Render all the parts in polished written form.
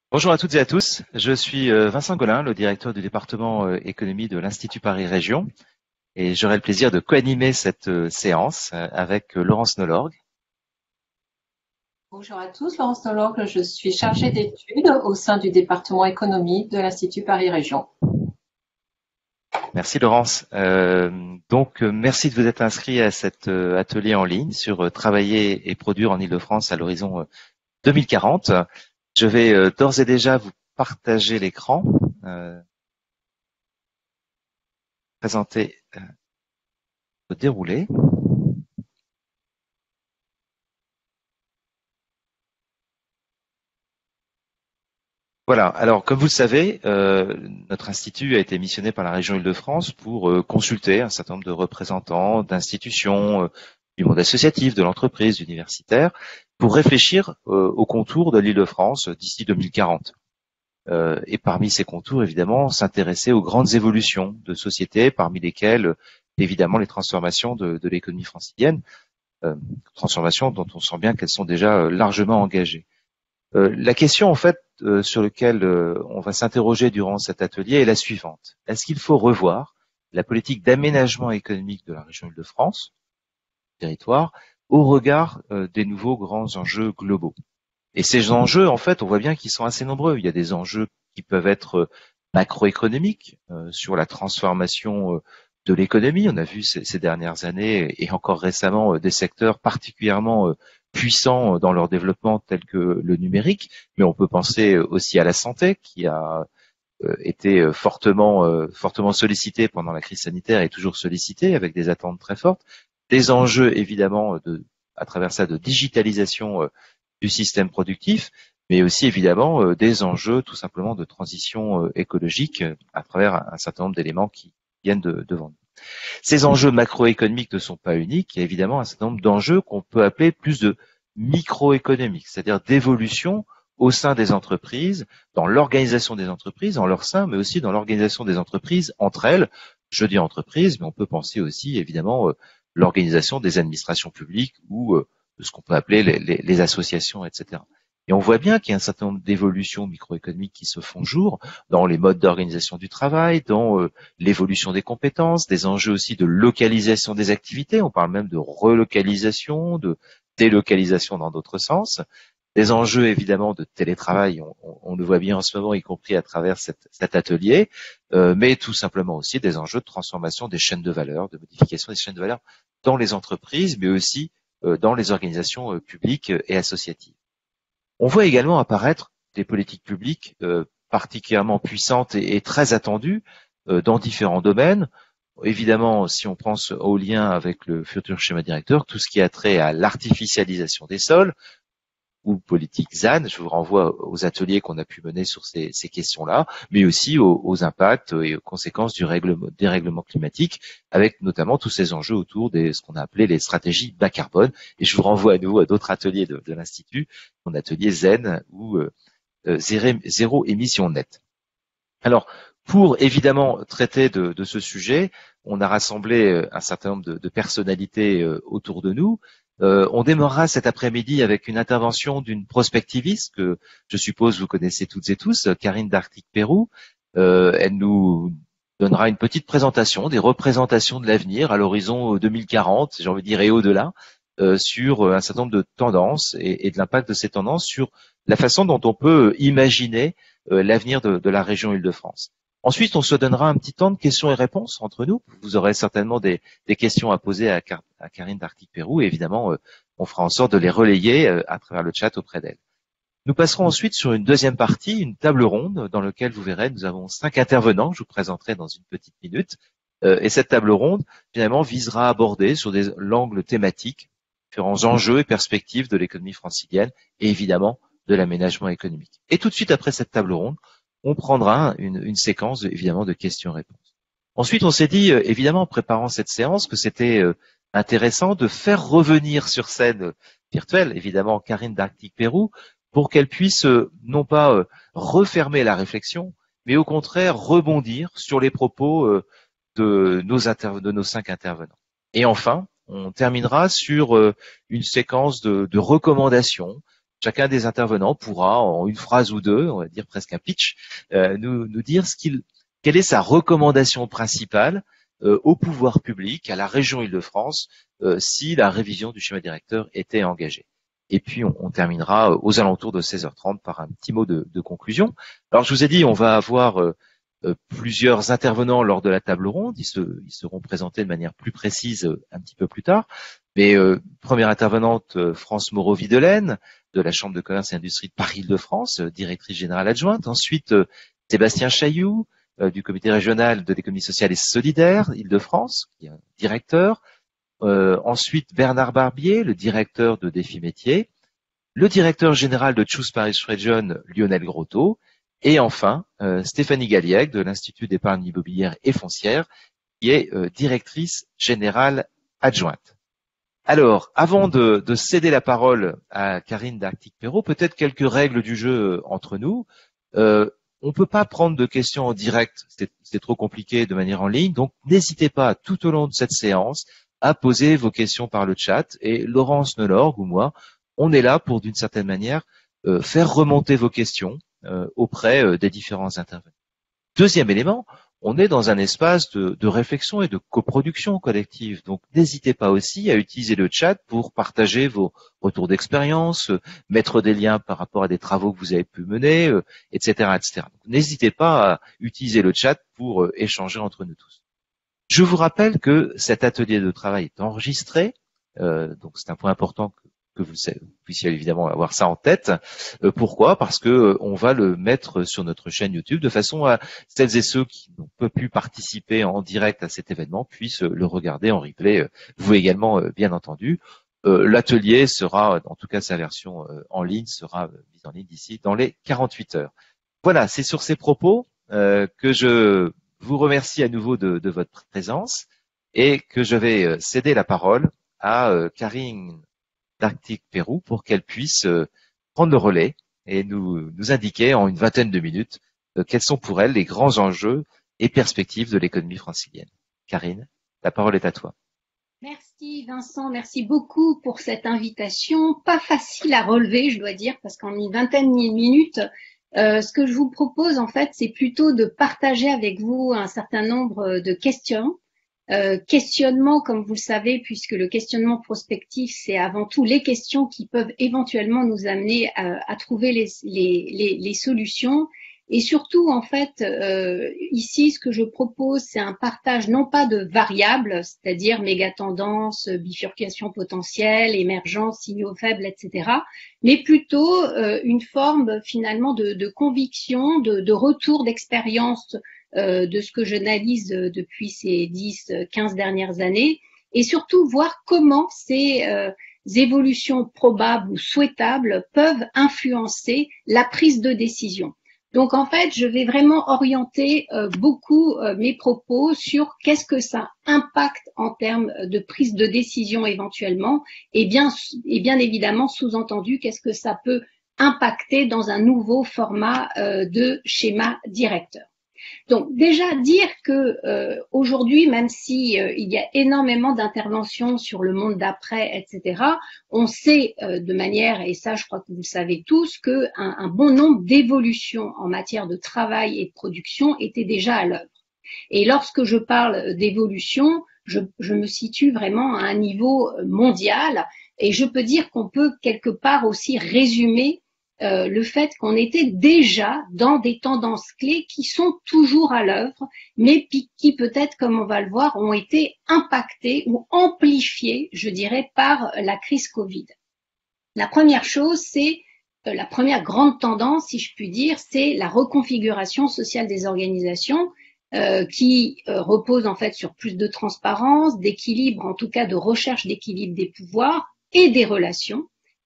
Bonjour à toutes et à tous, je suis Vincent Golin, le directeur du département économie de l'Institut Paris Région, et j'aurai le plaisir de co-animer cette séance avec Laurence Nolorgue. Bonjour à tous, Laurence Nolorgue, je suis chargée d'études au sein du département économie de l'Institut Paris Région. Merci Laurence. Merci de vous être inscrit à cet atelier en ligne sur travailler et produire en Île-de-France à l'horizon 2040. Je vais d'ores et déjà vous partager l'écran, présenter le déroulé. Voilà. Alors, comme vous le savez, notre institut a été missionné par la région Île-de-France pour consulter un certain nombre de représentants d'institutions, du monde associatif, de l'entreprise, universitaire, pour réfléchir aux contours de l'Île-de-France d'ici 2040. Et parmi ces contours, évidemment, s'intéresser aux grandes évolutions de société, parmi lesquelles, évidemment, les transformations de l'économie francilienne, transformations dont on sent bien qu'elles sont déjà largement engagées. La question, en fait, sur laquelle on va s'interroger durant cet atelier est la suivante. Est-ce qu'il faut revoir la politique d'aménagement économique de la région Île-de-France, territoire, au regard des nouveaux grands enjeux globaux? Et ces enjeux, en fait, on voit bien qu'ils sont assez nombreux. Il y a des enjeux qui peuvent être macroéconomiques sur la transformation de l'économie. On a vu ces dernières années et encore récemment des secteurs particulièrement puissants dans leur développement tels que le numérique, mais on peut penser aussi à la santé qui a été fortement sollicitée pendant la crise sanitaire et toujours sollicitée avec des attentes très fortes. Des enjeux évidemment à travers ça de digitalisation du système productif, mais aussi évidemment des enjeux tout simplement de transition écologique à travers un certain nombre d'éléments qui viennent devant nous. Ces enjeux macroéconomiques ne sont pas uniques, il y a évidemment un certain nombre d'enjeux qu'on peut appeler plus de microéconomiques, c'est-à-dire d'évolution au sein des entreprises, dans l'organisation des entreprises, en leur sein, mais aussi dans l'organisation des entreprises entre elles. Je dis entreprises, mais on peut penser aussi évidemment l'organisation des administrations publiques ou de ce qu'on peut appeler les associations, etc. Et on voit bien qu'il y a un certain nombre d'évolutions microéconomiques qui se font jour dans les modes d'organisation du travail, dans l'évolution des compétences, des enjeux aussi de localisation des activités. On parle même de relocalisation, de délocalisation dans d'autres sens. Des enjeux évidemment de télétravail, on le voit bien en ce moment, y compris à travers cet atelier, mais tout simplement aussi des enjeux de transformation des chaînes de valeur, de modification des chaînes de valeur dans les entreprises, mais aussi dans les organisations publiques et associatives. On voit également apparaître des politiques publiques particulièrement puissantes et très attendues dans différents domaines. Évidemment, si on pense au lien avec le futur schéma directeur, tout ce qui a trait à l'artificialisation des sols, ou politique ZAN, je vous renvoie aux ateliers qu'on a pu mener sur ces questions-là, mais aussi aux impacts et aux conséquences du dérèglement climatique, avec notamment tous ces enjeux autour de ce qu'on a appelé les stratégies bas carbone. Et je vous renvoie à d'autres ateliers de l'Institut, mon atelier ZEN ou zéro émission nette. Alors, pour évidemment traiter de ce sujet, on a rassemblé un certain nombre de personnalités autour de nous. On démarrera cet après-midi avec une intervention d'une prospectiviste que je suppose vous connaissez toutes et tous, Karine d'Arctique-Pérou. Elle nous donnera une petite présentation des représentations de l'avenir à l'horizon 2040, j'ai envie de dire, et au-delà, sur un certain nombre de tendances et de l'impact de ces tendances sur la façon dont on peut imaginer l'avenir de la région Île-de-France. Ensuite, on se donnera un petit temps de questions et réponses entre nous. Vous aurez certainement des questions à poser à Karine d'Arctique-Pérou et évidemment, on fera en sorte de les relayer à travers le chat auprès d'elle. Nous passerons ensuite sur une deuxième partie, une table ronde dans laquelle vous verrez, nous avons 5 intervenants que je vous présenterai dans une petite minute. Et cette table ronde, finalement, visera à aborder sur l'angle thématique différents enjeux et perspectives de l'économie francilienne et évidemment de l'aménagement économique. Et tout de suite après cette table ronde, on prendra une séquence évidemment de questions-réponses. Ensuite, on s'est dit, évidemment, en préparant cette séance, que c'était intéressant de faire revenir sur scène virtuelle, évidemment, Karine d'Arctique-Pérou, pour qu'elle puisse non pas refermer la réflexion, mais au contraire rebondir sur les propos de nos 5 intervenants. Et enfin, on terminera sur une séquence de recommandations chacun des intervenants pourra, en une phrase ou deux, on va dire presque un pitch, nous dire quelle est sa recommandation principale au pouvoir public, à la région Île-de-France, si la révision du schéma directeur était engagée. Et puis, on terminera aux alentours de 16h30 par un petit mot de conclusion. Alors, je vous ai dit, on va avoir plusieurs intervenants lors de la table ronde. Ils seront présentés de manière plus précise un petit peu plus tard. Mais première intervenante, France Moreau-Videlaine, de la Chambre de commerce et industrie de Paris-Île-de-France, directrice générale adjointe. Ensuite, Sébastien Chailloux, du comité régional de l'économie sociale et solidaire Île-de-France, qui est un directeur. Ensuite, Bernard Barbier, le directeur de Défi Métiers. Le directeur général de Choose Paris Region, Lionel Grotto. Et enfin, Stéphanie Galliègue, de l'Institut d'épargne immobilière et foncière, qui est directrice générale adjointe. Alors, avant de céder la parole à Karine d'Arctic-Perrault, peut-être quelques règles du jeu entre nous. On peut pas prendre de questions en direct, c'est trop compliqué de manière en ligne, donc n'hésitez pas tout au long de cette séance à poser vos questions par le chat. Et Laurence Nelorgue ou moi, on est là pour, d'une certaine manière, faire remonter vos questions auprès des différents intervenants. Deuxième élément, on est dans un espace de réflexion et de coproduction collective. Donc, n'hésitez pas aussi à utiliser le chat pour partager vos retours d'expérience, mettre des liens par rapport à des travaux que vous avez pu mener, etc., etc. Donc, n'hésitez pas à utiliser le chat pour échanger entre nous tous. Je vous rappelle que cet atelier de travail est enregistré, donc c'est un point important que vous puissiez évidemment avoir ça en tête. Pourquoi ? Parce que on va le mettre sur notre chaîne YouTube de façon à celles et ceux qui n'ont pas pu participer en direct à cet événement puissent le regarder en replay, vous également bien entendu. L'atelier sera, en tout cas sa version en ligne, sera mise en ligne d'ici dans les 48 heures. Voilà, c'est sur ces propos que je vous remercie à nouveau de votre présence et que je vais céder la parole à Karine d'Arctic-Perrault pour qu'elle puisse prendre le relais et nous indiquer en une vingtaine de minutes quels sont pour elle les grands enjeux et perspectives de l'économie francilienne. Karine, la parole est à toi. Merci Vincent, merci beaucoup pour cette invitation. Pas facile à relever, je dois dire, parce qu'en une vingtaine de minutes, ce que je vous propose en fait, c'est plutôt de partager avec vous un certain nombre de questions. Questionnement, comme vous le savez, puisque le questionnement prospectif, c'est avant tout les questions qui peuvent éventuellement nous amener à trouver les solutions. Et surtout, en fait, ici, ce que je propose, c'est un partage non pas de variables, c'est-à-dire méga-tendance, bifurcation potentielle, émergence, signaux faibles, etc., mais plutôt une forme finalement de conviction, de retour d'expérience de ce que j'analyse depuis ces 10-15 dernières années, et surtout voir comment ces évolutions probables ou souhaitables peuvent influencer la prise de décision. Donc en fait, je vais vraiment orienter beaucoup mes propos sur qu'est-ce que ça impacte en termes de prise de décision éventuellement, et bien évidemment sous-entendu qu'est-ce que ça peut impacter dans un nouveau format de schéma directeur. Donc déjà dire que aujourd'hui, même si il y a énormément d'interventions sur le monde d'après, etc., on sait de manière, et ça je crois que vous le savez tous, que un bon nombre d'évolutions en matière de travail et de production étaient déjà à l'œuvre. Et lorsque je parle d'évolution, je me situe vraiment à un niveau mondial, et je peux dire qu'on peut quelque part aussi résumer le fait qu'on était déjà dans des tendances clés qui sont toujours à l'œuvre, mais qui peut-être, comme on va le voir, ont été impactées ou amplifiées, je dirais, par la crise Covid. La première chose, c'est la première grande tendance, si je puis dire, c'est la reconfiguration sociale des organisations qui repose en fait sur plus de transparence, d'équilibre, en tout cas de recherche d'équilibre des pouvoirs et des relations.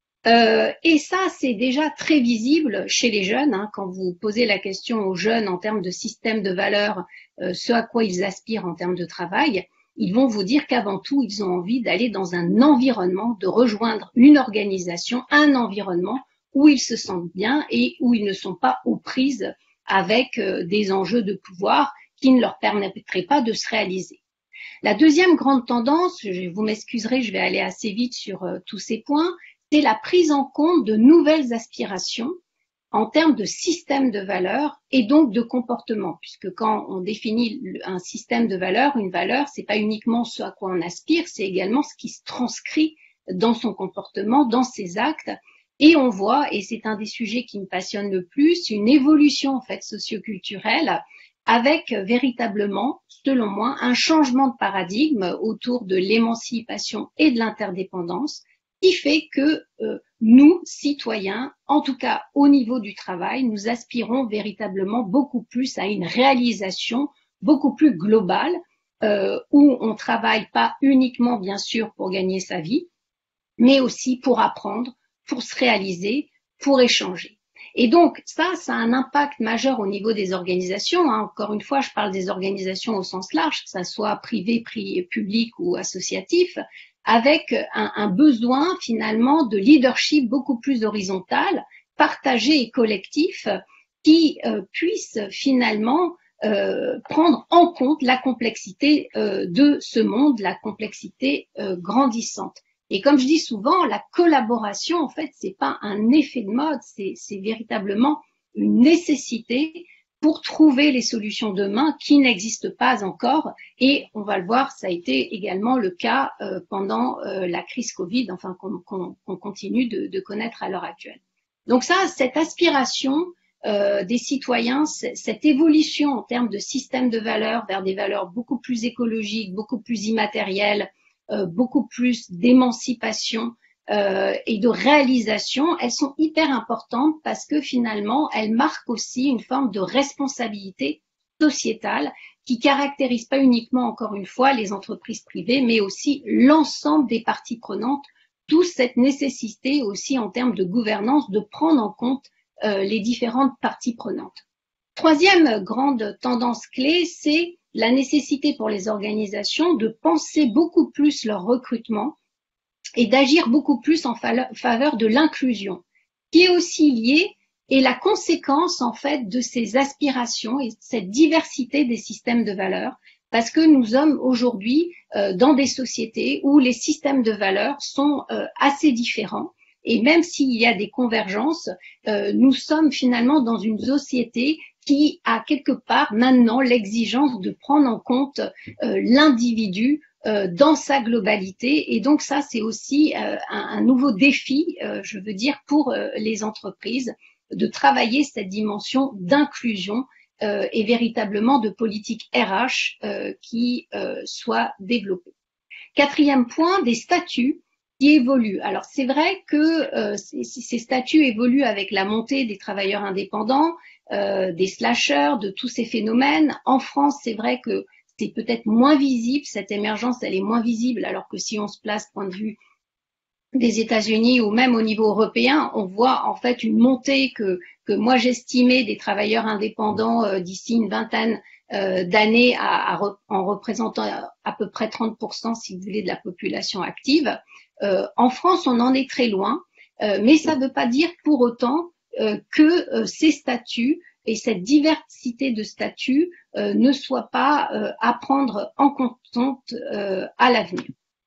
Et ça, c'est déjà très visible chez les jeunes. Quand vous posez la question aux jeunes en termes de système de valeurs, ce à quoi ils aspirent en termes de travail, ils vont vous dire qu'avant tout, ils ont envie d'aller dans un environnement, de rejoindre une organisation, un environnement où ils se sentent bien et où ils ne sont pas aux prises avec des enjeux de pouvoir qui ne leur permettraient pas de se réaliser. La deuxième grande tendance, vous m'excuserez, je vais aller assez vite sur tous ces points, c'est la prise en compte de nouvelles aspirations en termes de système de valeurs et donc de comportement, puisque quand on définit un système de valeurs, une valeur, c'est pas uniquement ce à quoi on aspire, c'est également ce qui se transcrit dans son comportement, dans ses actes. Et on voit, et c'est un des sujets qui me passionne le plus, une évolution en fait socioculturelle avec véritablement, selon moi, un changement de paradigme autour de l'émancipation et de l'interdépendance qui fait que nous, citoyens, en tout cas au niveau du travail, nous aspirons véritablement beaucoup plus à une réalisation beaucoup plus globale où on travaille pas uniquement, bien sûr, pour gagner sa vie, mais aussi pour apprendre, pour se réaliser, pour échanger. Et donc, ça a un impact majeur au niveau des organisations. Encore une fois, je parle des organisations au sens large, que ça soit privé, public ou associatif, avec un besoin finalement de leadership beaucoup plus horizontal, partagé et collectif, qui puisse finalement prendre en compte la complexité de ce monde, la complexité grandissante. Et comme je dis souvent, la collaboration, en fait, c'est pas un effet de mode, c'est véritablement une nécessité pour trouver les solutions demain qui n'existent pas encore. Et on va le voir, ça a été également le cas pendant la crise Covid, enfin qu'on continue de connaître à l'heure actuelle. Donc ça, cette aspiration des citoyens, cette évolution en termes de système de valeurs vers des valeurs beaucoup plus écologiques, beaucoup plus immatérielles, beaucoup plus d'émancipation et de réalisation, elles sont hyper importantes parce que finalement, elles marquent aussi une forme de responsabilité sociétale qui caractérise pas uniquement, encore une fois, les entreprises privées, mais aussi l'ensemble des parties prenantes, d'où cette nécessité aussi en termes de gouvernance de prendre en compte les différentes parties prenantes. Troisième grande tendance clé, c'est la nécessité pour les organisations de penser beaucoup plus leur recrutement et d'agir beaucoup plus en faveur de l'inclusion, qui est aussi liée et la conséquence en fait de ces aspirations et de cette diversité des systèmes de valeurs, parce que nous sommes aujourd'hui dans des sociétés où les systèmes de valeurs sont assez différents. Et même s'il y a des convergences, nous sommes finalement dans une société qui a quelque part maintenant l'exigence de prendre en compte l'individu dans sa globalité. Et donc ça, c'est aussi un nouveau défi, je veux dire, pour les entreprises, de travailler cette dimension d'inclusion et véritablement de politique RH qui soit développée. Quatrième point, des statuts qui évoluent. Alors c'est vrai que ces statuts évoluent avec la montée des travailleurs indépendants, des slasheurs, de tous ces phénomènes. En France, c'est vrai que c'est peut-être moins visible, cette émergence, elle est moins visible, alors que si on se place point de vue des États-Unis ou même au niveau européen, on voit en fait une montée que moi j'estimais des travailleurs indépendants d'ici une vingtaine d'années en représentant à peu près 30%, si vous voulez, de la population active. En France, on en est très loin, mais ça ne veut pas dire pour autant que ces statuts et cette diversité de statuts ne soient pas à prendre en compte à l'avenir.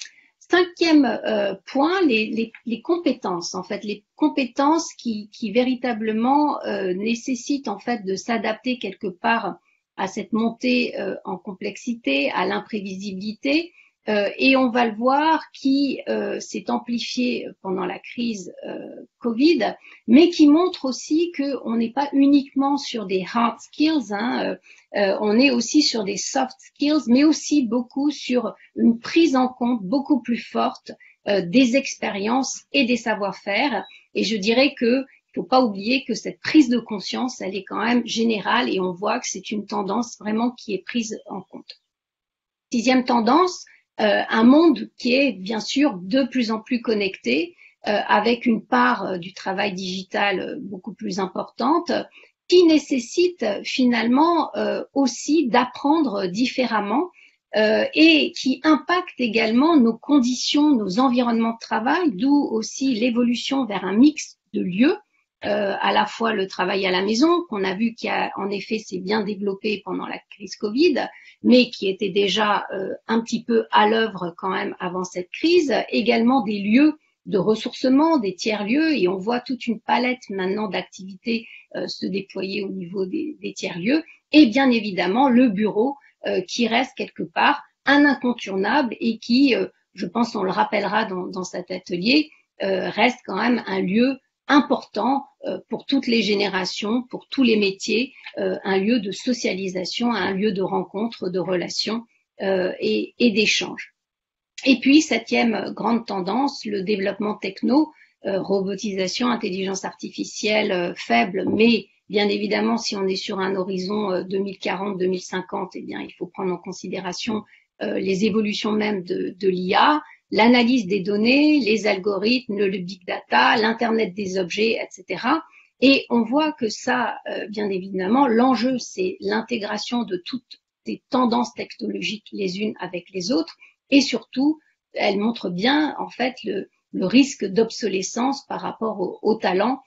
Cinquième point, les compétences, en fait, les compétences qui véritablement nécessitent en fait de s'adapter quelque part à cette montée en complexité, à l'imprévisibilité, et on va le voir qui s'est amplifié pendant la crise Covid, mais qui montre aussi qu'on n'est pas uniquement sur des hard skills, on est aussi sur des soft skills, mais aussi beaucoup sur une prise en compte beaucoup plus forte des expériences et des savoir-faire. Et je dirais que il ne faut pas oublier que cette prise de conscience, elle est quand même générale et on voit que c'est une tendance vraiment qui est prise en compte. Sixième tendance, un monde qui est bien sûr de plus en plus connecté, avec une part du travail digital beaucoup plus importante, qui nécessite finalement aussi d'apprendre différemment et qui impacte également nos conditions, nos environnements de travail, d'où aussi l'évolution vers un mix de lieux, à la fois le travail à la maison, qu'on a vu qui a en effet s'est bien développé pendant la crise Covid, mais qui était déjà un petit peu à l'œuvre quand même avant cette crise, également des lieux de ressourcement des tiers-lieux, et on voit toute une palette maintenant d'activités se déployer au niveau des tiers-lieux, et bien évidemment le bureau qui reste quelque part un incontournable et qui, je pense, on le rappellera dans cet atelier, reste quand même un lieu important pour toutes les générations, pour tous les métiers, un lieu de socialisation, un lieu de rencontre, de relations et d'échanges. Et puis, septième grande tendance, le développement techno, robotisation, intelligence artificielle faible, mais bien évidemment, si on est sur un horizon 2040-2050, eh bien, il faut prendre en considération les évolutions même de l'IA, l'analyse des données, les algorithmes, le big data, l'internet des objets, etc. Et on voit que ça, bien évidemment, l'enjeu, c'est l'intégration de toutes les tendances technologiques les unes avec les autres, et surtout, elle montre bien en fait le risque d'obsolescence par rapport aux talents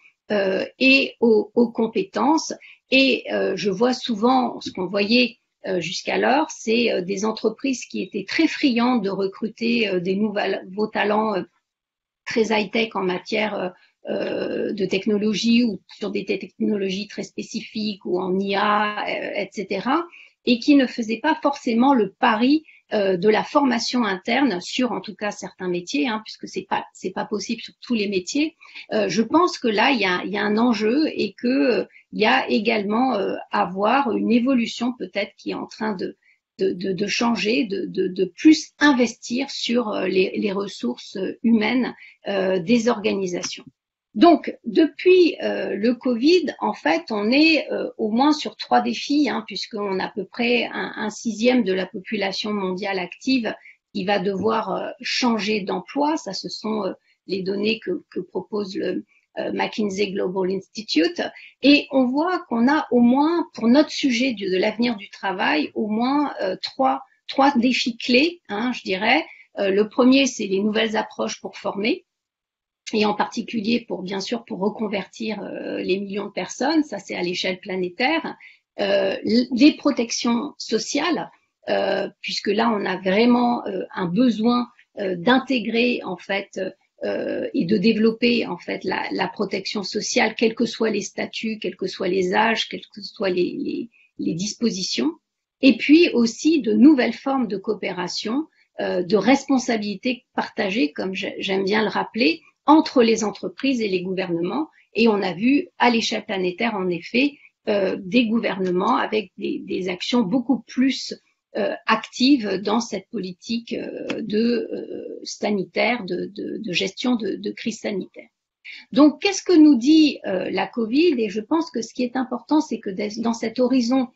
et aux compétences. Et je vois souvent ce qu'on voyait jusqu'alors, c'est des entreprises qui étaient très friandes de recruter des nouveaux talents très high-tech en matière de technologie ou sur des technologies très spécifiques ou en IA, etc. Et qui ne faisaient pas forcément le pari de la formation interne sur, en tout cas, certains métiers, puisque c'est pas possible sur tous les métiers. Je pense que là, il y a un enjeu et que il y a également à voir une évolution peut-être qui est en train de changer, de plus investir sur les ressources humaines des organisations. Donc, depuis le Covid, en fait, on est au moins sur 3 défis, puisqu'on a à peu près un sixième de la population mondiale active qui va devoir changer d'emploi. Ça, ce sont les données que propose le McKinsey Global Institute. Et on voit qu'on a au moins, pour notre sujet de l'avenir du travail, au moins trois défis clés, je dirais. Le premier, c'est les nouvelles approches pour former, et en particulier bien sûr pour reconvertir les millions de personnes, ça c'est à l'échelle planétaire, les protections sociales, puisque là on a vraiment un besoin d'intégrer en fait et de développer en fait la protection sociale, quels que soient les statuts, quels que soient les âges, quelles que soient les dispositions, et puis aussi de nouvelles formes de coopération, de responsabilité partagée, comme j'aime bien le rappeler, entre les entreprises et les gouvernements. Et on a vu à l'échelle planétaire, en effet, des gouvernements avec des actions beaucoup plus actives dans cette politique sanitaire, de gestion de crise sanitaire. Donc, qu'est-ce que nous dit la Covid? Et je pense que ce qui est important, c'est que dans cet horizon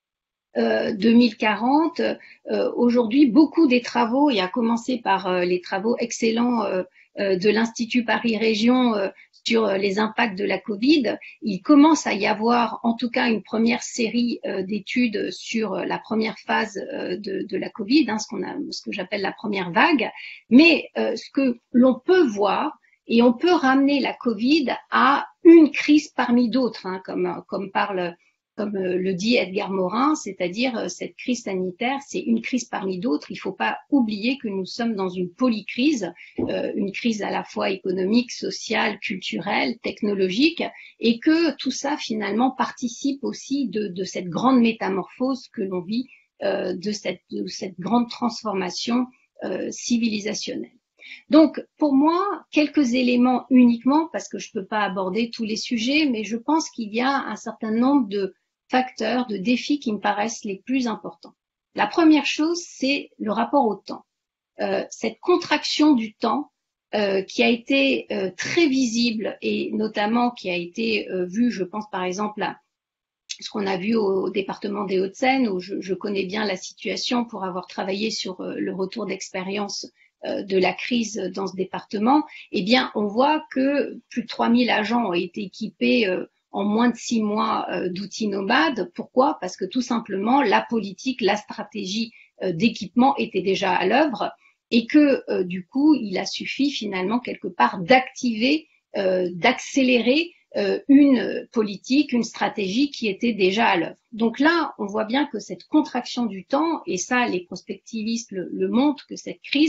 2040, aujourd'hui, beaucoup des travaux, et à commencer par les travaux excellents de l'Institut Paris Région sur les impacts de la Covid, il commence à y avoir en tout cas une première série d'études sur la première phase de la Covid, ce que j'appelle la première vague, mais ce que l'on peut voir, et on peut ramener la Covid à une crise parmi d'autres, comme le dit Edgar Morin, c'est-à-dire cette crise sanitaire, c'est une crise parmi d'autres. Il ne faut pas oublier que nous sommes dans une polycrise, une crise à la fois économique, sociale, culturelle, technologique, et que tout ça finalement participe aussi de cette grande métamorphose que l'on vit, de cette grande transformation civilisationnelle. Donc, pour moi, quelques éléments uniquement, parce que je ne peux pas aborder tous les sujets, mais je pense qu'il y a un certain nombre de facteurs, de défis qui me paraissent les plus importants. La première chose, c'est le rapport au temps. Cette contraction du temps qui a été très visible et notamment qui a été vue, je pense par exemple à ce qu'on a vu au département des Hauts-de-Seine, où je connais bien la situation pour avoir travaillé sur le retour d'expérience de la crise dans ce département, eh bien, on voit que plus de 3000 agents ont été équipés en moins de 6 mois d'outils nomades. Pourquoi? Parce que tout simplement, la politique, la stratégie d'équipement était déjà à l'œuvre et que du coup, il a suffi finalement quelque part d'activer, d'accélérer une politique, une stratégie qui était déjà à l'œuvre. Donc là, on voit bien que cette contraction du temps, et ça, les prospectivistes le montrent, que cette crise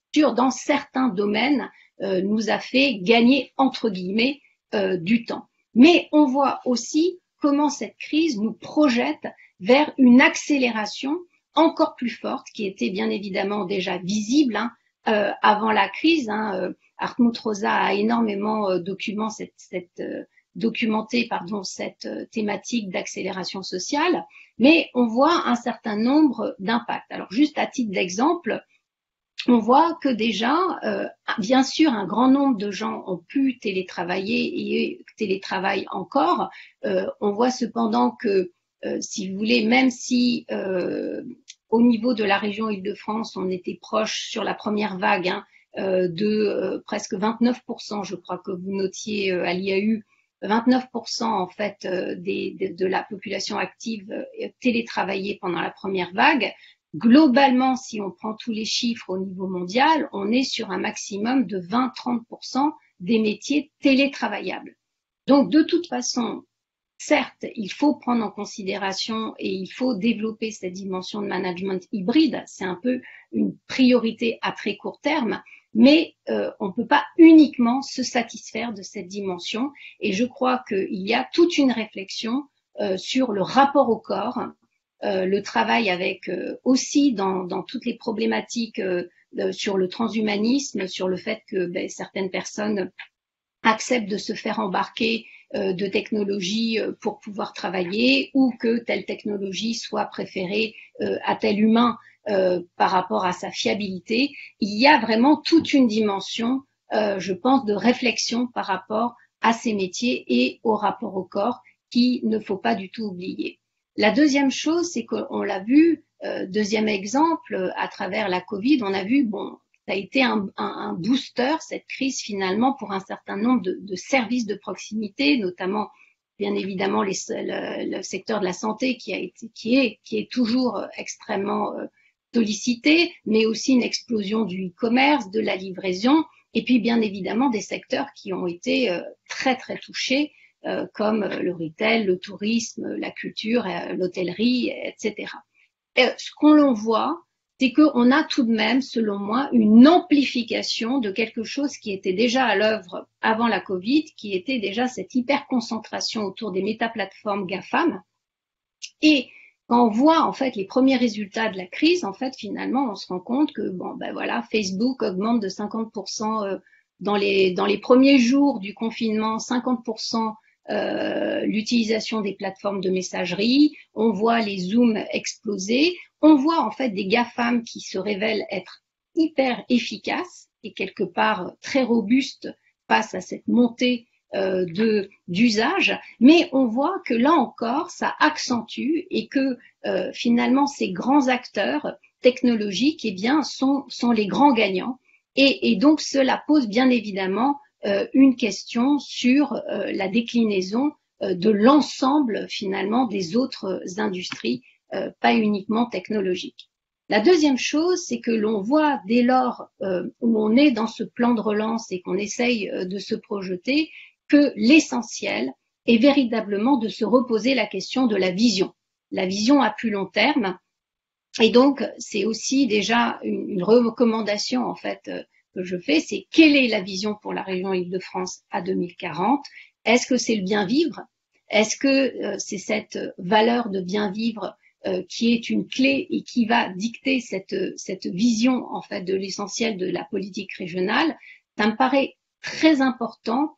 dans certains domaines, nous a fait gagner, entre guillemets, du temps. Mais on voit aussi comment cette crise nous projette vers une accélération encore plus forte, qui était bien évidemment déjà visible avant la crise. Hartmut Rosa a énormément documenté cette thématique d'accélération sociale, mais on voit un certain nombre d'impacts. Alors juste à titre d'exemple, on voit que déjà, bien sûr, un grand nombre de gens ont pu télétravailler et télétravaillent encore. On voit cependant que, si vous voulez, même si au niveau de la région Île-de-France, on était proche sur la première vague de presque 29%, je crois que vous notiez à l'IAU, 29% en fait de la population active télétravaillait pendant la première vague. Globalement, si on prend tous les chiffres au niveau mondial, on est sur un maximum de 20-30% des métiers télétravaillables. Donc, de toute façon, certes, il faut prendre en considération et il faut développer cette dimension de management hybride. C'est un peu une priorité à très court terme, mais on ne peut pas uniquement se satisfaire de cette dimension. Et je crois qu'il y a toute une réflexion sur le rapport au corps, le travail avec aussi dans toutes les problématiques sur le transhumanisme, sur le fait que certaines personnes acceptent de se faire embarquer de technologies pour pouvoir travailler, ou que telle technologie soit préférée à tel humain par rapport à sa fiabilité. Il y a vraiment toute une dimension, je pense, de réflexion par rapport à ces métiers et au rapport au corps qu'il ne faut pas du tout oublier. La deuxième chose, c'est qu'on l'a vu, deuxième exemple, à travers la Covid, on a vu, ça a été un booster, cette crise finalement, pour un certain nombre de services de proximité, notamment bien évidemment le secteur de la santé qui est toujours extrêmement sollicité, mais aussi une explosion du e-commerce, de la livraison, et puis bien évidemment des secteurs qui ont été très très touchés, comme le retail, le tourisme, la culture, l'hôtellerie, etc. Ce qu'on voit, c'est qu'on a tout de même, selon moi, une amplification de quelque chose qui était déjà à l'œuvre avant la Covid, qui était déjà cette hyper-concentration autour des métaplateformes GAFAM. Et quand on voit en fait les premiers résultats de la crise, en fait, finalement, on se rend compte que Facebook augmente de 50% dans les premiers jours du confinement, 50% l'utilisation des plateformes de messagerie, on voit les Zooms exploser, on voit en fait des GAFAM qui se révèlent être hyper efficaces et quelque part très robustes face à cette montée d'usage, mais on voit que là encore, ça accentue et que finalement ces grands acteurs technologiques sont les grands gagnants. Et donc cela pose bien évidemment une question sur la déclinaison de l'ensemble finalement des autres industries, pas uniquement technologiques. La deuxième chose, c'est que l'on voit dès lors où on est dans ce plan de relance et qu'on essaye de se projeter, que l'essentiel est véritablement de se reposer la question de la vision à plus long terme. Et donc, c'est aussi déjà une recommandation en fait que je fais, c'est quelle est la vision pour la région Île-de-France à 2040 ? Est-ce que c'est le bien vivre ? Est-ce que c'est cette valeur de bien vivre qui est une clé et qui va dicter cette vision en fait de l'essentiel de la politique régionale ? Ça me paraît très important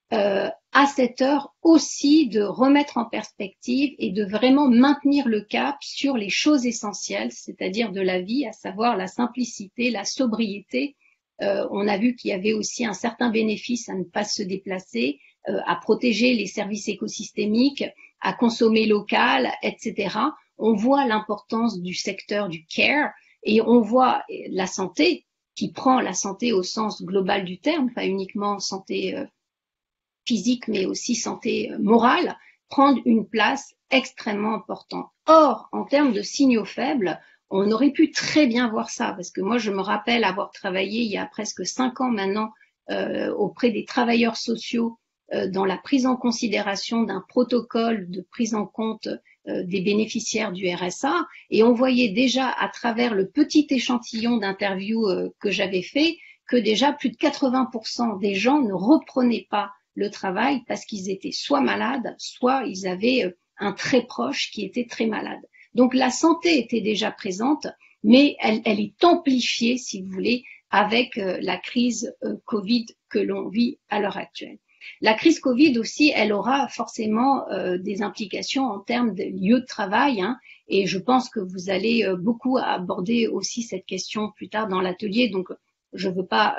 à cette heure aussi de remettre en perspective et de vraiment maintenir le cap sur les choses essentielles, c'est-à-dire de la vie, à savoir la simplicité, la sobriété. On a vu qu'il y avait aussi un certain bénéfice à ne pas se déplacer, à protéger les services écosystémiques, à consommer local, etc. On voit l'importance du secteur du care et on voit la santé qui prend la santé au sens global du terme, pas uniquement santé physique, mais aussi santé morale, prendre une place extrêmement importante. Or, en termes de signaux faibles, on aurait pu très bien voir ça, parce que moi, je me rappelle avoir travaillé il y a presque 5 ans maintenant auprès des travailleurs sociaux dans la prise en considération d'un protocole de prise en compte des bénéficiaires du RSA, et on voyait déjà à travers le petit échantillon d'interviews que j'avais fait que déjà plus de 80% des gens ne reprenaient pas le travail parce qu'ils étaient soit malades, soit ils avaient un très proche qui était très malade. Donc la santé était déjà présente, mais elle est amplifiée, si vous voulez, avec la crise Covid que l'on vit à l'heure actuelle. La crise Covid aussi, elle aura forcément des implications en termes de lieu de travail, hein, et je pense que vous allez beaucoup aborder aussi cette question plus tard dans l'atelier, donc je veux pas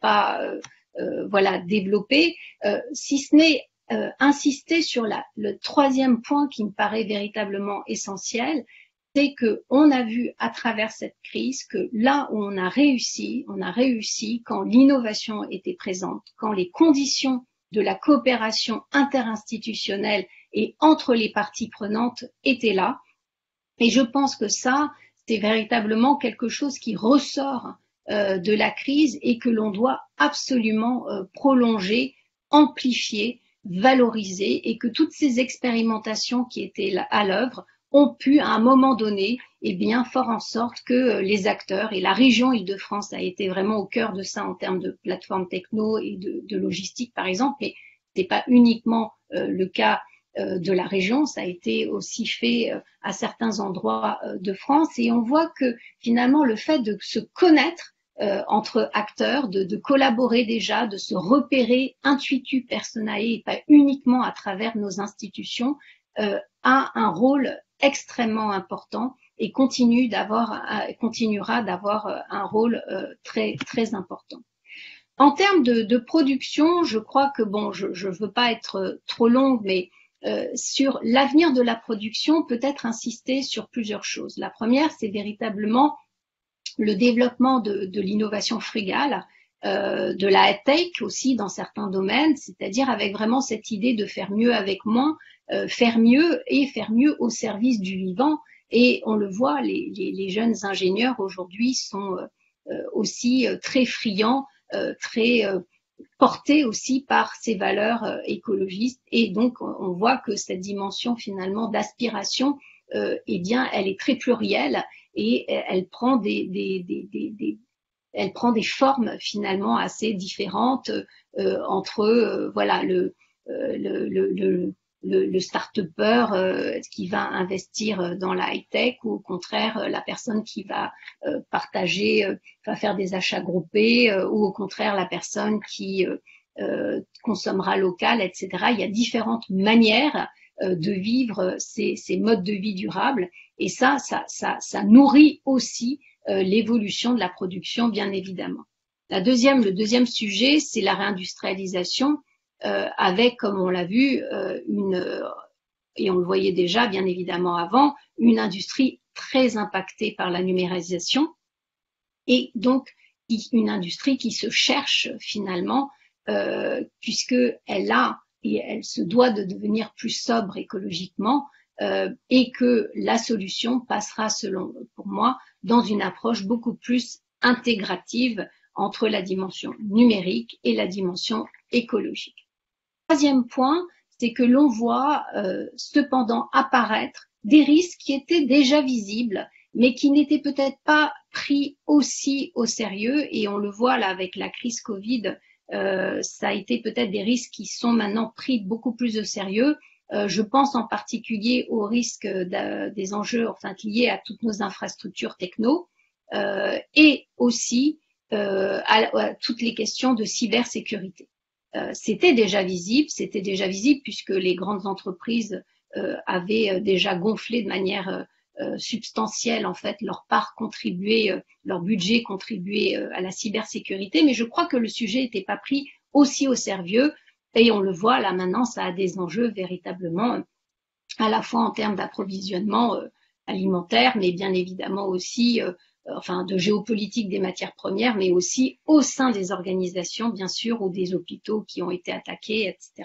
voilà, développer, si ce n'est insister sur le troisième point qui me paraît véritablement essentiel, c'est que on a vu à travers cette crise que là où on a réussi quand l'innovation était présente, quand les conditions de la coopération interinstitutionnelle et entre les parties prenantes étaient là. Et je pense que ça, c'est véritablement quelque chose qui ressort de la crise et que l'on doit absolument prolonger, amplifier, valoriser, et que toutes ces expérimentations qui étaient à l'œuvre ont pu, à un moment donné, eh bien, faire en sorte que les acteurs, et la région Île-de-France a été vraiment au cœur de ça en termes de plateformes techno et de logistique, par exemple, mais c'est pas uniquement le cas de la région, ça a été aussi fait à certains endroits de France, et on voit que finalement le fait de se connaître entre acteurs, de collaborer déjà, de se repérer intuitu personae et pas uniquement à travers nos institutions, a un rôle extrêmement important et continuera d'avoir un rôle très très important. En termes de production, je crois que bon, je veux pas être trop longue, mais sur l'avenir de la production, peut-être insister sur plusieurs choses. La première, c'est véritablement le développement de l'innovation frugale, de la tech aussi dans certains domaines, c'est-à-dire avec vraiment cette idée de faire mieux avec moins, faire mieux et faire mieux au service du vivant. Et on le voit, les jeunes ingénieurs aujourd'hui sont aussi très friands, très portés aussi par ces valeurs écologistes. Et donc, on voit que cette dimension finalement d'aspiration, eh bien, elle est très plurielle et elle prend elle prend des formes finalement assez différentes entre voilà le start-upper qui va investir dans la high-tech ou au contraire la personne qui va partager, va faire des achats groupés ou au contraire la personne qui consommera local, etc. Il y a différentes manières de vivre ces modes de vie durables et ça nourrit aussi l'évolution de la production, bien évidemment. Le deuxième sujet, c'est la réindustrialisation avec, comme on l'a vu, et on le voyait déjà bien évidemment avant, une industrie très impactée par la numérisation et donc une industrie qui se cherche finalement puisque elle se doit de devenir plus sobre écologiquement et que la solution passera, pour moi, dans une approche beaucoup plus intégrative entre la dimension numérique et la dimension écologique. Troisième point, c'est que l'on voit cependant apparaître des risques qui étaient déjà visibles, mais qui n'étaient peut-être pas pris aussi au sérieux, et on le voit là avec la crise Covid, ça a été peut-être des risques qui sont maintenant pris beaucoup plus au sérieux. Je pense en particulier aux risques des enjeux liés à toutes nos infrastructures techno et aussi à toutes les questions de cybersécurité. C'était déjà visible puisque les grandes entreprises avaient déjà gonflé de manière substantielle en fait leur part contribuée, leur budget contribué à la cybersécurité, mais je crois que le sujet n'était pas pris aussi au sérieux et on le voit là maintenant, ça a des enjeux véritablement à la fois en termes d'approvisionnement alimentaire, mais bien évidemment aussi de géopolitique des matières premières, mais aussi au sein des organisations, bien sûr, ou des hôpitaux qui ont été attaqués, etc.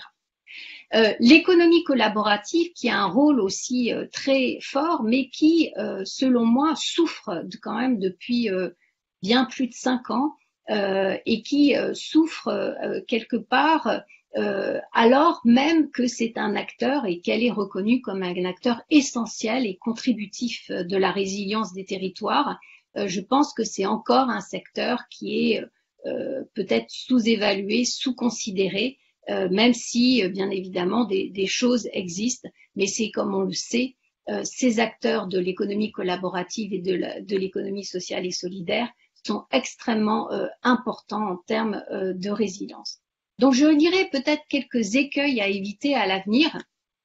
L'économie collaborative qui a un rôle aussi très fort, mais qui, selon moi, souffre quand même depuis bien plus de 5 ans et qui souffre quelque part alors même que c'est un acteur et qu'elle est reconnue comme un acteur essentiel et contributif de la résilience des territoires. Je pense que c'est encore un secteur qui est peut-être sous-évalué, sous-considéré, même si, bien évidemment, des choses existent, mais c'est comme on le sait, ces acteurs de l'économie collaborative et de l'économie sociale et solidaire sont extrêmement importants en termes de résilience. Donc je dirais peut-être quelques écueils à éviter à l'avenir,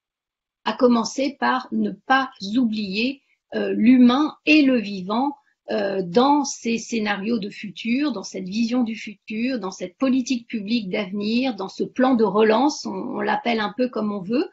à commencer par ne pas oublier l'humain et le vivant dans ces scénarios de futur, dans cette vision du futur, dans cette politique publique d'avenir, dans ce plan de relance, on l'appelle un peu comme on veut,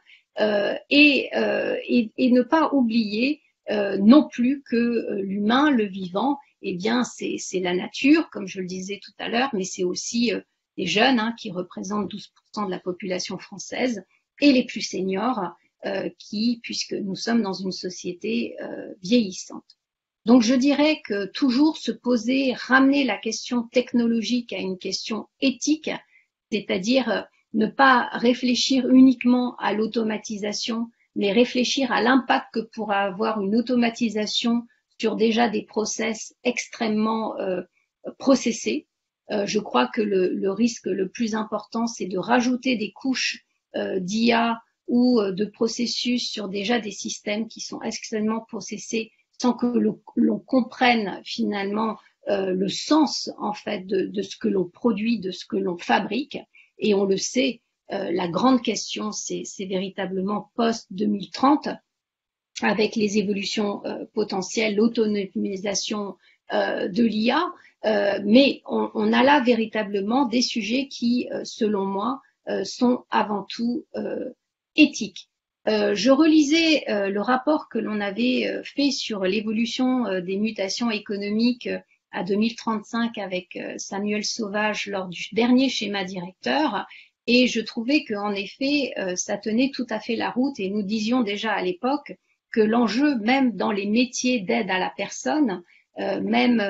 et ne pas oublier non plus que l'humain, le vivant, eh bien c'est la nature, comme je le disais tout à l'heure, mais c'est aussi les jeunes qui représentent 12% de la population française et les plus seniors puisque nous sommes dans une société vieillissante. Donc je dirais que toujours se poser, ramener la question technologique à une question éthique, c'est-à-dire ne pas réfléchir uniquement à l'automatisation, mais réfléchir à l'impact que pourra avoir une automatisation sur déjà des process extrêmement processés. Je crois que le risque le plus important, c'est de rajouter des couches d'IA ou de processus sur déjà des systèmes qui sont extrêmement processés sans que l'on comprenne finalement le sens en fait de ce que l'on produit, de ce que l'on fabrique. Et on le sait, la grande question, c'est véritablement post-2030, avec les évolutions potentielles, l'autonomisation de l'IA. Mais on a là véritablement des sujets qui, selon moi, sont avant tout éthiques. Je relisais le rapport que l'on avait fait sur l'évolution des mutations économiques à 2035 avec Samuel Sauvage lors du dernier schéma directeur, et je trouvais qu'en effet, ça tenait tout à fait la route, et nous disions déjà à l'époque que l'enjeu, même dans les métiers d'aide à la personne, même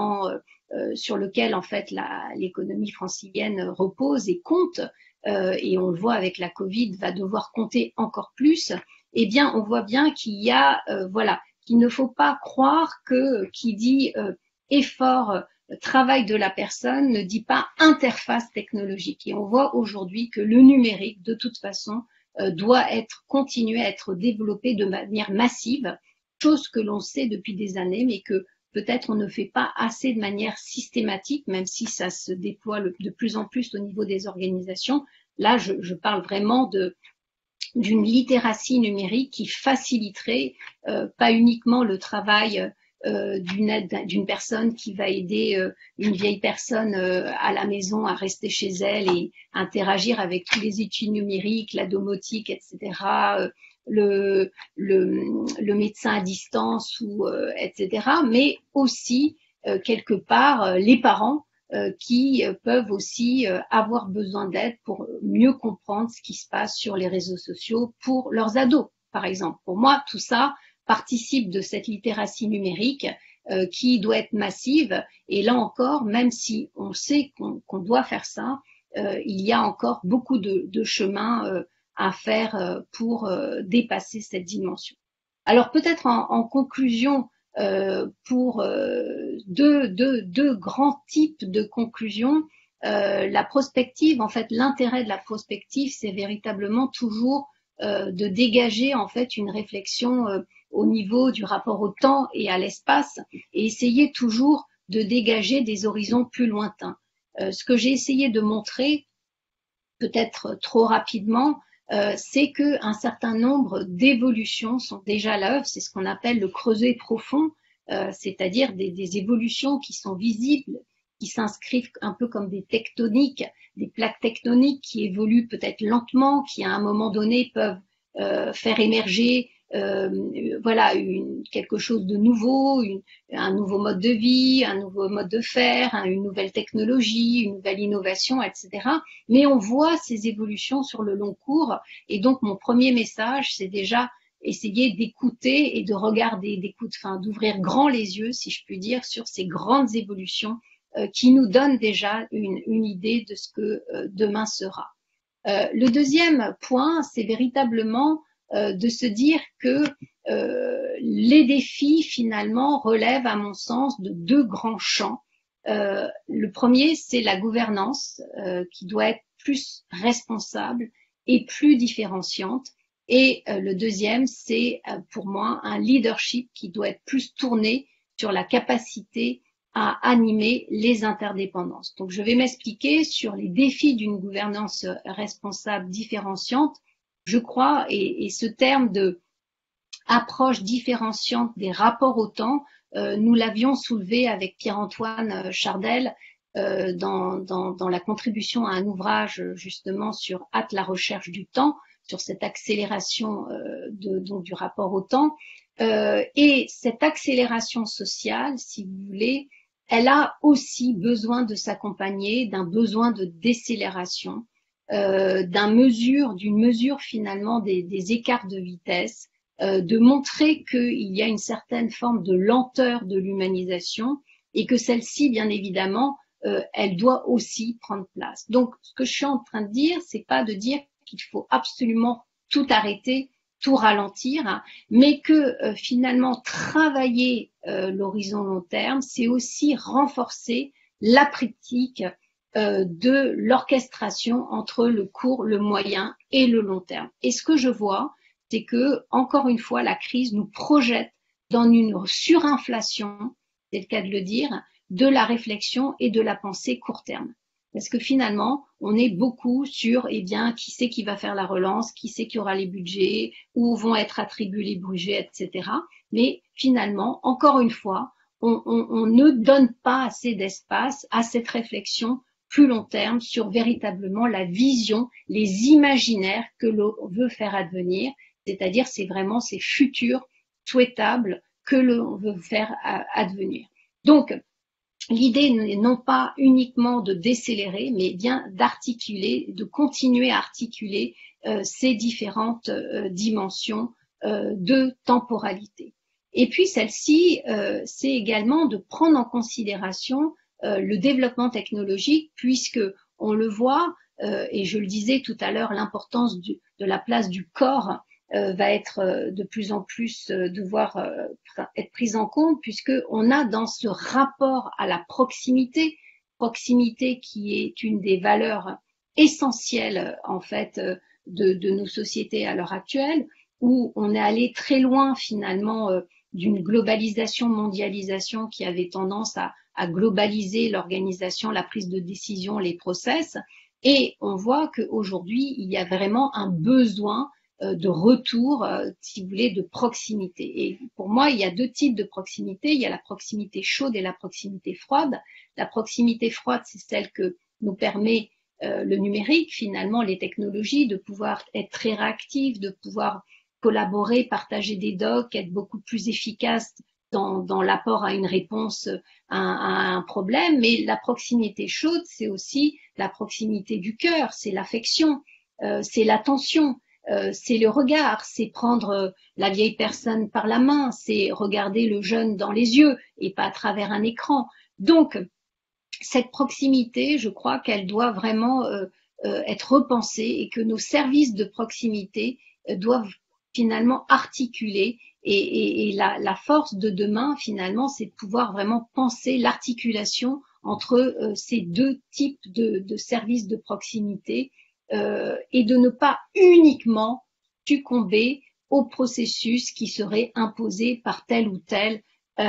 sur lequel en fait l'économie francilienne repose et compte, et on le voit avec la Covid, va devoir compter encore plus, eh bien on voit bien qu'il y a, qu'il ne faut pas croire que qui dit effort, travail de la personne ne dit pas interface technologique. Et on voit aujourd'hui que le numérique, de toute façon, doit continuer à être développé de manière massive, chose que l'on sait depuis des années, mais que peut-être on ne fait pas assez de manière systématique, même si ça se déploie de plus en plus au niveau des organisations. Là, je parle vraiment d'une littératie numérique qui faciliterait pas uniquement le travail d'une personne qui va aider une vieille personne à la maison à rester chez elle et interagir avec tous les outils numériques, la domotique, etc., le médecin à distance etc., mais aussi quelque part les parents qui peuvent aussi avoir besoin d'aide pour mieux comprendre ce qui se passe sur les réseaux sociaux pour leurs ados, par exemple. Pour moi, tout ça participe de cette littératie numérique qui doit être massive. Et là encore, même si on sait qu'on doit faire ça, il y a encore beaucoup de chemin à faire pour dépasser cette dimension. Alors peut-être en conclusion, pour deux grands types de conclusions, la prospective, en fait, l'intérêt de la prospective, c'est véritablement toujours de dégager en fait une réflexion au niveau du rapport au temps et à l'espace, et essayer toujours de dégager des horizons plus lointains. Ce que j'ai essayé de montrer, peut-être trop rapidement, c'est qu'un certain nombre d'évolutions sont déjà à l'œuvre. C'est ce qu'on appelle le creuset profond, c'est-à-dire des évolutions qui sont visibles, qui s'inscrivent un peu comme des tectoniques, des plaques tectoniques qui évoluent peut-être lentement, qui à un moment donné peuvent faire émerger quelque chose de nouveau, un nouveau mode de vie, un nouveau mode de faire, une nouvelle technologie, une nouvelle innovation, etc. Mais on voit ces évolutions sur le long cours, et donc mon premier message, c'est déjà essayer d'écouter et de regarder, d'ouvrir grand les yeux, si je puis dire, sur ces grandes évolutions qui nous donnent déjà une idée de ce que demain sera. Le deuxième point, c'est véritablement de se dire que les défis finalement relèvent à mon sens de deux grands champs. Le premier, c'est la gouvernance qui doit être plus responsable et plus différenciante. Et le deuxième, c'est pour moi un leadership qui doit être plus tourné sur la capacité à animer les interdépendances. Donc, je vais m'expliquer sur les défis d'une gouvernance responsable différenciante. Je crois, et ce terme de approche différenciante des rapports au temps, nous l'avions soulevé avec Pierre-Antoine Chardel dans la contribution à un ouvrage justement sur hâte la recherche du temps, sur cette accélération donc du rapport au temps. Et cette accélération sociale, si vous voulez, elle a aussi besoin de s'accompagner d'un besoin de décélération, d'une mesure finalement des écarts de vitesse, de montrer qu'il y a une certaine forme de lenteur de l'humanisation et que celle-ci, bien évidemment, elle doit aussi prendre place. Donc, ce que je suis en train de dire, c'est pas de dire qu'il faut absolument tout arrêter, tout ralentir, hein, mais que finalement travailler l'horizon long terme, c'est aussi renforcer la pratique de l'orchestration entre le court, le moyen et le long terme. Et ce que je vois, c'est que, encore une fois, la crise nous projette dans une surinflation, c'est le cas de le dire, de la réflexion et de la pensée court terme. Parce que finalement, on est beaucoup sur, eh bien, qui c'est qui va faire la relance, qui c'est qui aura les budgets, où vont être attribués les budgets, etc. Mais finalement, encore une fois, on ne donne pas assez d'espace à cette réflexion plus long terme sur véritablement la vision, les imaginaires que l'on veut faire advenir, c'est-à-dire c'est vraiment ces futurs souhaitables que l'on veut faire advenir. Donc, l'idée n'est non pas uniquement de décélérer, mais bien d'articuler, de continuer à articuler ces différentes dimensions de temporalité. Et puis celle-ci, c'est également de prendre en considération le développement technologique, puisque on le voit, et je le disais tout à l'heure, l'importance de la place du corps va être de plus en plus devoir être prise en compte, puisque on a dans ce rapport à la proximité qui est une des valeurs essentielles en fait de nos sociétés à l'heure actuelle, où on est allé très loin finalement d'une globalisation, mondialisation qui avait tendance à globaliser l'organisation, la prise de décision, les process, et on voit qu'aujourd'hui il y a vraiment un besoin de retour, si vous voulez, de proximité. Et pour moi, il y a deux types de proximité. Il y a la proximité chaude et la proximité froide. La proximité froide, c'est celle que nous permet le numérique, finalement, les technologies, de pouvoir être très réactifs, de pouvoir collaborer, partager des docs, être beaucoup plus efficace dans l'apport à une réponse à un problème. Mais la proximité chaude, c'est aussi la proximité du cœur, c'est l'affection, c'est l'attention. C'est le regard, c'est prendre la vieille personne par la main, c'est regarder le jeune dans les yeux et pas à travers un écran. Donc, cette proximité, je crois qu'elle doit vraiment être repensée et que nos services de proximité doivent finalement articuler et la force de demain, finalement, c'est de pouvoir vraiment penser l'articulation entre ces deux types de services de proximité et de ne pas uniquement succomber au processus qui serait imposé par tel ou tel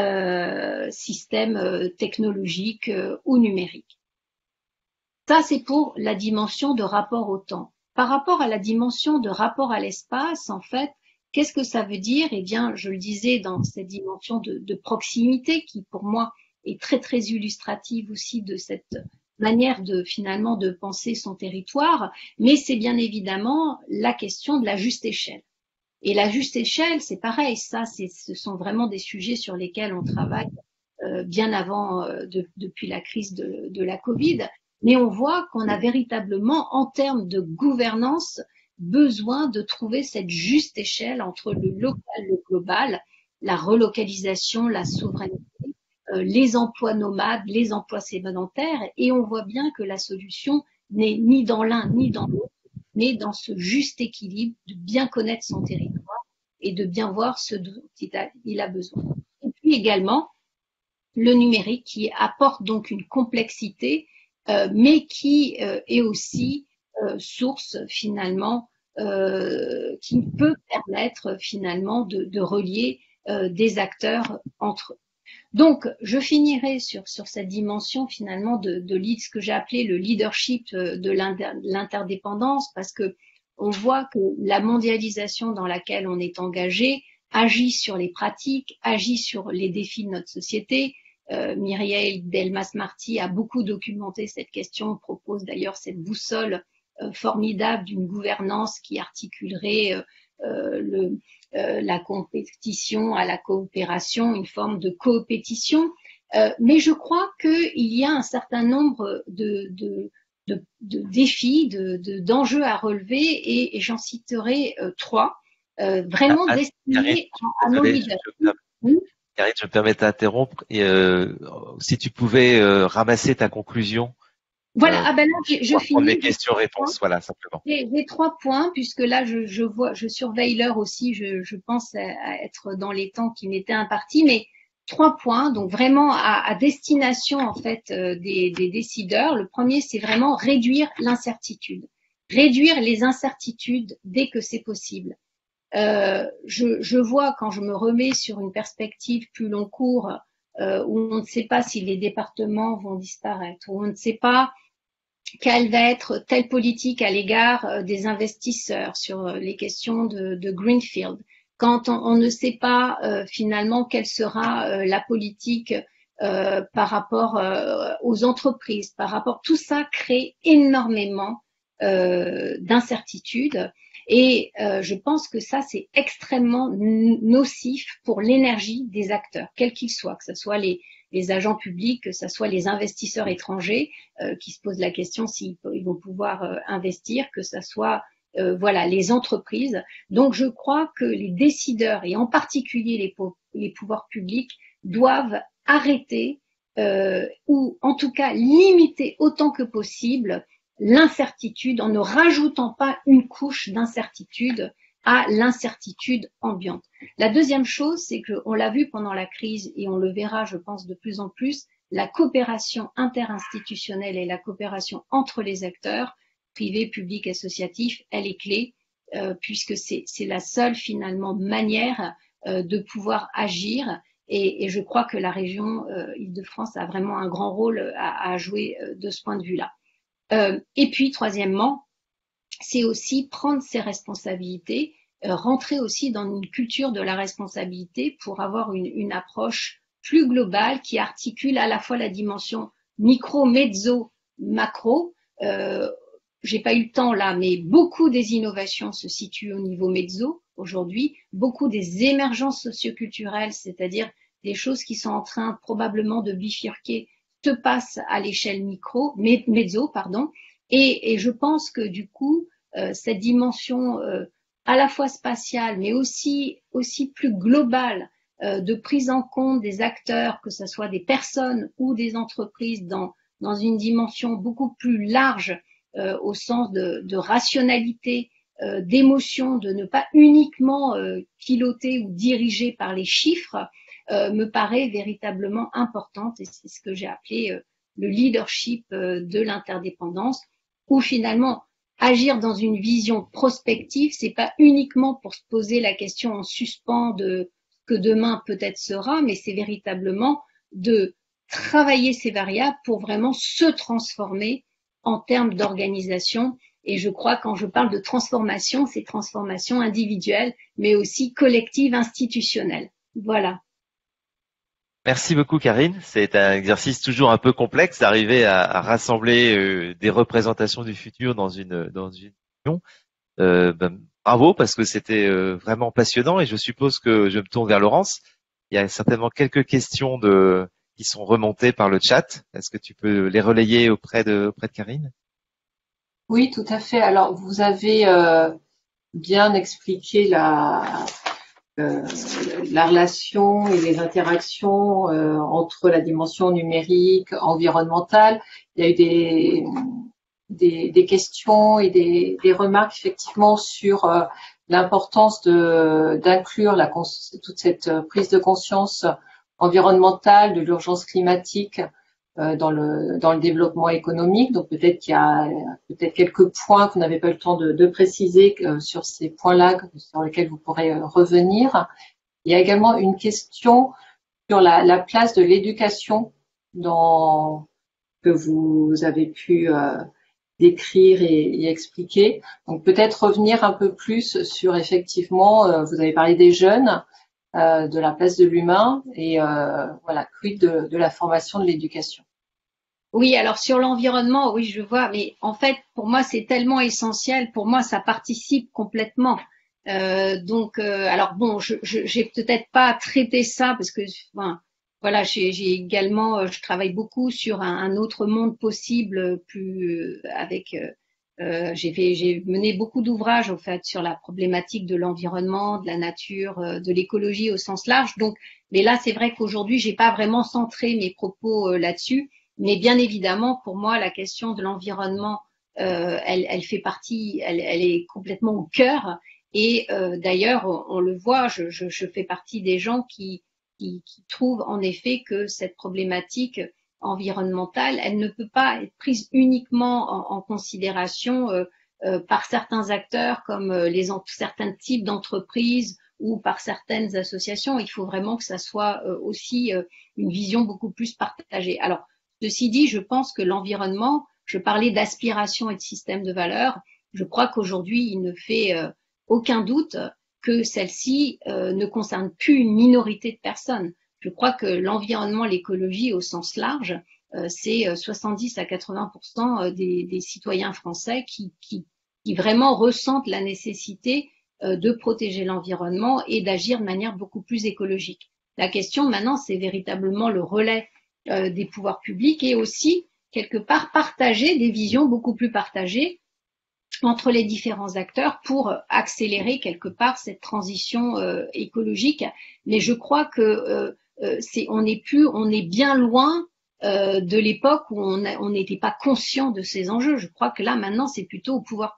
système technologique ou numérique. Ça, c'est pour la dimension de rapport au temps. Par rapport à la dimension de rapport à l'espace, en fait, qu'est-ce que ça veut dire? Eh bien, je le disais dans cette dimension de proximité qui, pour moi, est très, très illustrative aussi de cette manière finalement de penser son territoire, mais c'est bien évidemment la question de la juste échelle. Et la juste échelle, c'est pareil, ça, ce sont vraiment des sujets sur lesquels on travaille bien avant, depuis la crise de la Covid, mais on voit qu'on a véritablement, en termes de gouvernance, besoin de trouver cette juste échelle entre le local, le global, la relocalisation, la souveraineté, les emplois nomades, les emplois sédentaires, et on voit bien que la solution n'est ni dans l'un ni dans l'autre, mais dans ce juste équilibre de bien connaître son territoire et de bien voir ce dont il a besoin. Et puis également, le numérique qui apporte donc une complexité, mais qui est aussi source finalement, qui peut permettre finalement de relier des acteurs entre eux. Donc, je finirai sur cette dimension finalement de ce que j'ai appelé le leadership de l'interdépendance, parce que on voit que la mondialisation dans laquelle on est engagé agit sur les pratiques, agit sur les défis de notre société. Myriel Delmas-Marty a beaucoup documenté cette question, propose d'ailleurs cette boussole formidable d'une gouvernance qui articulerait la compétition à la coopération, une forme de coopétition. Mais je crois qu'il y a un certain nombre de défis, d'enjeux à relever, et j'en citerai 3, vraiment destinés à nos leaders. Karine, je me permets d'interrompre. Et si tu pouvais ramasser ta conclusion. Voilà, là, je finis. Les questions-réponses, voilà, simplement. J'ai 3 points, puisque là, je surveille l'heure aussi, je pense à être dans les temps qui m'étaient impartis, mais 3 points, donc vraiment à destination, en fait, des décideurs. Le premier, c'est vraiment réduire l'incertitude. Réduire les incertitudes dès que c'est possible. Je vois, quand je me remets sur une perspective plus long cours, où on ne sait pas si les départements vont disparaître, où on ne sait pas quelle va être telle politique à l'égard des investisseurs sur les questions de Greenfield, quand on ne sait pas finalement quelle sera la politique par rapport aux entreprises, par rapport, tout ça crée énormément d'incertitudes. Et je pense que ça, c'est extrêmement nocif pour l'énergie des acteurs, quels qu'ils soient, que ce soit les agents publics, que ce soit les investisseurs étrangers qui se posent la question s'ils vont pouvoir investir, que ce soit les entreprises. Donc je crois que les décideurs, et en particulier les pouvoirs publics, doivent arrêter ou en tout cas limiter autant que possible l'incertitude en ne rajoutant pas une couche d'incertitude à l'incertitude ambiante. La deuxième chose, c'est qu'on l'a vu pendant la crise et on le verra, je pense, de plus en plus, la coopération interinstitutionnelle et la coopération entre les acteurs, privés, publics, associatifs, elle est clé, puisque c'est la seule finalement manière de pouvoir agir. Et je crois que la région Île-de-France a vraiment un grand rôle à jouer de ce point de vue-là. Et puis, troisièmement, c'est aussi prendre ses responsabilités, rentrer aussi dans une culture de la responsabilité pour avoir une approche plus globale qui articule à la fois la dimension micro, mezzo, macro. J'ai pas eu le temps là, mais beaucoup des innovations se situent au niveau mezzo aujourd'hui, beaucoup des émergences socioculturelles, c'est-à-dire des choses qui sont en train probablement de bifurquer, se passent à l'échelle mezzo, pardon. Et je pense que du coup, cette dimension à la fois spatiale, mais aussi plus globale de prise en compte des acteurs, que ce soit des personnes ou des entreprises, dans une dimension beaucoup plus large, au sens de rationalité, d'émotion, de ne pas uniquement piloter ou diriger par les chiffres, me paraît véritablement importante, et c'est ce que j'ai appelé le leadership de l'interdépendance, où finalement agir dans une vision prospective, c'est pas uniquement pour se poser la question en suspens de ce que demain peut-être sera, mais c'est véritablement de travailler ces variables pour vraiment se transformer en termes d'organisation. Et je crois, quand je parle de transformation, c'est transformation individuelle, mais aussi collective, institutionnelle. Voilà. Merci beaucoup, Karine. C'est un exercice toujours un peu complexe d'arriver à rassembler des représentations du futur dans une union. Bravo, parce que c'était vraiment passionnant, et je suppose que je me tourne vers Laurence. Il y a certainement quelques questions qui sont remontées par le chat. Est-ce que tu peux les relayer auprès de Karine? Oui, tout à fait. Alors, vous avez bien expliqué la relation et les interactions entre la dimension numérique, environnementale. Il y a eu des questions et des remarques effectivement sur l'importance d'inclure toute cette prise de conscience environnementale de l'urgence climatique dans le développement économique. Donc peut-être qu'il y a peut-être quelques points qu'on n'avait pas eu le temps de préciser sur ces points-là sur lesquels vous pourrez revenir. Il y a également une question sur la place de l'éducation que vous avez pu décrire et expliquer. Donc peut-être revenir un peu plus sur effectivement, vous avez parlé des jeunes, de la place de l'humain et voilà, quid de la formation de l'éducation. Oui, alors sur l'environnement, oui, je vois, mais en fait, pour moi, c'est tellement essentiel. Pour moi, ça participe complètement. Alors bon, j'ai peut-être pas traité ça parce que, enfin, voilà, j'ai également, je travaille beaucoup sur un autre monde possible, plus avec. J'ai mené beaucoup d'ouvrages, au fait, sur la problématique de l'environnement, de la nature, de l'écologie au sens large. Donc, mais là, c'est vrai qu'aujourd'hui, j'ai pas vraiment centré mes propos là-dessus. Mais bien évidemment, pour moi, la question de l'environnement, elle fait partie, elle est complètement au cœur. Et d'ailleurs, on le voit, je fais partie des gens qui trouvent en effet que cette problématique environnementale, elle ne peut pas être prise uniquement en considération par certains acteurs comme certains types d'entreprises ou par certaines associations. Il faut vraiment que ça soit aussi une vision beaucoup plus partagée. Alors, ceci dit, je pense que l'environnement, je parlais d'aspiration et de système de valeurs, je crois qu'aujourd'hui, il ne fait aucun doute que celle-ci ne concerne plus une minorité de personnes. Je crois que l'environnement, l'écologie au sens large, c'est 70 à 80% des citoyens français qui vraiment ressentent la nécessité de protéger l'environnement et d'agir de manière beaucoup plus écologique. La question maintenant, c'est véritablement le relais des pouvoirs publics et aussi, quelque part, partager des visions beaucoup plus partagées entre les différents acteurs pour accélérer quelque part cette transition écologique. Mais je crois que on est bien loin de l'époque où on n'était pas conscient de ces enjeux. Je crois que là maintenant c'est plutôt au pouvoir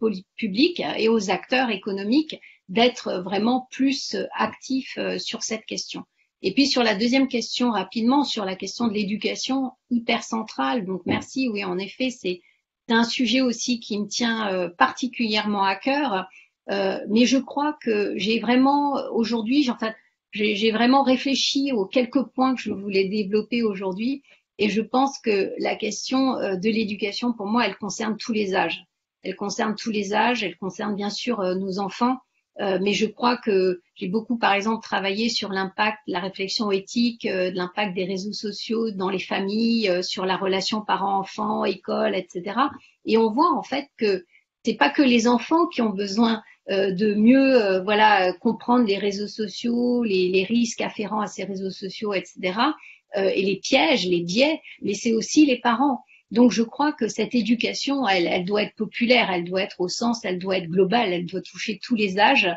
public et aux acteurs économiques d'être vraiment plus actifs sur cette question. Et puis sur la deuxième question rapidement, sur la question de l'éducation hyper centrale. Donc merci, oui en effet c'est un sujet aussi qui me tient particulièrement à cœur, mais je crois que j'ai vraiment aujourd'hui, enfin, j'ai vraiment réfléchi aux quelques points que je voulais développer aujourd'hui, et je pense que la question de l'éducation, pour moi, elle concerne tous les âges. Elle concerne tous les âges, elle concerne bien sûr nos enfants, mais je crois que j'ai beaucoup, par exemple, travaillé sur l'impact, la réflexion éthique, de l'impact des réseaux sociaux dans les familles, sur la relation parents-enfants, école, etc. Et on voit en fait que c'est pas que les enfants qui ont besoin de mieux, voilà, comprendre les réseaux sociaux, les risques afférents à ces réseaux sociaux, etc. Et les pièges, les biais, mais c'est aussi les parents. Donc je crois que cette éducation, elle doit être populaire, elle doit être au sens, elle doit être globale, elle doit toucher tous les âges,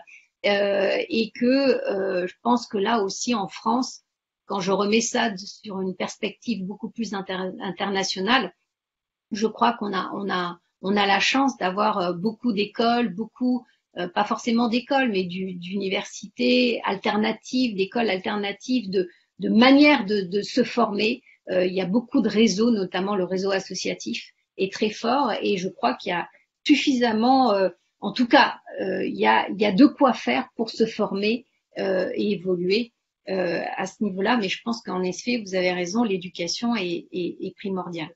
et que je pense que là aussi en France, quand je remets ça sur une perspective beaucoup plus internationale, je crois qu'on a la chance d'avoir beaucoup d'écoles, beaucoup pas forcément d'écoles, mais d'universités alternatives, d'écoles alternatives, de manières de se former. Il y a beaucoup de réseaux, notamment le réseau associatif est très fort et je crois qu'il y a suffisamment, en tout cas, il y a de quoi faire pour se former et évoluer à ce niveau-là. Mais je pense qu'en effet, vous avez raison, l'éducation est primordiale.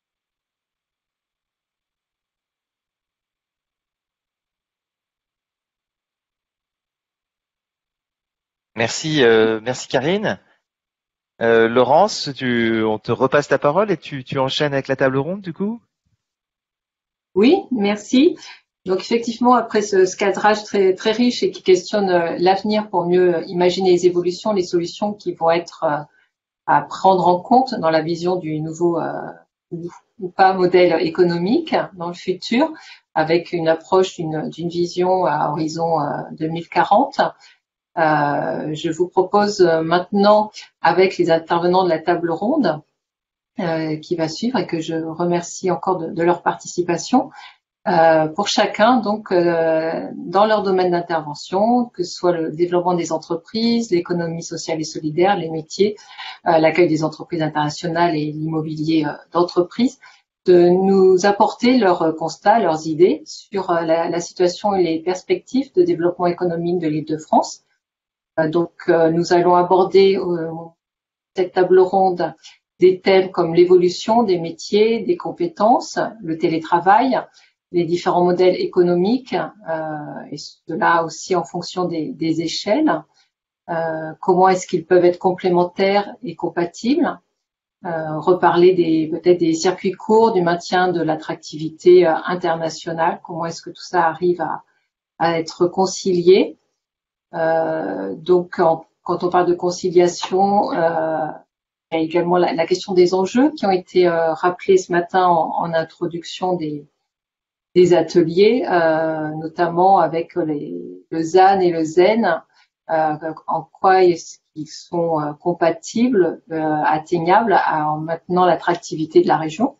Merci, merci Karine. Laurence, on te repasse la parole et tu enchaînes avec la table ronde du coup. Oui, merci. Donc effectivement, après ce cadrage très très riche et qui questionne l'avenir pour mieux imaginer les évolutions, les solutions qui vont être à prendre en compte dans la vision du nouveau ou pas modèle économique dans le futur, avec une approche d'une vision à horizon 2040. Je vous propose maintenant, avec les intervenants de la table ronde, qui va suivre et que je remercie encore de leur participation. Pour chacun, donc, dans leur domaine d'intervention, que ce soit le développement des entreprises, l'économie sociale et solidaire, les métiers, l'accueil des entreprises internationales et l'immobilier d'entreprise, de nous apporter leurs constats, leurs idées sur la situation et les perspectives de développement économique de l'Île-de-France. Donc, nous allons aborder cette table ronde des thèmes comme l'évolution des métiers, des compétences, le télétravail, les différents modèles économiques, et cela aussi en fonction des échelles. Comment est-ce qu'ils peuvent être complémentaires et compatibles. Reparler peut-être des circuits courts, du maintien de l'attractivité internationale. Comment est-ce que tout ça arrive à être concilié. Donc, quand on parle de conciliation, il y a également la question des enjeux qui ont été rappelés ce matin en introduction des ateliers, notamment avec le ZAN et le ZEN, en quoi est-ce qu'ils sont compatibles, atteignables en maintenant l'attractivité de la région.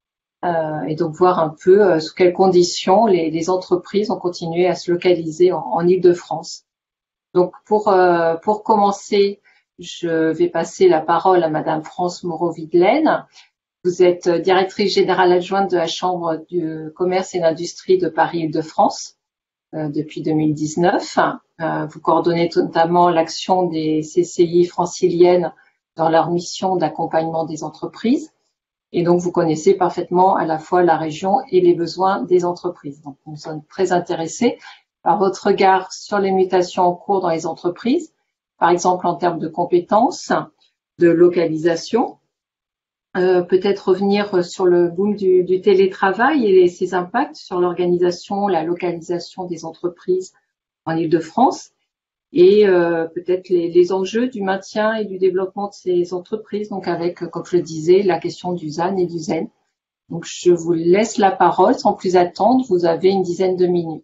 Et donc voir un peu sous quelles conditions les entreprises ont continué à se localiser en Île-de-France. Donc pour commencer, je vais passer la parole à Madame France Moreau-Videlaine. Vous êtes directrice générale adjointe de la Chambre du commerce et d'industrie de Paris-Île-de-France depuis 2019. Vous coordonnez notamment l'action des CCI franciliennes dans leur mission d'accompagnement des entreprises. Et donc, vous connaissez parfaitement à la fois la région et les besoins des entreprises. Donc, nous sommes très intéressés par votre regard sur les mutations en cours dans les entreprises, par exemple en termes de compétences, de localisation. Peut-être revenir sur le boom du télétravail et ses impacts sur l'organisation, la localisation des entreprises en Île-de-France et peut-être les enjeux du maintien et du développement de ces entreprises, donc avec, comme je le disais, la question du ZAN et du ZEN. Donc je vous laisse la parole sans plus attendre, vous avez une dizaine de minutes.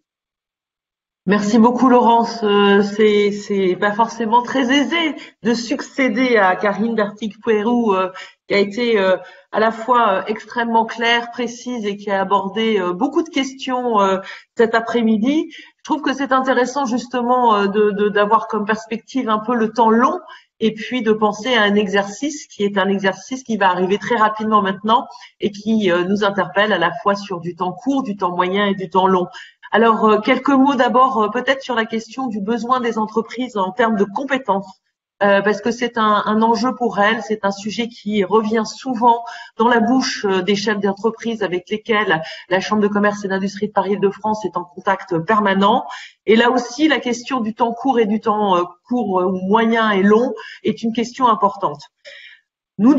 Merci beaucoup Laurence. C'est pas forcément très aisé de succéder à Karine Dartig-Pérou, qui a été à la fois extrêmement claire, précise et qui a abordé beaucoup de questions cet après-midi. Je trouve que c'est intéressant justement d'avoir comme perspective un peu le temps long et puis de penser à un exercice qui est un exercice qui va arriver très rapidement maintenant et qui nous interpelle à la fois sur du temps court, du temps moyen et du temps long. Alors, quelques mots d'abord peut-être sur la question du besoin des entreprises en termes de compétences, parce que c'est un enjeu pour elles, c'est un sujet qui revient souvent dans la bouche des chefs d'entreprise avec lesquels la Chambre de commerce et d'industrie de Paris-Île-de-France est en contact permanent. Et là aussi, la question du temps court et du temps court ou moyen et long est une question importante. Nous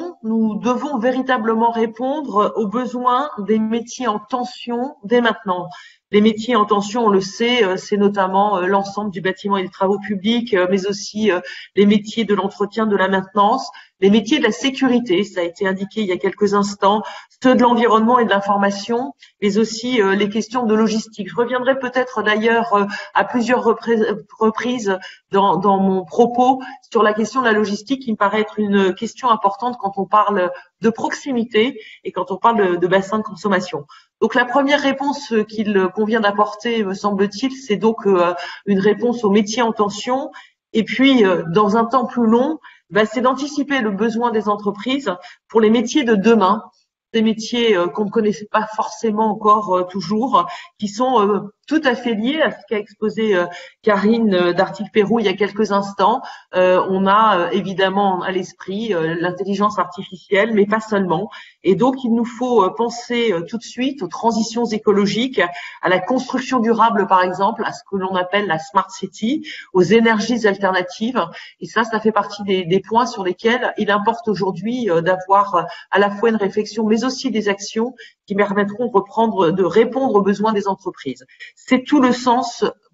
devons véritablement répondre aux besoins des métiers en tension dès maintenant. Les métiers en tension, on le sait, c'est notamment l'ensemble du bâtiment et des travaux publics, mais aussi les métiers de l'entretien, de la maintenance, les métiers de la sécurité, ça a été indiqué il y a quelques instants, ceux de l'environnement et de l'information, mais aussi les questions de logistique. Je reviendrai peut-être d'ailleurs à plusieurs reprises dans mon propos sur la question de la logistique qui me paraît être une question importante quand on parle de proximité et quand on parle de bassin de consommation. Donc la première réponse qu'il convient d'apporter, me semble-t-il, c'est donc une réponse aux métiers en tension. Et puis, dans un temps plus long, c'est d'anticiper le besoin des entreprises pour les métiers de demain, des métiers qu'on ne connaissait pas forcément encore toujours, qui sont tout à fait liés à ce qu'a exposé Karine Dartig-Pérou il y a quelques instants. On a évidemment à l'esprit l'intelligence artificielle, mais pas seulement. Et donc, il nous faut penser tout de suite aux transitions écologiques, à la construction durable, par exemple, à ce que l'on appelle la Smart City, aux énergies alternatives. Et ça fait partie des points sur lesquels il importe aujourd'hui d'avoir à la fois une réflexion, mais aussi des actions qui permettront de répondre aux besoins des entreprises. C'est tout le sens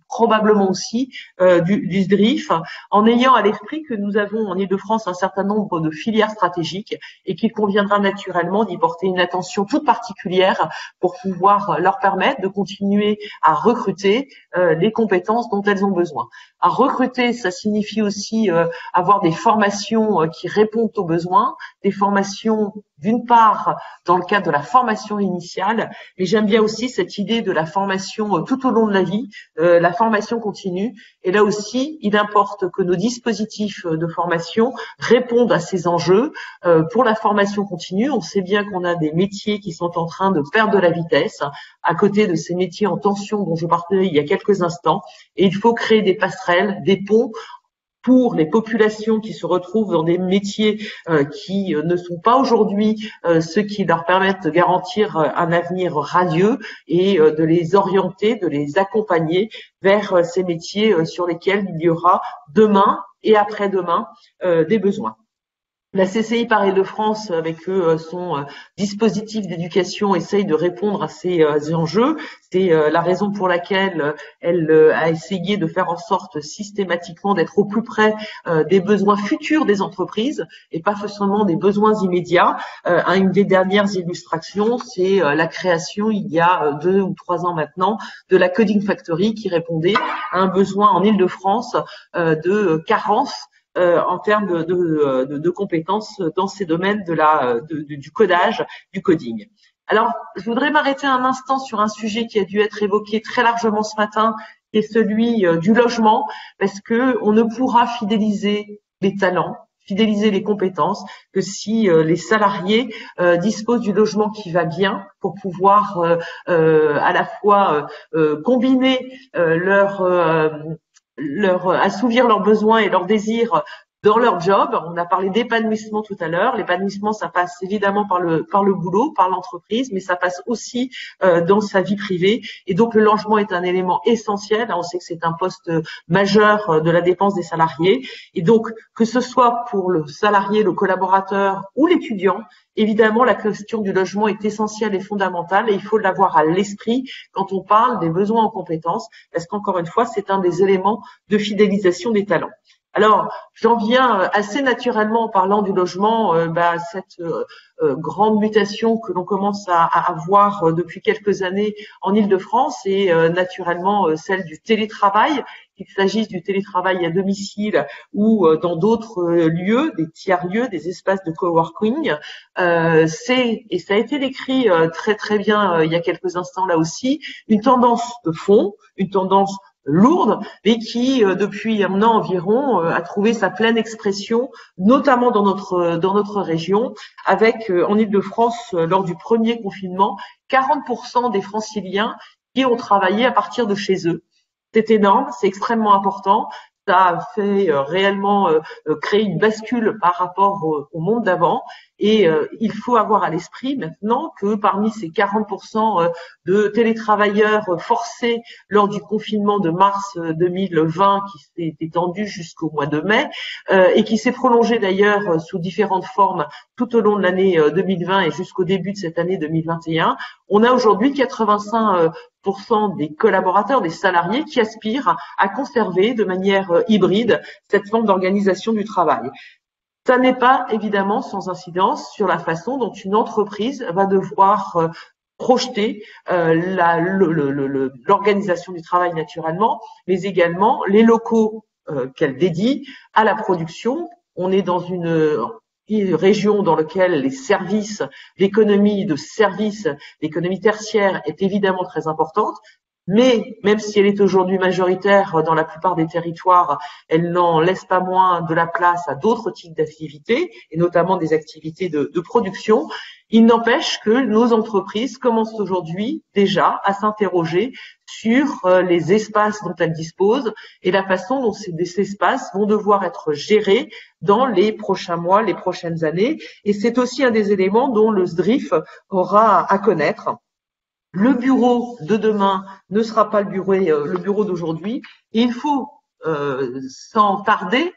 probablement aussi du SDRIF, en ayant à l'esprit que nous avons en Île-de-France un certain nombre de filières stratégiques et qu'il conviendra naturellement d'y porter une attention toute particulière pour pouvoir leur permettre de continuer à recruter les compétences dont elles ont besoin. À recruter, ça signifie aussi avoir des formations qui répondent aux besoins, des formations d'une part dans le cadre de la formation initiale, mais j'aime bien aussi cette idée de la formation tout au long de la vie, la formation continue. Et là aussi, il importe que nos dispositifs de formation répondent à ces enjeux. Pour la formation continue, on sait bien qu'on a des métiers qui sont en train de perdre de la vitesse, à côté de ces métiers en tension dont je parlais il y a quelques instants, et il faut créer des passerelles, des ponts pour les populations qui se retrouvent dans des métiers qui ne sont pas aujourd'hui ceux qui leur permettent de garantir un avenir radieux et de les orienter, de les accompagner vers ces métiers sur lesquels il y aura demain et après-demain des besoins. La CCI par Île-de-France, avec son dispositif d'éducation, essaye de répondre à ces enjeux. C'est la raison pour laquelle elle a essayé de faire en sorte systématiquement d'être au plus près des besoins futurs des entreprises et pas seulement des besoins immédiats. Une des dernières illustrations, c'est la création, il y a 2 ou 3 ans maintenant, de la Coding Factory qui répondait à un besoin en Île-de-France de carence en termes de compétences dans ces domaines du codage, du coding. Alors, je voudrais m'arrêter un instant sur un sujet qui a dû être évoqué très largement ce matin, qui est celui du logement, parce que on ne pourra fidéliser les talents, fidéliser les compétences que si les salariés disposent du logement qui va bien pour pouvoir à la fois combiner assouvir leurs besoins et leurs désirs dans leur job. On a parlé d'épanouissement tout à l'heure. L'épanouissement, ça passe évidemment par le boulot, par l'entreprise, mais ça passe aussi dans sa vie privée. Et donc, le logement est un élément essentiel. On sait que c'est un poste majeur de la dépense des salariés. Et donc, que ce soit pour le salarié, le collaborateur ou l'étudiant, évidemment, la question du logement est essentielle et fondamentale et il faut l'avoir à l'esprit quand on parle des besoins en compétences, parce qu'encore une fois, c'est un des éléments de fidélisation des talents. Alors, j'en viens assez naturellement en parlant du logement, cette grande mutation que l'on commence à avoir depuis quelques années en Île-de-France et naturellement celle du télétravail, qu'il s'agisse du télétravail à domicile ou dans d'autres lieux, des tiers-lieux, des espaces de coworking. Et ça a été décrit très très bien il y a quelques instants là aussi, une tendance de fond, une tendance lourde, mais qui depuis un an environ a trouvé sa pleine expression, notamment dans notre région, avec en Île-de-France lors du premier confinement, 40% des Franciliens qui ont travaillé à partir de chez eux. C'est énorme, c'est extrêmement important. Ça a fait réellement créer une bascule par rapport au monde d'avant. Et il faut avoir à l'esprit maintenant que parmi ces 40% de télétravailleurs forcés lors du confinement de mars 2020 qui s'est étendu jusqu'au mois de mai et qui s'est prolongé d'ailleurs sous différentes formes tout au long de l'année 2020 et jusqu'au début de cette année 2021, on a aujourd'hui 85% des collaborateurs, des salariés qui aspirent à conserver de manière hybride cette forme d'organisation du travail. Ça n'est pas évidemment sans incidence sur la façon dont une entreprise va devoir projeter l'organisation du travail naturellement, mais également les locaux qu'elle dédie à la production. On est dans une région dans laquelle les services, l'économie de services, l'économie tertiaire est évidemment très importante. Mais même si elle est aujourd'hui majoritaire dans la plupart des territoires, elle n'en laisse pas moins de la place à d'autres types d'activités, et notamment des activités de production. Il n'empêche que nos entreprises commencent aujourd'hui déjà à s'interroger sur les espaces dont elles disposent et la façon dont ces espaces vont devoir être gérés dans les prochains mois, les prochaines années. Et c'est aussi un des éléments dont le SDRIF aura à connaître. Le bureau de demain ne sera pas le bureau d'aujourd'hui. Et il faut, sans tarder,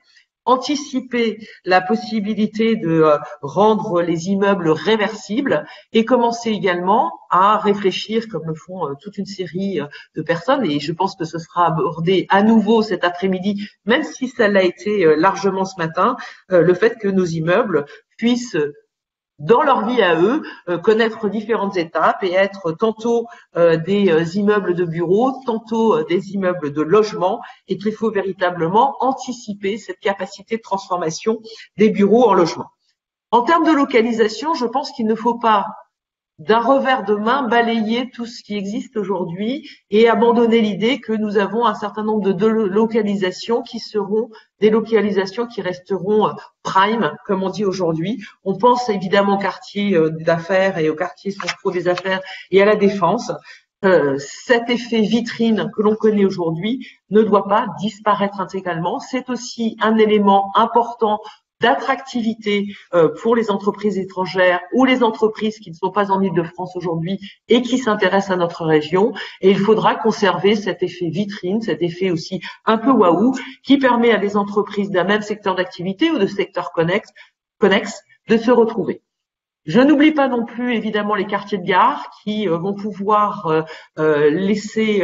anticiper la possibilité de rendre les immeubles réversibles et commencer également à réfléchir, comme le font toute une série de personnes, et je pense que ce sera abordé à nouveau cet après-midi, même si ça l'a été largement ce matin, le fait que nos immeubles puissent dans leur vie à eux, connaître différentes étapes et être tantôt des immeubles de bureaux, tantôt des immeubles de logement, et qu'il faut véritablement anticiper cette capacité de transformation des bureaux en logements. En termes de localisation, je pense qu'il ne faut pas d'un revers de main balayer tout ce qui existe aujourd'hui et abandonner l'idée que nous avons un certain nombre de localisations qui seront des localisations qui resteront prime, comme on dit aujourd'hui. On pense évidemment au quartier d'affaires et au quartier centraux des affaires et à la Défense. Cet effet vitrine que l'on connaît aujourd'hui ne doit pas disparaître intégralement. C'est aussi un élément important d'attractivité pour les entreprises étrangères ou les entreprises qui ne sont pas en Île-de-France aujourd'hui et qui s'intéressent à notre région. Et il faudra conserver cet effet vitrine, cet effet aussi un peu waouh, qui permet à des entreprises d'un même secteur d'activité ou de secteurs connexes de se retrouver. Je n'oublie pas non plus évidemment les quartiers de gare qui vont pouvoir laisser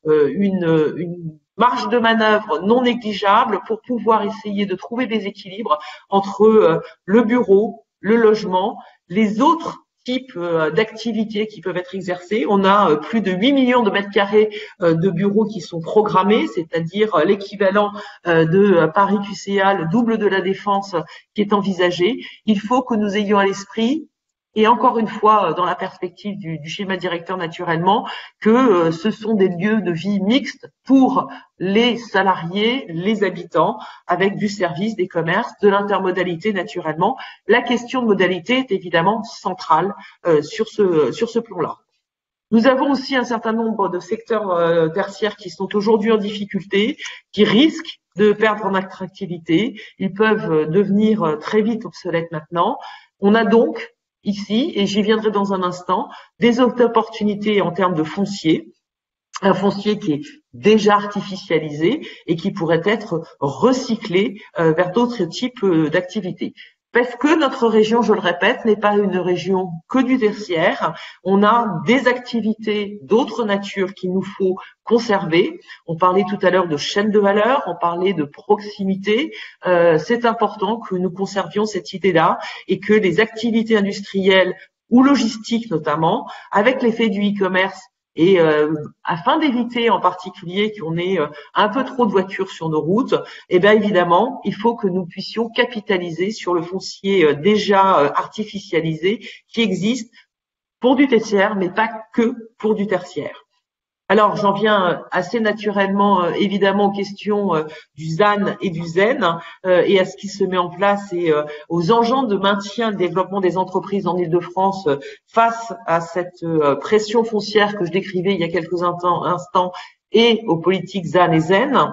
une marge de manœuvre non négligeable pour pouvoir essayer de trouver des équilibres entre le bureau, le logement, les autres types d'activités qui peuvent être exercées. On a plus de 8 millions de mètres carrés de bureaux qui sont programmés, c'est-à-dire l'équivalent de Paris QCA, le double de la Défense qui est envisagé. Il faut que nous ayons à l'esprit, et encore une fois, dans la perspective du schéma directeur naturellement, que ce sont des lieux de vie mixtes pour les salariés, les habitants, avec du service, des commerces, de l'intermodalité naturellement. La question de modalité est évidemment centrale sur ce plan-là. Nous avons aussi un certain nombre de secteurs tertiaires qui sont aujourd'hui en difficulté, qui risquent de perdre en attractivité. Ils peuvent devenir très vite obsolètes maintenant. On a donc ici, et j'y viendrai dans un instant, des opportunités en termes de foncier, un foncier qui est déjà artificialisé et qui pourrait être recyclé vers d'autres types d'activités. Parce que notre région, je le répète, n'est pas une région que du tertiaire. On a des activités d'autres natures qu'il nous faut conserver. On parlait tout à l'heure de chaîne de valeur, on parlait de proximité. C'est important que nous conservions cette idée-là et que les activités industrielles ou logistiques notamment, avec l'effet du e-commerce, et afin d'éviter en particulier qu'on ait un peu trop de voitures sur nos routes, eh bien évidemment, il faut que nous puissions capitaliser sur le foncier déjà artificialisé qui existe pour du tertiaire, mais pas que pour du tertiaire. Alors, j'en viens assez naturellement, évidemment, aux questions du ZAN et du ZEN et à ce qui se met en place et aux enjeux de maintien et de développement des entreprises en Île-de-France face à cette pression foncière que je décrivais il y a quelques instants et aux politiques ZAN et ZEN.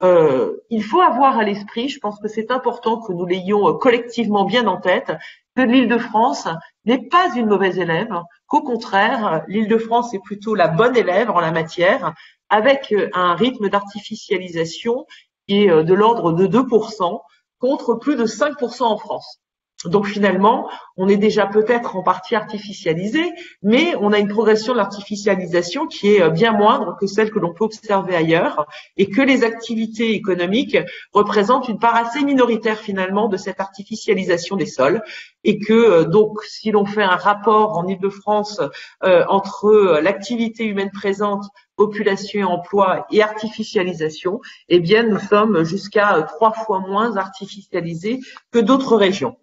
Il faut avoir à l'esprit, je pense que c'est important que nous l'ayons collectivement bien en tête, que l'Île-de-France n'est pas une mauvaise élève, qu'au contraire, l'Île-de-France est plutôt la bonne élève en la matière, avec un rythme d'artificialisation qui est de l'ordre de 2%, contre plus de 5% en France. Donc finalement, on est déjà peut-être en partie artificialisé, mais on a une progression de l'artificialisation qui est bien moindre que celle que l'on peut observer ailleurs, et que les activités économiques représentent une part assez minoritaire finalement de cette artificialisation des sols, et que donc si l'on fait un rapport en Île-de-France entre l'activité humaine présente, population et emploi et artificialisation, eh bien nous sommes jusqu'à 3 fois moins artificialisés que d'autres régions.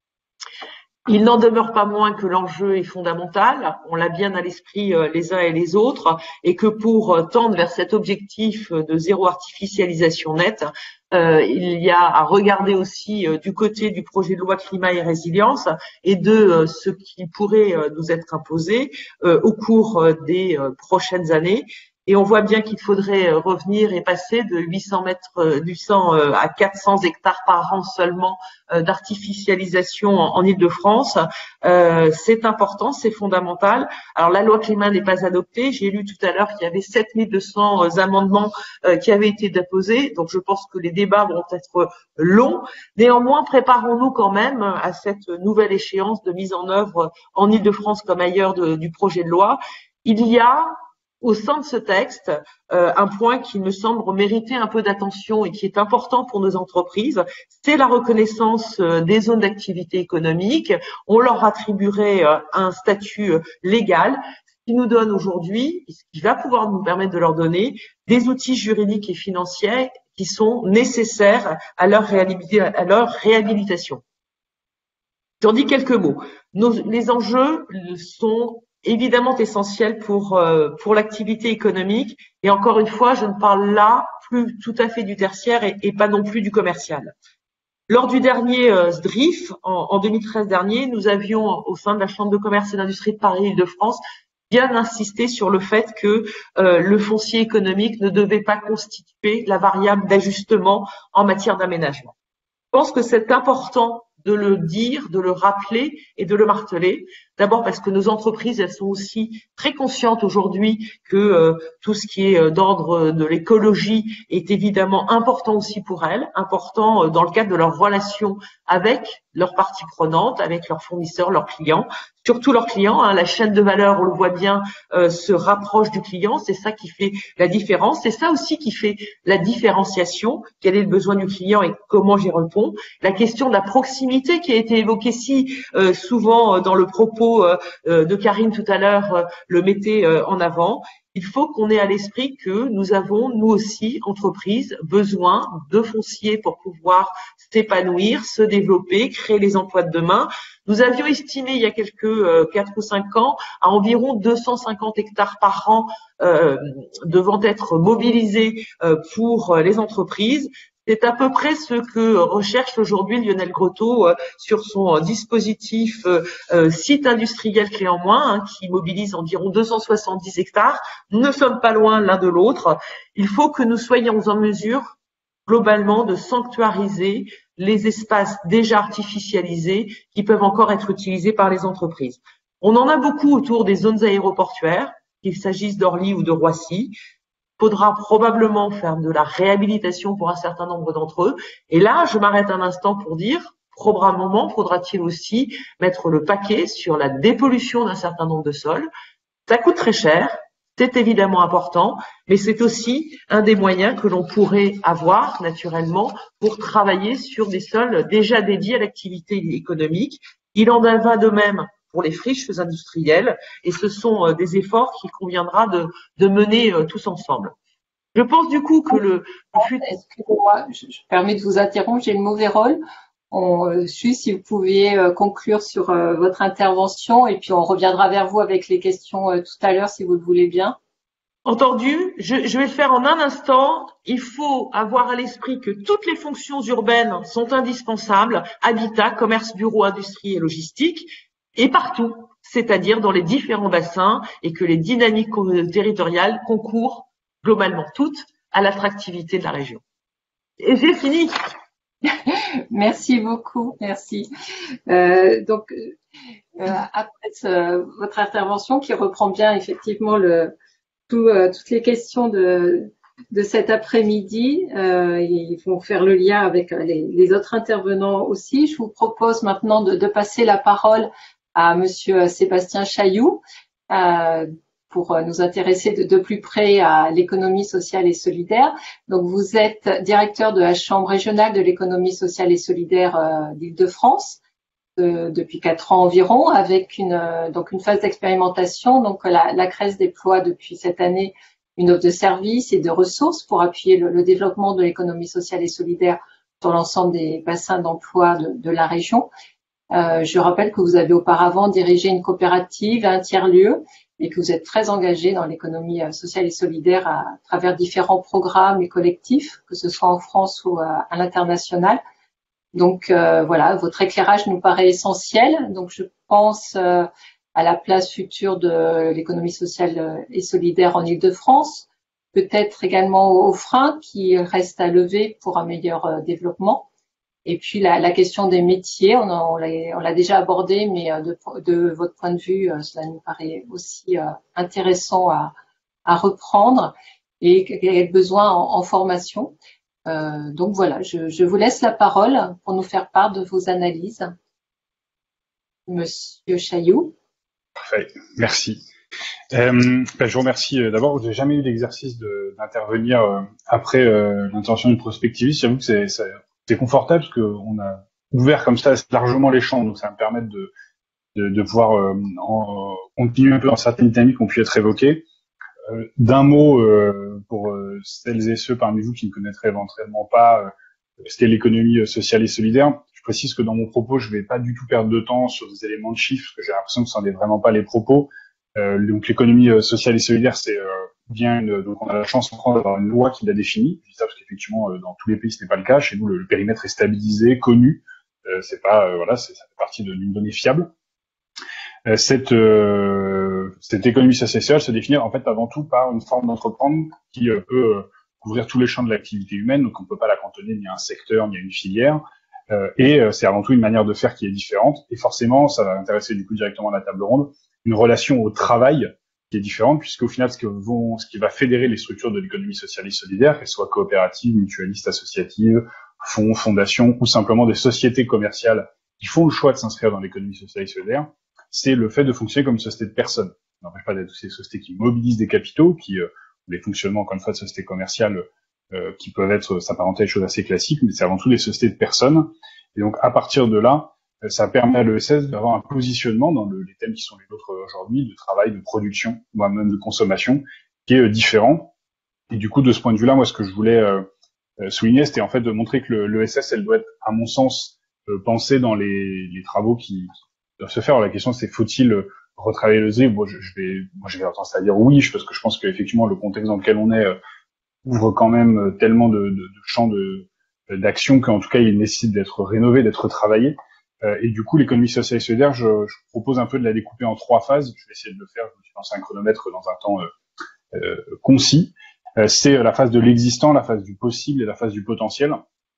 Il n'en demeure pas moins que l'enjeu est fondamental, on l'a bien à l'esprit les uns et les autres, et que pour tendre vers cet objectif de zéro artificialisation nette, il y a à regarder aussi du côté du projet de loi climat et résilience et de ce qui pourrait nous être imposé au cours des prochaines années. Et on voit bien qu'il faudrait revenir et passer de 800 à 400 hectares par an seulement d'artificialisation en Île-de-France. C'est important, c'est fondamental. Alors la loi climat n'est pas adoptée. J'ai lu tout à l'heure qu'il y avait 7200 amendements qui avaient été déposés. Donc je pense que les débats vont être longs. Néanmoins, préparons-nous quand même à cette nouvelle échéance de mise en œuvre en Île-de-France comme ailleurs du projet de loi. Il y a au sein de ce texte un point qui me semble mériter un peu d'attention et qui est important pour nos entreprises, c'est la reconnaissance des zones d'activité économique. On leur attribuerait un statut légal, ce qui nous donne aujourd'hui, ce qui va pouvoir nous permettre de leur donner des outils juridiques et financiers qui sont nécessaires à leur réhabilitation. J'en dis quelques mots. Les enjeux sont évidemment essentiels pour l'activité économique. Et encore une fois, je ne parle là plus tout à fait du tertiaire et pas non plus du commercial. Lors du dernier SDRIF, en 2013 dernier, nous avions, au sein de la Chambre de commerce et d'industrie de Paris-Île-de-France, bien insisté sur le fait que le foncier économique ne devait pas constituer la variable d'ajustement en matière d'aménagement. Je pense que c'est important de le dire, de le rappeler et de le marteler. D'abord parce que nos entreprises, elles sont aussi très conscientes aujourd'hui que tout ce qui est d'ordre de l'écologie est évidemment important aussi pour elles, important dans le cadre de leurs relations avec leurs parties prenantes, avec leurs fournisseurs, leurs clients, surtout leurs clients. La chaîne de valeur, on le voit bien, se rapproche du client. C'est ça qui fait la différence. C'est ça aussi qui fait la différenciation. Quel est le besoin du client et comment j'y réponds. La question de la proximité qui a été évoquée si souvent dans le propos de Karine tout à l'heure le mettait en avant. Il faut qu'on ait à l'esprit que nous avons, nous aussi, entreprises, besoin de foncier pour pouvoir s'épanouir, se développer, créer les emplois de demain. Nous avions estimé il y a quelques 4 ou 5 ans à environ 250 hectares par an devant être mobilisés pour les entreprises. C'est à peu près ce que recherche aujourd'hui Lionel Grotto sur son dispositif site industriel clé en main, qui mobilise environ 270 hectares. Nous ne sommes pas loin l'un de l'autre. Il faut que nous soyons en mesure globalement de sanctuariser les espaces déjà artificialisés qui peuvent encore être utilisés par les entreprises. On en a beaucoup autour des zones aéroportuaires, qu'il s'agisse d'Orly ou de Roissy. Il faudra probablement faire de la réhabilitation pour un certain nombre d'entre eux. Et là, je m'arrête un instant pour dire, probablement faudra-t-il aussi mettre le paquet sur la dépollution d'un certain nombre de sols. Ça coûte très cher, c'est évidemment important, mais c'est aussi un des moyens que l'on pourrait avoir naturellement pour travailler sur des sols déjà dédiés à l'activité économique. Il en va de même pour les friches industrielles, et ce sont des efforts qu'il conviendra de mener tous ensemble. Je pense du coup que Excusez-moi, je permets de vous interrompre, j'ai le mauvais rôle. Juste si vous pouviez conclure sur votre intervention, et puis on reviendra vers vous avec les questions tout à l'heure si vous le voulez bien. Entendu, je vais le faire en un instant. Il faut avoir à l'esprit que toutes les fonctions urbaines sont indispensables, habitat, commerce, bureau, industrie et logistique, et partout, c'est-à-dire dans les différents bassins, et que les dynamiques territoriales concourent globalement toutes à l'attractivité de la région. Et j'ai fini. Merci beaucoup, merci. Après votre intervention qui reprend bien effectivement toutes les questions de cet après-midi, ils vont faire le lien avec les autres intervenants aussi. Je vous propose maintenant de passer la parole à Monsieur Sébastien Chailloux pour nous intéresser de plus près à l'économie sociale et solidaire. Donc, vous êtes directeur de la Chambre régionale de l'économie sociale et solidaire d'Île-de-France depuis 4 ans environ, avec une phase d'expérimentation. Donc, la CRES déploie depuis cette année une offre de services et de ressources pour appuyer le développement de l'économie sociale et solidaire sur l'ensemble des bassins d'emploi de la région. Je rappelle que vous avez auparavant dirigé une coopérative à un tiers-lieu et que vous êtes très engagé dans l'économie sociale et solidaire à travers différents programmes et collectifs, que ce soit en France ou à l'international. Donc voilà, votre éclairage nous paraît essentiel. Donc je pense à la place future de l'économie sociale et solidaire en Île-de-France, peut-être également aux freins qui restent à lever pour un meilleur développement. Et puis la question des métiers, on l'a déjà abordé, mais de votre point de vue, cela nous paraît aussi intéressant à reprendre et quel besoin en formation. Donc voilà, je vous laisse la parole pour nous faire part de vos analyses. Monsieur Chailloux. Parfait, merci. Je vous remercie. D'abord, j'ai jamais eu l'exercice d'intervenir après l'intervention du prospectiviste. J'avoue que c'est confortable parce qu'on a ouvert comme ça largement les champs, donc ça va me permettre de pouvoir continuer un peu dans certaines dynamiques qui ont pu être évoquées. D'un mot, pour celles et ceux parmi vous qui ne connaîtraient éventuellement pas ce qu'est l'économie sociale et solidaire, je précise que dans mon propos, je vais pas du tout perdre de temps sur des éléments de chiffres, parce que j'ai l'impression que ce n'est vraiment pas les propos. Donc l'économie sociale et solidaire, c'est bien donc on a la chance en France d'avoir une loi qui l'a définie. Je dis ça parce qu'effectivement dans tous les pays ce n'est pas le cas. Chez nous le périmètre est stabilisé, connu. C'est pas voilà, ça fait partie d'une donnée fiable. Cette économie sociale et solidaire se définit en fait avant tout par une forme d'entreprendre qui peut couvrir tous les champs de l'activité humaine. Donc on peut pas la cantonner ni à un secteur ni à une filière. Et c'est avant tout une manière de faire qui est différente. Et forcément, ça va intéresser du coup directement la table ronde, une relation au travail qui est différente, puisqu'au final, ce qui va fédérer les structures de l'économie sociale et solidaire, qu'elles soient coopératives, mutualistes, associatives, fonds, fondations, ou simplement des sociétés commerciales qui font le choix de s'inscrire dans l'économie sociale et solidaire, c'est le fait de fonctionner comme une société de personnes. Ça n'empêche pas d'être aussi des sociétés qui mobilisent des capitaux, qui les fonctionnements, encore une fois, de sociétés commerciales qui peuvent être s'apparenter à des choses assez classiques, mais c'est avant tout des sociétés de personnes. Et donc, à partir de là, ça permet à l'ESS d'avoir un positionnement dans les thèmes qui sont les nôtres aujourd'hui, de travail, de production, voire même de consommation, qui est différent. Et du coup, de ce point de vue-là, moi, ce que je voulais souligner, c'était en fait de montrer que l'ESS, elle doit être, à mon sens, pensée dans les travaux qui doivent se faire. Alors, la question, c'est faut-il retravailler le ZRIF? Moi, je vais avoir tendance à dire oui, parce que je pense qu'effectivement, le contexte dans lequel on est ouvre quand même tellement de champs d'action qu'en tout cas, il nécessite d'être rénové, d'être travaillé. Et du coup, l'économie sociale et solidaire, je propose un peu de la découper en 3 phases. Je vais essayer de le faire. Je me suis lancé un chronomètre dans un temps concis. C'est la phase de l'existant, la phase du possible et la phase du potentiel.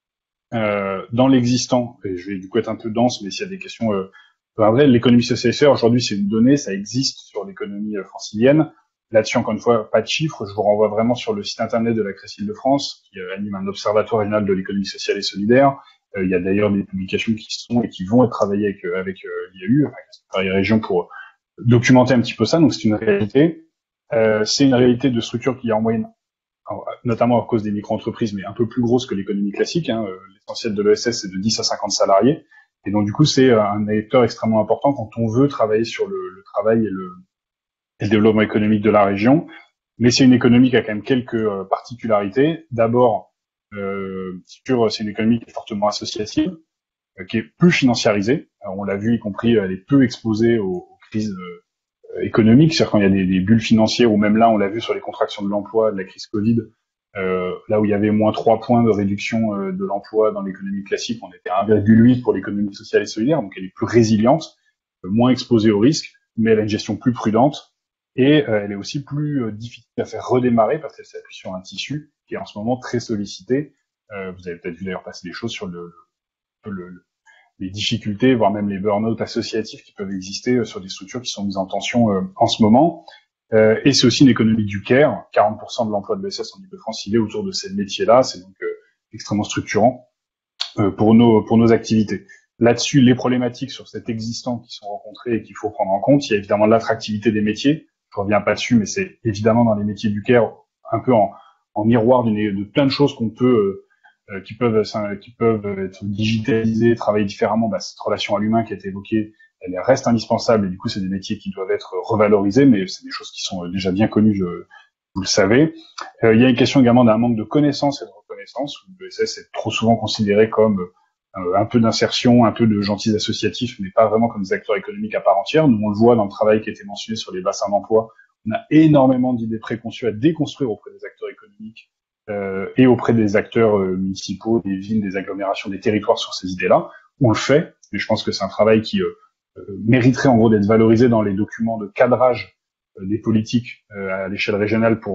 Dans l'existant, et je vais du coup être un peu dense, mais s'il y a des questions, l'économie sociale et solidaire, aujourd'hui, c'est une donnée, ça existe sur l'économie francilienne. Là-dessus, encore une fois, pas de chiffres. Je vous renvoie vraiment sur le site internet de la CRECIL de France, qui anime un observatoire régional de l'économie sociale et solidaire. Il y a d'ailleurs des publications qui sont et qui vont être travaillées avec l'IAU, enfin, Paris Région, pour documenter un petit peu ça. Donc, c'est une réalité. C'est une réalité de structure qui est en moyenne, notamment à cause des micro-entreprises, mais un peu plus grosse que l'économie classique. L'essentiel de l'ESS, c'est de 10 à 50 salariés. Et donc, du coup, c'est un électeur extrêmement important quand on veut travailler sur le travail et le développement économique de la région. Mais c'est une économie qui a quand même quelques particularités. D'abord, c'est une économie qui est fortement associative, qui est peu financiarisée. Alors, on l'a vu, y compris, elle est peu exposée aux crises économiques. C'est-à-dire quand il y a des bulles financières, ou même là, on l'a vu sur les contractions de l'emploi, de la crise Covid, là où il y avait moins 3 points de réduction de l'emploi dans l'économie classique, on était à 1,8 pour l'économie sociale et solidaire, donc elle est plus résiliente, moins exposée au risque, mais elle a une gestion plus prudente. Et elle est aussi plus difficile à faire redémarrer parce qu'elle s'appuie sur un tissu qui est en ce moment très sollicité. Vous avez peut-être vu d'ailleurs passer des choses sur les difficultés, voire même les burn-out associatifs qui peuvent exister sur des structures qui sont mises en tension en ce moment. Et c'est aussi une économie du care. 40% de l'emploi de l'ESS en Ile-de-France, il est autour de ces métiers-là. C'est donc extrêmement structurant pour nos activités. Là-dessus, les problématiques sur cet existant qui sont rencontrées et qu'il faut prendre en compte, il y a évidemment l'attractivité des métiers. Je reviens pas dessus, mais c'est évidemment dans les métiers du care un peu en miroir de plein de choses qu'on peut qui peuvent être digitalisées, travailler différemment. Cette relation à l'humain qui a été évoquée, elle reste indispensable et du coup c'est des métiers qui doivent être revalorisés, mais c'est des choses qui sont déjà bien connues, vous le savez. Il y a une question également d'un manque de connaissances et de reconnaissance, où l'ESS est trop souvent considéré comme un peu d'insertion, un peu de gentils associatifs, mais pas vraiment comme des acteurs économiques à part entière. Nous, on le voit dans le travail qui a été mentionné sur les bassins d'emploi. On a énormément d'idées préconçues à déconstruire auprès des acteurs économiques et auprès des acteurs municipaux, des villes, des agglomérations, des territoires sur ces idées-là. On le fait, mais je pense que c'est un travail qui mériterait en gros d'être valorisé dans les documents de cadrage des politiques à l'échelle régionale pour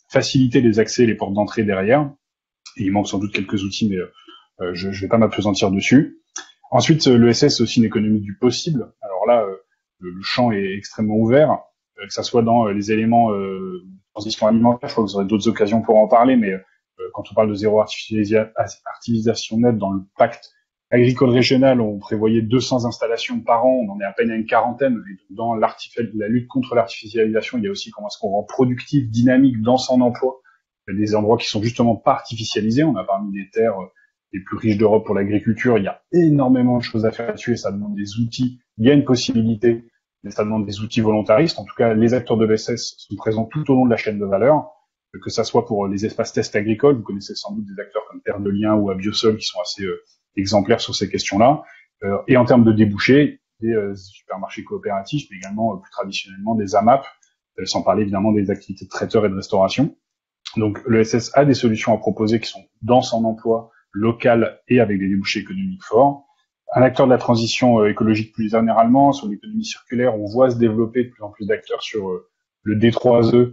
faciliter les accès et les portes d'entrée derrière. Et il manque sans doute quelques outils, mais je vais pas m'appesantir dessus. Ensuite, l'ESS, c'est aussi une économie du possible. Alors là, le champ est extrêmement ouvert, que ça soit dans les éléments de transition alimentaire. Je crois que vous aurez d'autres occasions pour en parler, mais quand on parle de zéro artificialisation nette dans le pacte agricole régional, on prévoyait 200 installations par an, on en est à peine à une quarantaine. Et dans la lutte contre l'artificialisation, il y a aussi comment est-ce qu'on rend productif, dynamique dans son emploi. Il y a des endroits qui sont justement pas artificialisés. On a parmi les terres les plus riches d'Europe pour l'agriculture. Il y a énormément de choses à faire là-dessus et ça demande des outils. Il y a une possibilité, mais ça demande des outils volontaristes. En tout cas, les acteurs de l'ESS sont présents tout au long de la chaîne de valeur, que ça soit pour les espaces tests agricoles. Vous connaissez sans doute des acteurs comme Terre de Liens ou Abiosol qui sont assez exemplaires sur ces questions-là. Et en termes de débouchés, des supermarchés coopératifs, mais également plus traditionnellement des AMAP, sans parler évidemment des activités de traiteurs et de restauration. Donc l'ESS a des solutions à proposer qui sont dans son emploi local et avec des débouchés économiques forts. Un acteur de la transition écologique plus généralement, sur l'économie circulaire, on voit se développer de plus en plus d'acteurs sur le D3E,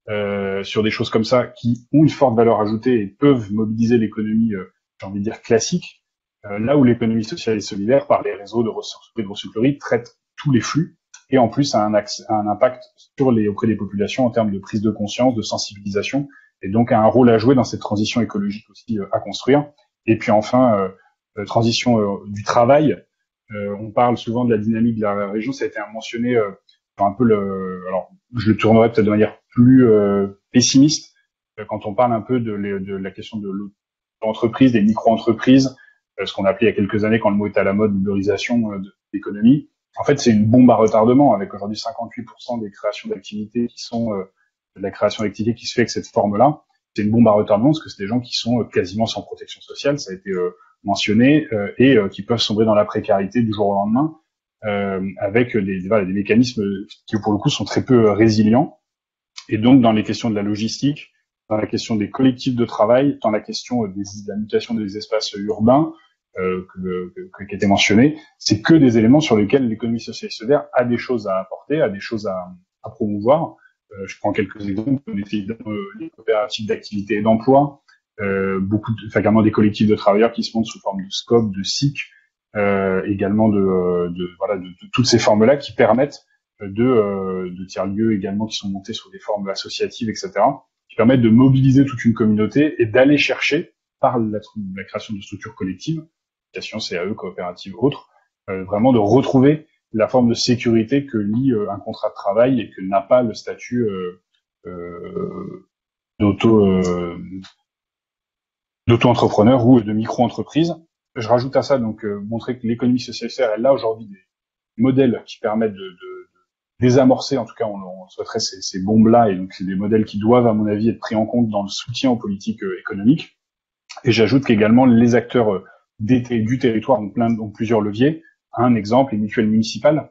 sur des choses comme ça qui ont une forte valeur ajoutée et peuvent mobiliser l'économie, j'ai envie de dire, classique. Là où l'économie sociale et solidaire, par les réseaux de ressourcerie et de recyclerie, traite tous les flux et en plus a un impact auprès des populations en termes de prise de conscience, de sensibilisation et donc a un rôle à jouer dans cette transition écologique aussi à construire. Et puis enfin, transition du travail. On parle souvent de la dynamique de la région, ça a été mentionné un peu alors je le tournerai peut-être de manière plus pessimiste quand on parle un peu de la question de l'entreprise, des micro-entreprises, ce qu'on appelait il y a quelques années quand le mot était à la mode, l'uberisation de l'économie. En fait, c'est une bombe à retardement avec aujourd'hui 58% des créations d'activités qui sont de la création d'activités qui se fait avec cette forme-là. C'est une bombe à retardement parce que c'est des gens qui sont quasiment sans protection sociale, ça a été mentionné, et qui peuvent sombrer dans la précarité du jour au lendemain, avec des mécanismes qui pour le coup sont très peu résilients. Et donc dans les questions de la logistique, dans la question des collectifs de travail, dans la question de la mutation des espaces urbains qui était mentionné, c'est que des éléments sur lesquels l'économie sociale et solidaire a des choses à apporter, a des choses à promouvoir. Je prends quelques exemples, les coopératives d'activité et d'emploi, également des collectifs de travailleurs qui se montent sous forme de SCOP, de SIC, également de toutes ces formes-là qui permettent de tiers-lieux également qui sont montés sur des formes associatives, etc., qui permettent de mobiliser toute une communauté et d'aller chercher, par la création de structures collectives, CAE, coopératives, autres, vraiment de retrouver la forme de sécurité que lie un contrat de travail et que n'a pas le statut d'auto-entrepreneur ou de micro-entreprise. Je rajoute à ça donc montrer que l'économie sociale et solidaire, elle a aujourd'hui des modèles qui permettent de désamorcer, en tout cas on souhaiterait ces bombes-là, et donc c'est des modèles qui doivent à mon avis être pris en compte dans le soutien aux politiques économiques. Et j'ajoute qu'également les acteurs du territoire ont plusieurs leviers. Un exemple, les mutuelles municipales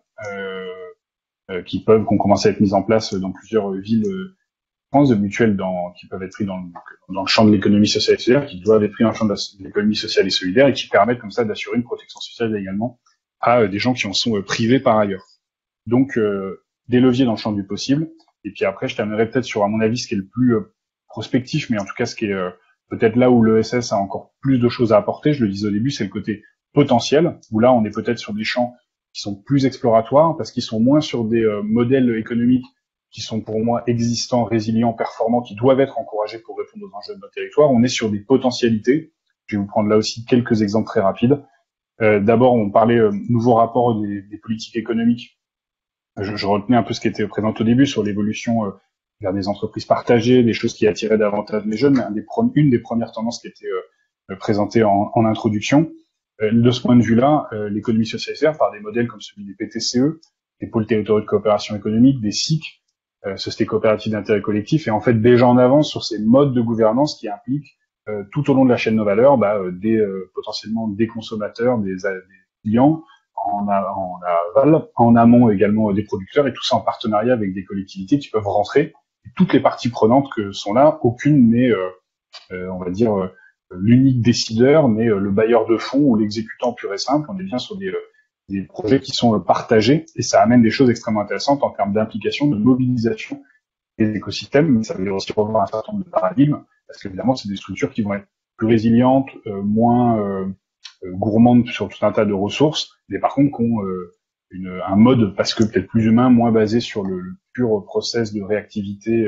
qui ont commencé à être mises en place dans plusieurs villes France, de mutuelles qui peuvent être prises dans le champ de l'économie sociale et solidaire, qui doivent être prises dans le champ de l'économie sociale et solidaire et qui permettent comme ça d'assurer une protection sociale également à des gens qui en sont privés par ailleurs. Donc des leviers dans le champ du possible. Et puis après, je terminerai peut-être sur, à mon avis, ce qui est le plus prospectif, mais en tout cas ce qui est peut-être là où l'ESS a encore plus de choses à apporter. Je le disais au début, c'est le côté potentiel, où là on est peut-être sur des champs qui sont plus exploratoires, parce qu'ils sont moins sur des modèles économiques qui sont pour moi existants, résilients, performants, qui doivent être encouragés pour répondre aux enjeux de notre territoire. On est sur des potentialités. Je vais vous prendre là aussi quelques exemples très rapides. D'abord, on parlait nouveau rapport des politiques économiques. Je retenais un peu ce qui était présenté au début sur l'évolution vers des entreprises partagées, des choses qui attiraient davantage les jeunes, mais une des premières tendances qui était présentée en introduction. De ce point de vue-là, l'économie sociale et solidaire, par des modèles comme celui des PTCE, des pôles territoriaux de coopération économique, des SIC, sociétés coopératives d'intérêt collectif, et en fait déjà en avance sur ces modes de gouvernance qui impliquent tout au long de la chaîne de valeur potentiellement des consommateurs, des clients, en aval, en amont également des producteurs, et tout ça en partenariat avec des collectivités qui peuvent rentrer. Et toutes les parties prenantes que sont là, aucune n'est, on va dire, l'unique décideur, mais le bailleur de fonds ou l'exécutant pur et simple. On est bien sur des projets qui sont partagés, et ça amène des choses extrêmement intéressantes en termes d'implication, de mobilisation des écosystèmes, mais ça veut dire aussi revoir un certain nombre de paradigmes, parce qu'évidemment, c'est des structures qui vont être plus résilientes, moins gourmandes sur tout un tas de ressources, mais par contre qui ont un mode, parce que peut-être plus humain, moins basé sur le pur process de réactivité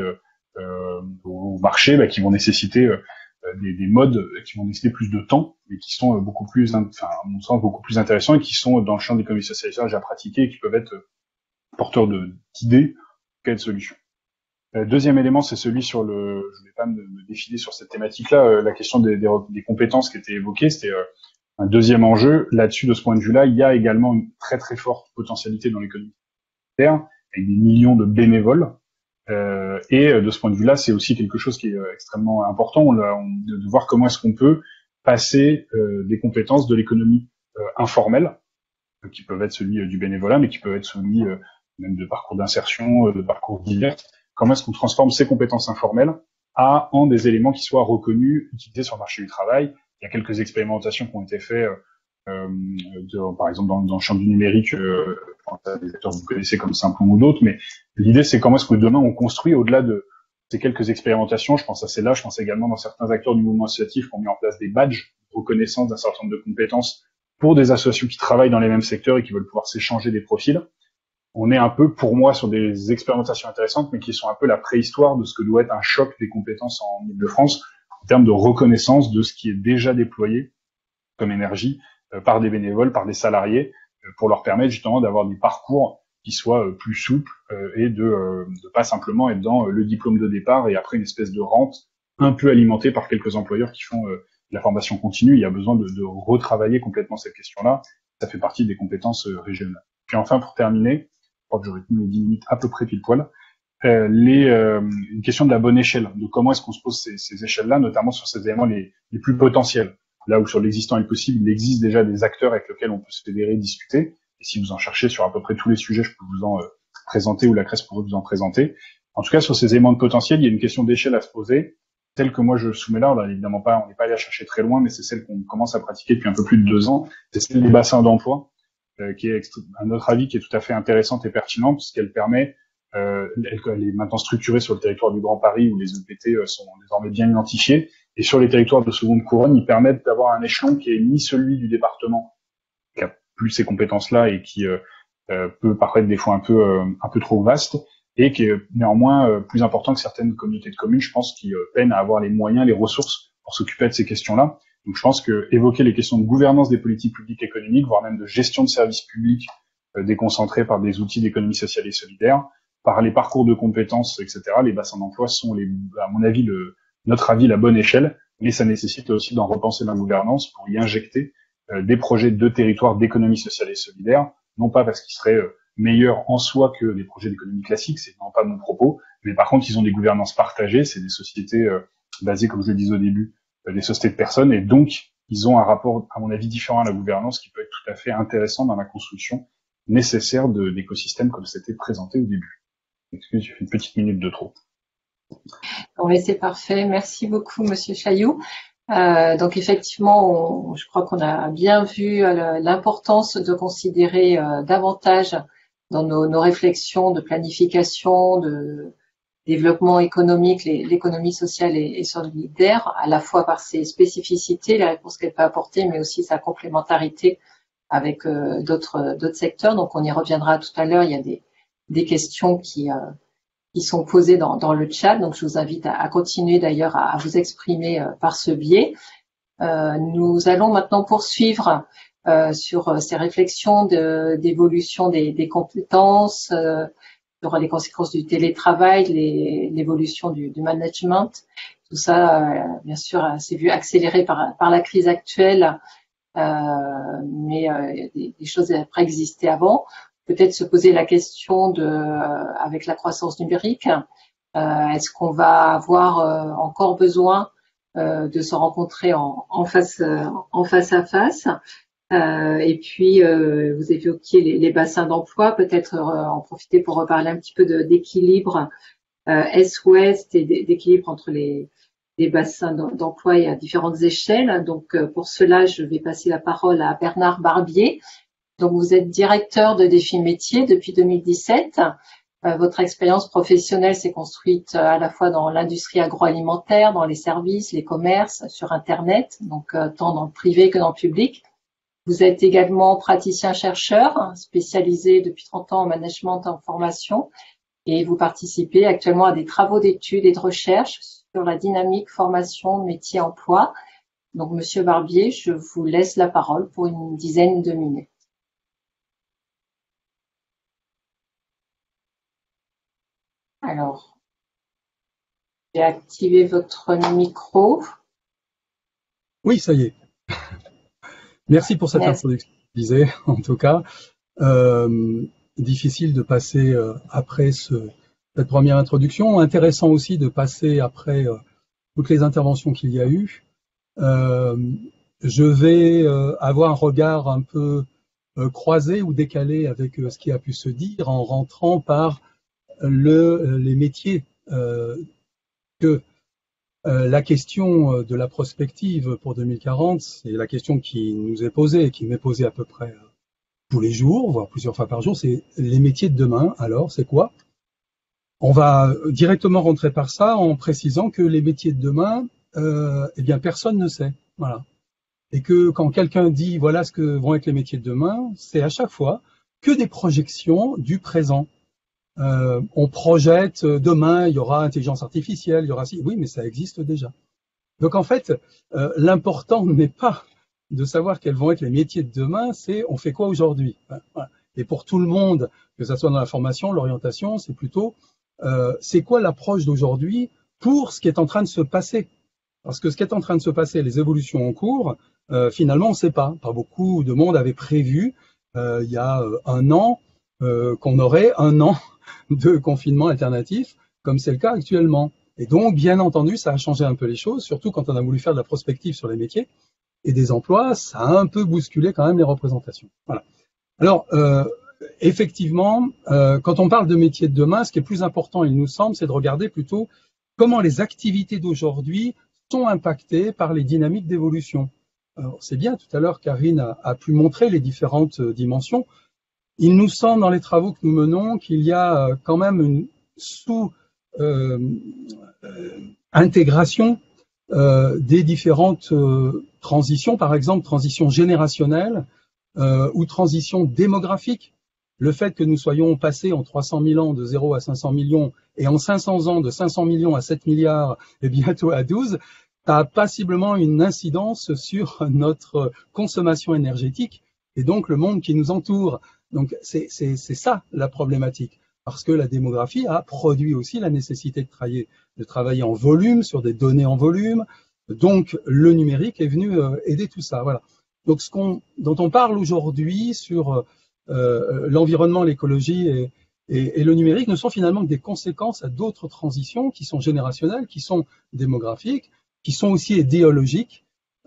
au marché, qui vont nécessiter des modes qui vont nécessiter plus de temps, mais qui sont beaucoup plus, à mon sens, beaucoup plus intéressants et qui sont dans le champ de l'économie sociale à pratiquer et qui peuvent être porteurs d'idées, quelles solutions. Deuxième élément, c'est celui sur je vais pas me défiler sur cette thématique-là, la question des compétences qui étaient évoquées, c'était un deuxième enjeu. Là-dessus, de ce point de vue-là, il y a également une très très forte potentialité dans l'économie sociale, avec des millions de bénévoles. Et de ce point de vue-là, c'est aussi quelque chose qui est extrêmement important, de voir comment est-ce qu'on peut passer des compétences de l'économie informelle, qui peuvent être celui du bénévolat, mais qui peuvent être celui même de parcours d'insertion, de parcours divers. Comment est-ce qu'on transforme ces compétences informelles en des éléments qui soient reconnus, utilisés sur le marché du travail. Il y a quelques expérimentations qui ont été faites, par exemple dans le champ du numérique, des acteurs que vous connaissez comme Simplon ou d'autres, mais l'idée c'est comment est-ce que demain on construit au-delà de ces quelques expérimentations. Je pense à celle-là, je pense également dans certains acteurs du mouvement associatif qui ont mis en place des badges de reconnaissance d'un certain nombre de compétences pour des associations qui travaillent dans les mêmes secteurs et qui veulent pouvoir s'échanger des profils. On est un peu, pour moi, sur des expérimentations intéressantes, mais qui sont un peu la préhistoire de ce que doit être un choc des compétences en Île-de-France en termes de reconnaissance de ce qui est déjà déployé comme énergie par des bénévoles, par des salariés, pour leur permettre justement d'avoir des parcours qui soient plus souples et de pas simplement être dans le diplôme de départ et après une espèce de rente un peu alimentée par quelques employeurs qui font de la formation continue. Il y a besoin de retravailler complètement cette question-là. Ça fait partie des compétences régionales. Puis enfin, pour terminer, je crois que j'aurais tenu les 10 minutes à peu près pile poil, une question de la bonne échelle, de comment est-ce qu'on se pose ces échelles-là, notamment sur ces éléments les plus potentiels. Là où sur l'existant et le possible, il existe déjà des acteurs avec lesquels on peut se fédérer, discuter. Et si vous en cherchez sur à peu près tous les sujets, je peux vous en présenter ou la CRES pourrait vous en présenter. En tout cas, sur ces éléments de potentiel, il y a une question d'échelle à se poser. Celle que moi je soumets là, évidemment pas, on n'est pas allé à chercher très loin, mais c'est celle qu'on commence à pratiquer depuis un peu plus de 2 ans. C'est celle des bassins d'emploi, qui est à notre avis qui est tout à fait intéressante et pertinente puisqu'elle permet, elle est maintenant structurée sur le territoire du Grand Paris où les EPT sont désormais bien identifiés, et sur les territoires de seconde couronne, ils permettent d'avoir un échelon qui est ni celui du département qui a plus ces compétences-là et qui peut paraître des fois un peu trop vaste, et qui est néanmoins plus important que certaines communautés de communes, je pense, qui peinent à avoir les moyens, les ressources pour s'occuper de ces questions-là. Donc je pense que évoquer les questions de gouvernance des politiques publiques économiques, voire même de gestion de services publics déconcentrés par des outils d'économie sociale et solidaire, par les parcours de compétences, etc., les bassins d'emploi sont, à mon avis, notre avis, la bonne échelle, mais ça nécessite aussi d'en repenser la gouvernance pour y injecter des projets de territoire d'économie sociale et solidaire, non pas parce qu'ils seraient meilleurs en soi que des projets d'économie classique, c'est non pas mon propos, mais par contre, ils ont des gouvernances partagées, c'est des sociétés basées, comme je le disais au début, des sociétés de personnes, et donc, ils ont un rapport, à mon avis, différent à la gouvernance qui peut être tout à fait intéressant dans la construction nécessaire d'écosystèmes comme c'était présenté au début. Excusez, j'ai fait une petite minute de trop. Non, mais c'est parfait. Merci beaucoup, Monsieur Chailloux. Donc effectivement, je crois qu'on a bien vu l'importance de considérer davantage dans nos réflexions de planification, de développement économique, l'économie sociale et solidaire, à la fois par ses spécificités, les réponses qu'elle peut apporter, mais aussi sa complémentarité avec d'autres secteurs. Donc on y reviendra tout à l'heure. Il y a des questions qui sont posées dans le chat. Donc je vous invite à continuer d'ailleurs à vous exprimer par ce biais. Nous allons maintenant poursuivre sur ces réflexions d'évolution des compétences, sur les conséquences du télétravail, l'évolution du management. Tout ça, bien sûr, s'est vu accéléré par la crise actuelle, mais des choses préexistaient avant. Peut-être se poser la question avec la croissance numérique, est-ce qu'on va avoir encore besoin de se rencontrer en face à face? Et puis vous évoquiez les bassins d'emploi, peut-être en profiter pour reparler un petit peu d'équilibre Est-Ouest et d'équilibre entre les bassins d'emploi et à différentes échelles. Donc pour cela, je vais passer la parole à Bernard Barbier. Donc vous êtes directeur de Défi Métiers depuis 2017. Votre expérience professionnelle s'est construite à la fois dans l'industrie agroalimentaire, dans les services, les commerces, sur Internet, donc tant dans le privé que dans le public. Vous êtes également praticien-chercheur, spécialisé depuis 30 ans en management et en formation, et vous participez actuellement à des travaux d'études et de recherche sur la dynamique formation métier-emploi. Donc, Monsieur Barbier, je vous laisse la parole pour une dizaine de minutes. Alors, j'ai activé votre micro. Oui, ça y est. Merci pour cette introduction, je disais, en tout cas. Difficile de passer après cette première introduction. Intéressant aussi de passer après toutes les interventions qu'il y a eu. Je vais avoir un regard un peu croisé ou décalé avec ce qui a pu se dire en rentrant par les métiers que la question de la prospective pour 2040, c'est la question qui nous est posée et qui m'est posée à peu près tous les jours, voire plusieurs fois par jour, c'est les métiers de demain. Alors, c'est quoi? On va directement rentrer par ça en précisant que les métiers de demain, eh bien, personne ne sait. Voilà. Et que quand quelqu'un dit voilà ce que vont être les métiers de demain, c'est à chaque fois que des projections du présent. On projette demain, il y aura intelligence artificielle, il y aura oui, mais ça existe déjà. Donc en fait, l'important n'est pas de savoir quels vont être les métiers de demain, c'est on fait quoi aujourd'hui. Voilà. Et pour tout le monde, que ça soit dans la formation, l'orientation, c'est plutôt c'est quoi l'approche d'aujourd'hui pour ce qui est en train de se passer. Parce que ce qui est en train de se passer, les évolutions en cours, finalement on ne sait pas. Pas beaucoup de monde avait prévu il y a un an qu'on aurait un an de confinement alternatif, comme c'est le cas actuellement. Et donc, bien entendu, ça a changé un peu les choses, surtout quand on a voulu faire de la prospective sur les métiers et des emplois, ça a un peu bousculé quand même les représentations. Voilà. Alors, effectivement, quand on parle de métiers de demain, ce qui est plus important, il nous semble, c'est de regarder plutôt comment les activités d'aujourd'hui sont impactées par les dynamiques d'évolution. Alors, c'est bien, tout à l'heure, Karine a pu montrer les différentes dimensions. Il nous semble dans les travaux que nous menons qu'il y a quand même une sous-intégration des différentes transitions, par exemple transition générationnelle ou transition démographique. Le fait que nous soyons passés en 300 000 ans de 0 à 500 millions et en 500 ans de 500 millions à 7 milliards et bientôt à 12, a passiblement une incidence sur notre consommation énergétique et donc le monde qui nous entoure. Donc c'est ça la problématique, parce que la démographie a produit aussi la nécessité de travailler en volume, sur des données en volume, donc le numérique est venu aider tout ça. Voilà. Donc dont on parle aujourd'hui sur l'environnement, l'écologie et le numérique ne sont finalement que des conséquences à d'autres transitions qui sont générationnelles, qui sont démographiques, qui sont aussi idéologiques,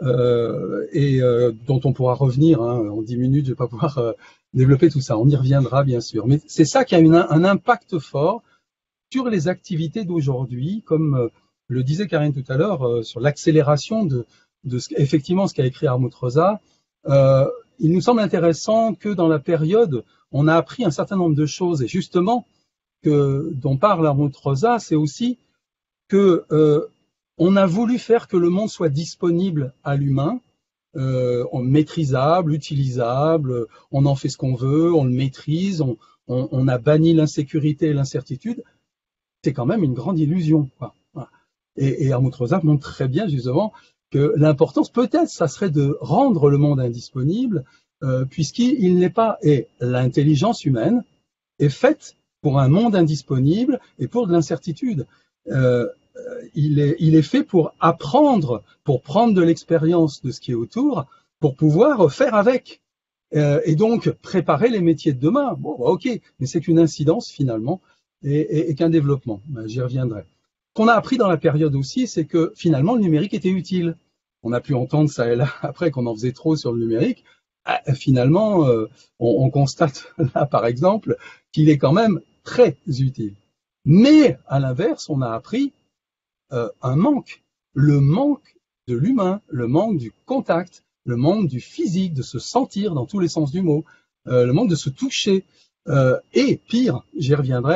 dont on pourra revenir en 10 minutes, je vais pas pouvoir développer tout ça, on y reviendra bien sûr. Mais c'est ça qui a un impact fort sur les activités d'aujourd'hui, comme le disait Karine tout à l'heure, sur l'accélération de effectivement ce qu'a écrit Hartmut Rosa. Il nous semble intéressant que dans la période, on a appris un certain nombre de choses, et justement, dont parle Hartmut Rosa, c'est aussi que on a voulu faire que le monde soit disponible à l'humain, maîtrisable, utilisable, on en fait ce qu'on veut, on le maîtrise, on a banni l'insécurité et l'incertitude. C'est quand même une grande illusion, quoi. Voilà. Et Hartmut Rosa montre très bien justement que l'importance, peut-être, ça serait de rendre le monde indisponible, puisqu'il n'est pas, et l'intelligence humaine est faite pour un monde indisponible et pour de l'incertitude. Il est fait pour apprendre, pour prendre de l'expérience de ce qui est autour, pour pouvoir faire avec. Et donc, préparer les métiers de demain. Bon, ok, mais c'est qu'une incidence finalement et qu'un développement. J'y reviendrai. Ce qu'on a appris dans la période aussi, c'est que finalement, le numérique était utile. On a pu entendre ça et là, après, qu'on en faisait trop sur le numérique. Finalement, on constate là, par exemple, qu'il est quand même très utile. Mais, à l'inverse, on a appris un manque, le manque de l'humain, le manque du contact, le manque du physique, de se sentir dans tous les sens du mot, le manque de se toucher, et pire, j'y reviendrai,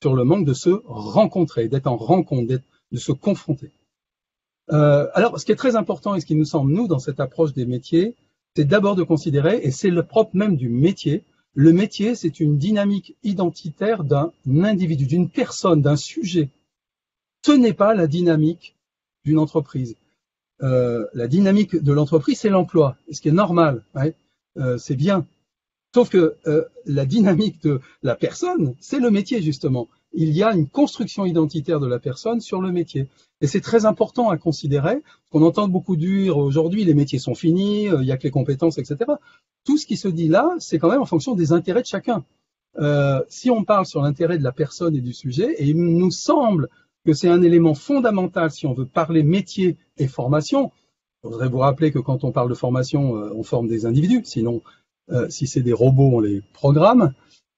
sur le manque de se rencontrer, d'être en rencontre, de se confronter. Alors, ce qui est très important et ce qui nous semble, nous, dans cette approche des métiers, c'est d'abord de considérer, et c'est le propre même du métier, le métier, c'est une dynamique identitaire d'un individu, d'une personne, d'un sujet. Ce n'est pas la dynamique d'une entreprise. La dynamique de l'entreprise, c'est l'emploi, ce qui est normal, ouais, c'est bien. Sauf que la dynamique de la personne, c'est le métier, justement. Il y a une construction identitaire de la personne sur le métier. Et c'est très important à considérer, qu'on entend beaucoup dire aujourd'hui, les métiers sont finis, il n'y a que les compétences, etc. Tout ce qui se dit là, c'est quand même en fonction des intérêts de chacun. Si on parle sur l'intérêt de la personne et du sujet, et il nous semble que c'est un élément fondamental si on veut parler métier et formation. Je voudrais vous rappeler que quand on parle de formation, on forme des individus, sinon, si c'est des robots, on les programme.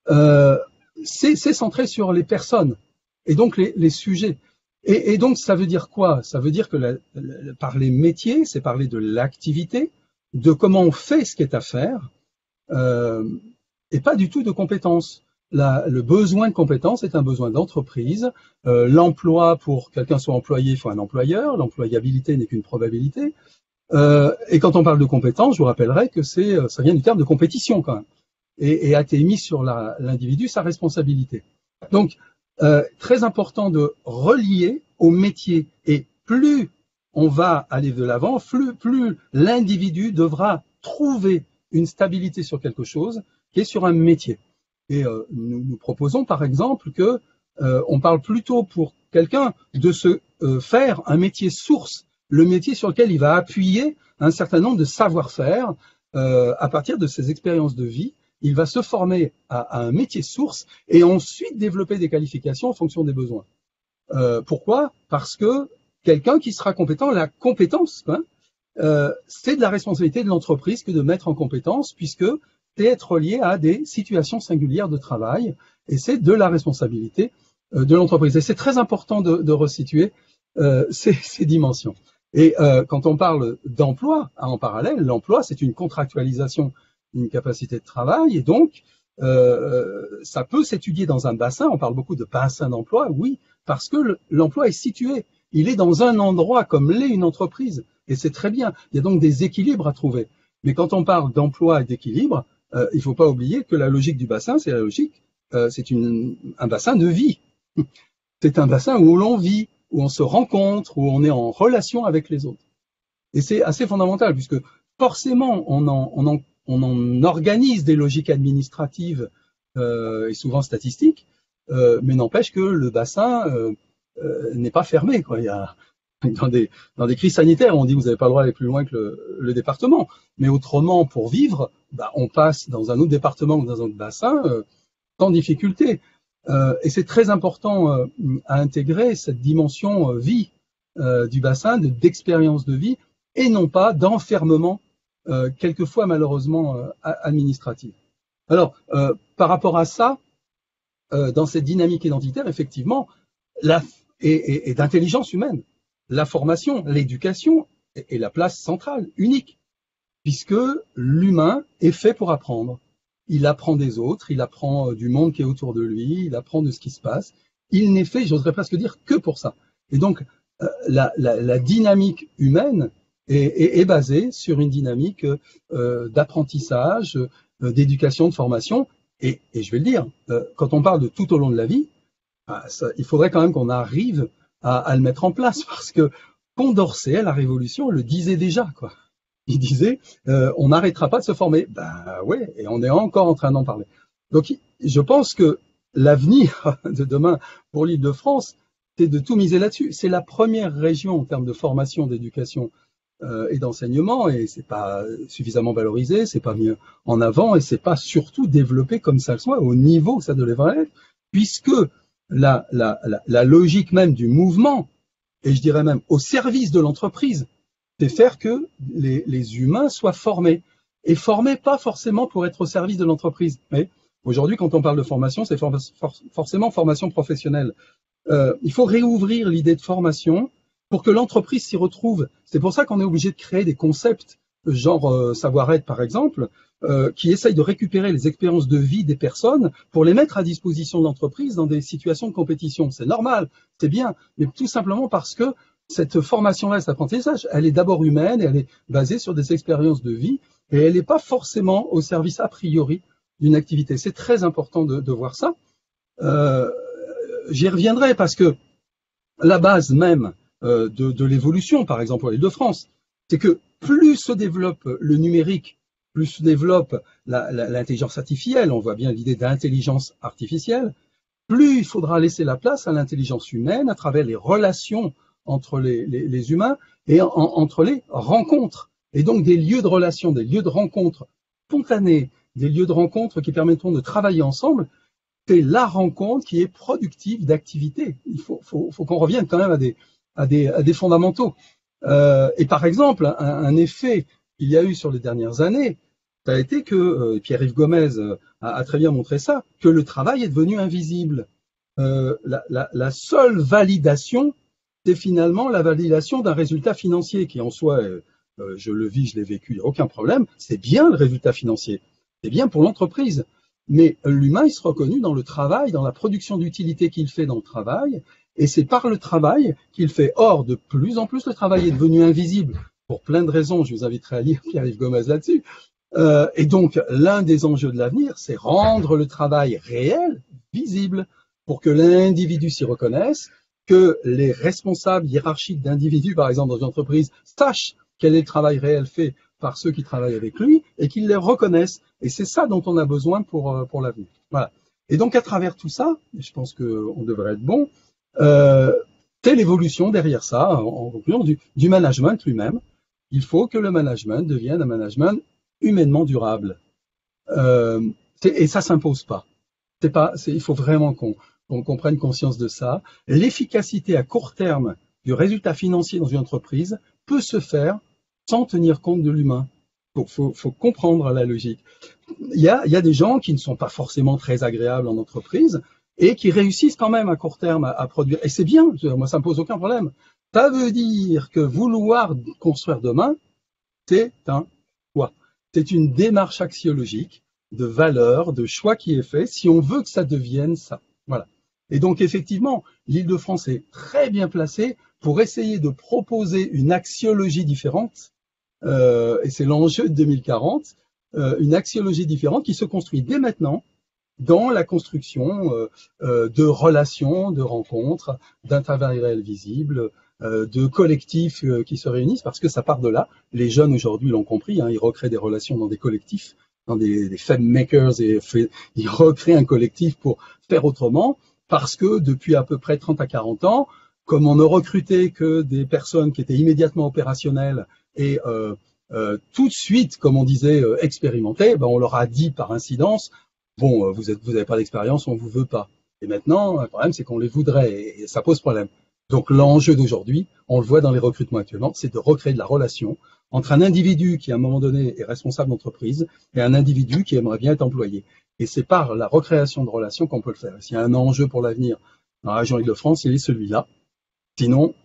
C'est centré sur les personnes et donc les sujets. Et donc, ça veut dire quoi? Ça veut dire que parler métier, c'est parler de l'activité, de comment on fait ce qui est à faire, et pas du tout de compétences. Le besoin de compétences est un besoin d'entreprise. L'emploi, pour que quelqu'un soit employé, il faut un employeur. L'employabilité n'est qu'une probabilité. Et quand on parle de compétences, je vous rappellerai que ça vient du terme de compétition quand même. Et a été mis sur l'individu sa responsabilité. Donc, très important de relier au métier. Et plus on va aller de l'avant, plus l'individu devra trouver une stabilité sur quelque chose qui est sur un métier. Et nous proposons par exemple que on parle plutôt pour quelqu'un de se faire un métier source, le métier sur lequel il va appuyer un certain nombre de savoir-faire à partir de ses expériences de vie. Il va se former à un métier source et ensuite développer des qualifications en fonction des besoins. Pourquoi? Parce que quelqu'un qui sera compétent, la compétence, c'est de la responsabilité de l'entreprise que de mettre en compétence, puisque c'est être lié à des situations singulières de travail, et c'est de la responsabilité de l'entreprise. Et c'est très important de resituer ces dimensions. Et quand on parle d'emploi, en parallèle, l'emploi, c'est une contractualisation d'une capacité de travail, et donc ça peut s'étudier dans un bassin. On parle beaucoup de bassin d'emploi, oui, parce que l'emploi est situé. Il est dans un endroit comme l'est une entreprise, et c'est très bien. Il y a donc des équilibres à trouver. Mais quand on parle d'emploi et d'équilibre, il ne faut pas oublier que la logique du bassin, c'est la logique, c'est un bassin de vie. C'est un bassin où l'on vit, où on se rencontre, où on est en relation avec les autres. Et c'est assez fondamental, puisque forcément, on en organise des logiques administratives et souvent statistiques, mais n'empêche que le bassin n'est pas fermé, quoi. Il y a dans des crises sanitaires, on dit vous n'avez pas le droit d'aller plus loin que le département. Mais autrement, pour vivre, on passe dans un autre département ou dans un autre bassin sans difficulté. Et c'est très important à intégrer cette dimension vie du bassin, d'expérience de vie, et non pas d'enfermement, quelquefois malheureusement administratif. Alors, par rapport à ça, dans cette dynamique identitaire, effectivement, et d'intelligence humaine, la formation, l'éducation est la place centrale, unique, puisque l'humain est fait pour apprendre. Il apprend des autres, il apprend du monde qui est autour de lui, il apprend de ce qui se passe. Il n'est fait, j'oserais presque dire, que pour ça. Et donc, la dynamique humaine est basée sur une dynamique d'apprentissage, d'éducation, de formation. Et je vais le dire, quand on parle de tout au long de la vie, il faudrait quand même qu'on arrive à le mettre en place, parce que Condorcet, à la Révolution, le disait déjà, quoi. Il disait, on n'arrêtera pas de se former. Ouais, et on est encore en train d'en parler. Donc, je pense que l'avenir de demain pour l'Île-de-France, c'est de tout miser là-dessus. C'est la première région en termes de formation, d'éducation et d'enseignement, et c'est pas suffisamment valorisé, c'est pas mis en avant, et c'est pas surtout développé comme ça le soit, au niveau où ça devrait être, puisque la logique même du mouvement, et je dirais même au service de l'entreprise, c'est faire que les humains soient formés. Et formés pas forcément pour être au service de l'entreprise. Mais aujourd'hui, quand on parle de formation, c'est forcément formation professionnelle. Il faut réouvrir l'idée de formation pour que l'entreprise s'y retrouve. C'est pour ça qu'on est obligé de créer des concepts genre Savoir-être par exemple, qui essayent de récupérer les expériences de vie des personnes pour les mettre à disposition de l'entreprise dans des situations de compétition. C'est normal, c'est bien, mais tout simplement parce que cette formation-là, cet apprentissage, elle est d'abord humaine et elle est basée sur des expériences de vie et elle n'est pas forcément au service a priori d'une activité. C'est très important de voir ça. J'y reviendrai parce que la base même de l'évolution, par exemple, à l'Île-de-France, c'est que plus se développe le numérique, plus se développe l'intelligence artificielle, on voit bien l'idée d'intelligence artificielle, plus il faudra laisser la place à l'intelligence humaine à travers les relations entre les humains et entre les rencontres. Et donc des lieux de relations, des lieux de rencontres spontanés, des lieux de rencontres qui permettront de travailler ensemble, c'est la rencontre qui est productive d'activité. Il faut qu'on revienne quand même à des fondamentaux. Et par exemple, un effet qu'il y a eu sur les dernières années, ça a été que, Pierre-Yves Gomez a très bien montré ça, que le travail est devenu invisible. La seule validation, c'est finalement la validation d'un résultat financier qui en soi, je le vis, je l'ai vécu, il n'y a aucun problème, c'est bien le résultat financier, c'est bien pour l'entreprise. Mais l'humain, il sera reconnu dans le travail, dans la production d'utilité qu'il fait dans le travail, et c'est par le travail qu'il fait. Or, de plus en plus, le travail est devenu invisible, pour plein de raisons, je vous inviterai à lire Pierre-Yves Gomez là-dessus. Et donc, l'un des enjeux de l'avenir, c'est rendre le travail réel, visible, pour que l'individu s'y reconnaisse, que les responsables hiérarchiques d'individus, par exemple dans une entreprise, sachent quel est le travail réel fait par ceux qui travaillent avec lui et qu'ils les reconnaissent. Et c'est ça dont on a besoin pour l'avenir. Voilà. Et donc, à travers tout ça, je pense qu'on devrait être bon, c'est l'évolution derrière ça, en conclusion, du management lui-même. Il faut que le management devienne un management humainement durable. Et ça s'impose pas. Il faut vraiment qu'on prenne conscience de ça. L'efficacité à court terme du résultat financier dans une entreprise peut se faire sans tenir compte de l'humain. Faut comprendre la logique. Il y a des gens qui ne sont pas forcément très agréables en entreprise et qui réussissent quand même à court terme à produire. Et c'est bien, moi ça me pose aucun problème. Ça veut dire que vouloir construire demain, c'est un choix. C'est une démarche axiologique de valeur, de choix qui est fait si on veut que ça devienne ça. Voilà. Et donc effectivement, l'Île-de-France est très bien placée pour essayer de proposer une axiologie différente, et c'est l'enjeu de 2040, une axiologie différente qui se construit dès maintenant dans la construction de relations, de rencontres, d'un travail réel visible, de collectifs qui se réunissent, parce que ça part de là. Les jeunes aujourd'hui l'ont compris, ils recréent des relations dans des collectifs, dans des femme makers, et ils recréent un collectif pour faire autrement, parce que depuis à peu près 30 à 40 ans, comme on ne recrutait que des personnes qui étaient immédiatement opérationnelles et tout de suite, comme on disait, expérimentées, on leur a dit par incidence, bon, vous avez pas d'expérience, on vous veut pas. Et maintenant, le problème, c'est qu'on les voudrait, et ça pose problème. Donc l'enjeu d'aujourd'hui, on le voit dans les recrutements actuellement, c'est de recréer de la relation entre un individu qui, à un moment donné, est responsable d'entreprise et un individu qui aimerait bien être employé. Et c'est par la recréation de relations qu'on peut le faire. S'il y a un enjeu pour l'avenir dans la région Île-de-France, il est celui-là. Sinon,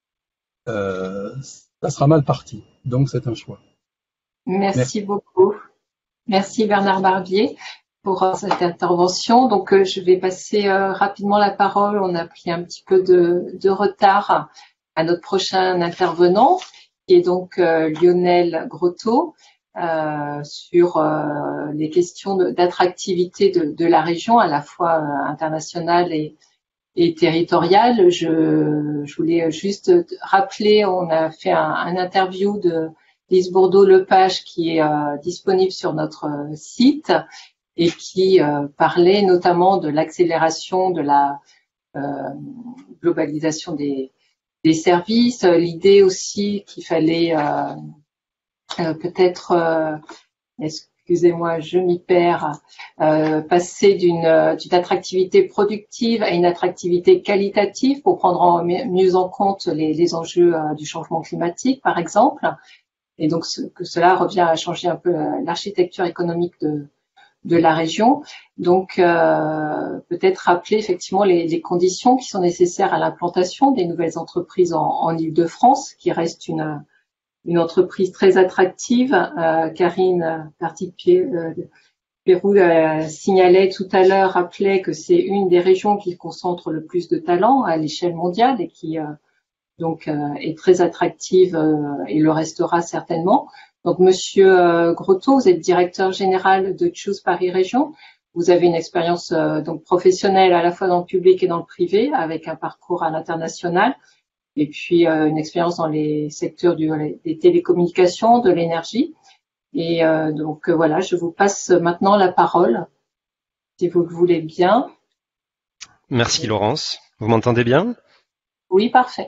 ça sera mal parti. Donc, c'est un choix. Merci beaucoup. Merci Bernard Barbier pour cette intervention. Donc, je vais passer rapidement la parole. On a pris un petit peu de retard à notre prochain intervenant, qui est donc Lionel Grotto, sur les questions d'attractivité de la région, à la fois internationale et territoriale. Je voulais juste rappeler, on a fait un interview de Lise Bourdeau-Lepage qui est disponible sur notre site et qui parlait notamment de l'accélération de la globalisation des services, l'idée aussi qu'il fallait peut-être, excusez-moi, je m'y perds, passer d'une attractivité productive à une attractivité qualitative pour prendre mieux en compte les enjeux du changement climatique, par exemple. Et donc que cela revient à changer un peu l'architecture économique de la région. Donc peut-être rappeler effectivement les conditions qui sont nécessaires à l'implantation des nouvelles entreprises en Île-de-France, qui reste une entreprise très attractive. Karine Pérou signalait tout à l'heure, rappelait que c'est une des régions qui concentre le plus de talents à l'échelle mondiale et qui donc est très attractive et le restera certainement. Donc Monsieur Grotto, vous êtes directeur général de Choose Paris Région. Vous avez une expérience donc professionnelle à la fois dans le public et dans le privé, avec un parcours à l'international, et puis une expérience dans les secteurs des télécommunications, de l'énergie. Et donc voilà, je vous passe maintenant la parole, si vous le voulez bien. Merci Laurence. Vous m'entendez bien? Oui, parfait.